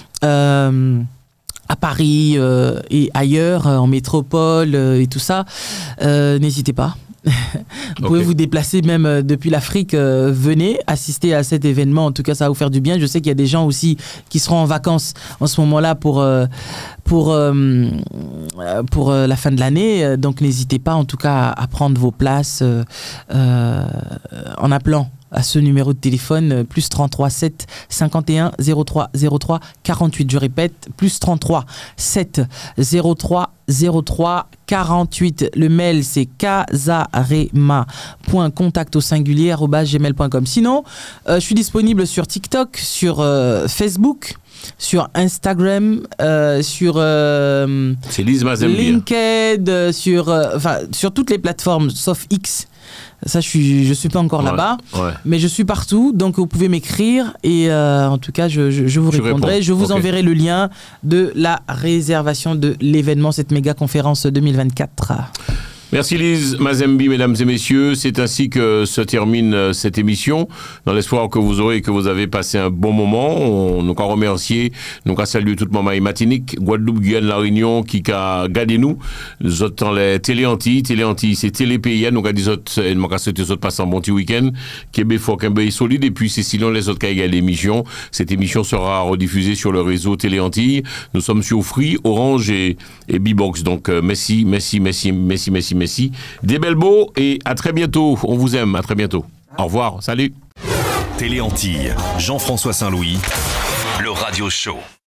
euh, à Paris euh, et ailleurs, euh, en métropole euh, et tout ça, euh, n'hésitez pas. Vous pouvez okay. vous déplacer même euh, depuis l'Afrique. Euh, venez assister à cet événement. En tout cas, ça va vous faire du bien. Je sais qu'il y a des gens aussi qui seront en vacances en ce moment-là pour, euh, pour, euh, pour euh, la fin de l'année. Donc, n'hésitez pas en tout cas à, à prendre vos places euh, euh, en appelant à ce numéro de téléphone, plus trente-trois sept cinquante et un zéro trois zéro trois quarante-huit. Je répète, plus trente-trois sept zéro trois zéro trois quarante-huit. Le mail, c'est casarema point contact au singulier arobase gmail point com. Sinon, euh, je suis disponible sur TikTok, sur euh, Facebook, sur Instagram, euh, sur euh, LinkedIn, sur, euh, enfin, sur toutes les plateformes, sauf X. Ça, je suis, je suis pas encore ouais, là-bas, ouais. mais je suis partout, donc vous pouvez m'écrire et euh, en tout cas, je, je, je vous tu répondrai. Réponds. Je vous okay. enverrai le lien de la réservation de l'événement, cette méga conférence deux mille vingt-quatre. Merci Lise Mazembi, mesdames et messieurs. C'est ainsi que se termine cette émission, dans l'espoir que vous aurez et que vous avez passé un bon moment. On nous a remercié, nous a salué toute maman et Martinique, Guadeloupe, Guyane, La Réunion, qui a gardé nous. Nous autres dans les Télé-Antilles. Télé-Antilles, c'est Télé-Pays. Nous avons dit autres, et nous avons souhaité autres passer un bon petit week-end. Québec fort, Québec solide. Et puis, c'est sinon les autres qui ont gagné l'émission. Cette émission sera rediffusée sur le réseau Télé-Antilles. Nous sommes sur Free, Orange et, et B-Box. Donc, euh, merci, merci, merci, merci, merci. Merci. Des belles beaux et à très bientôt. On vous aime. À très bientôt. Au revoir. Salut. Télé Antilles, Jean-François Saint-Louis, le Radio Show.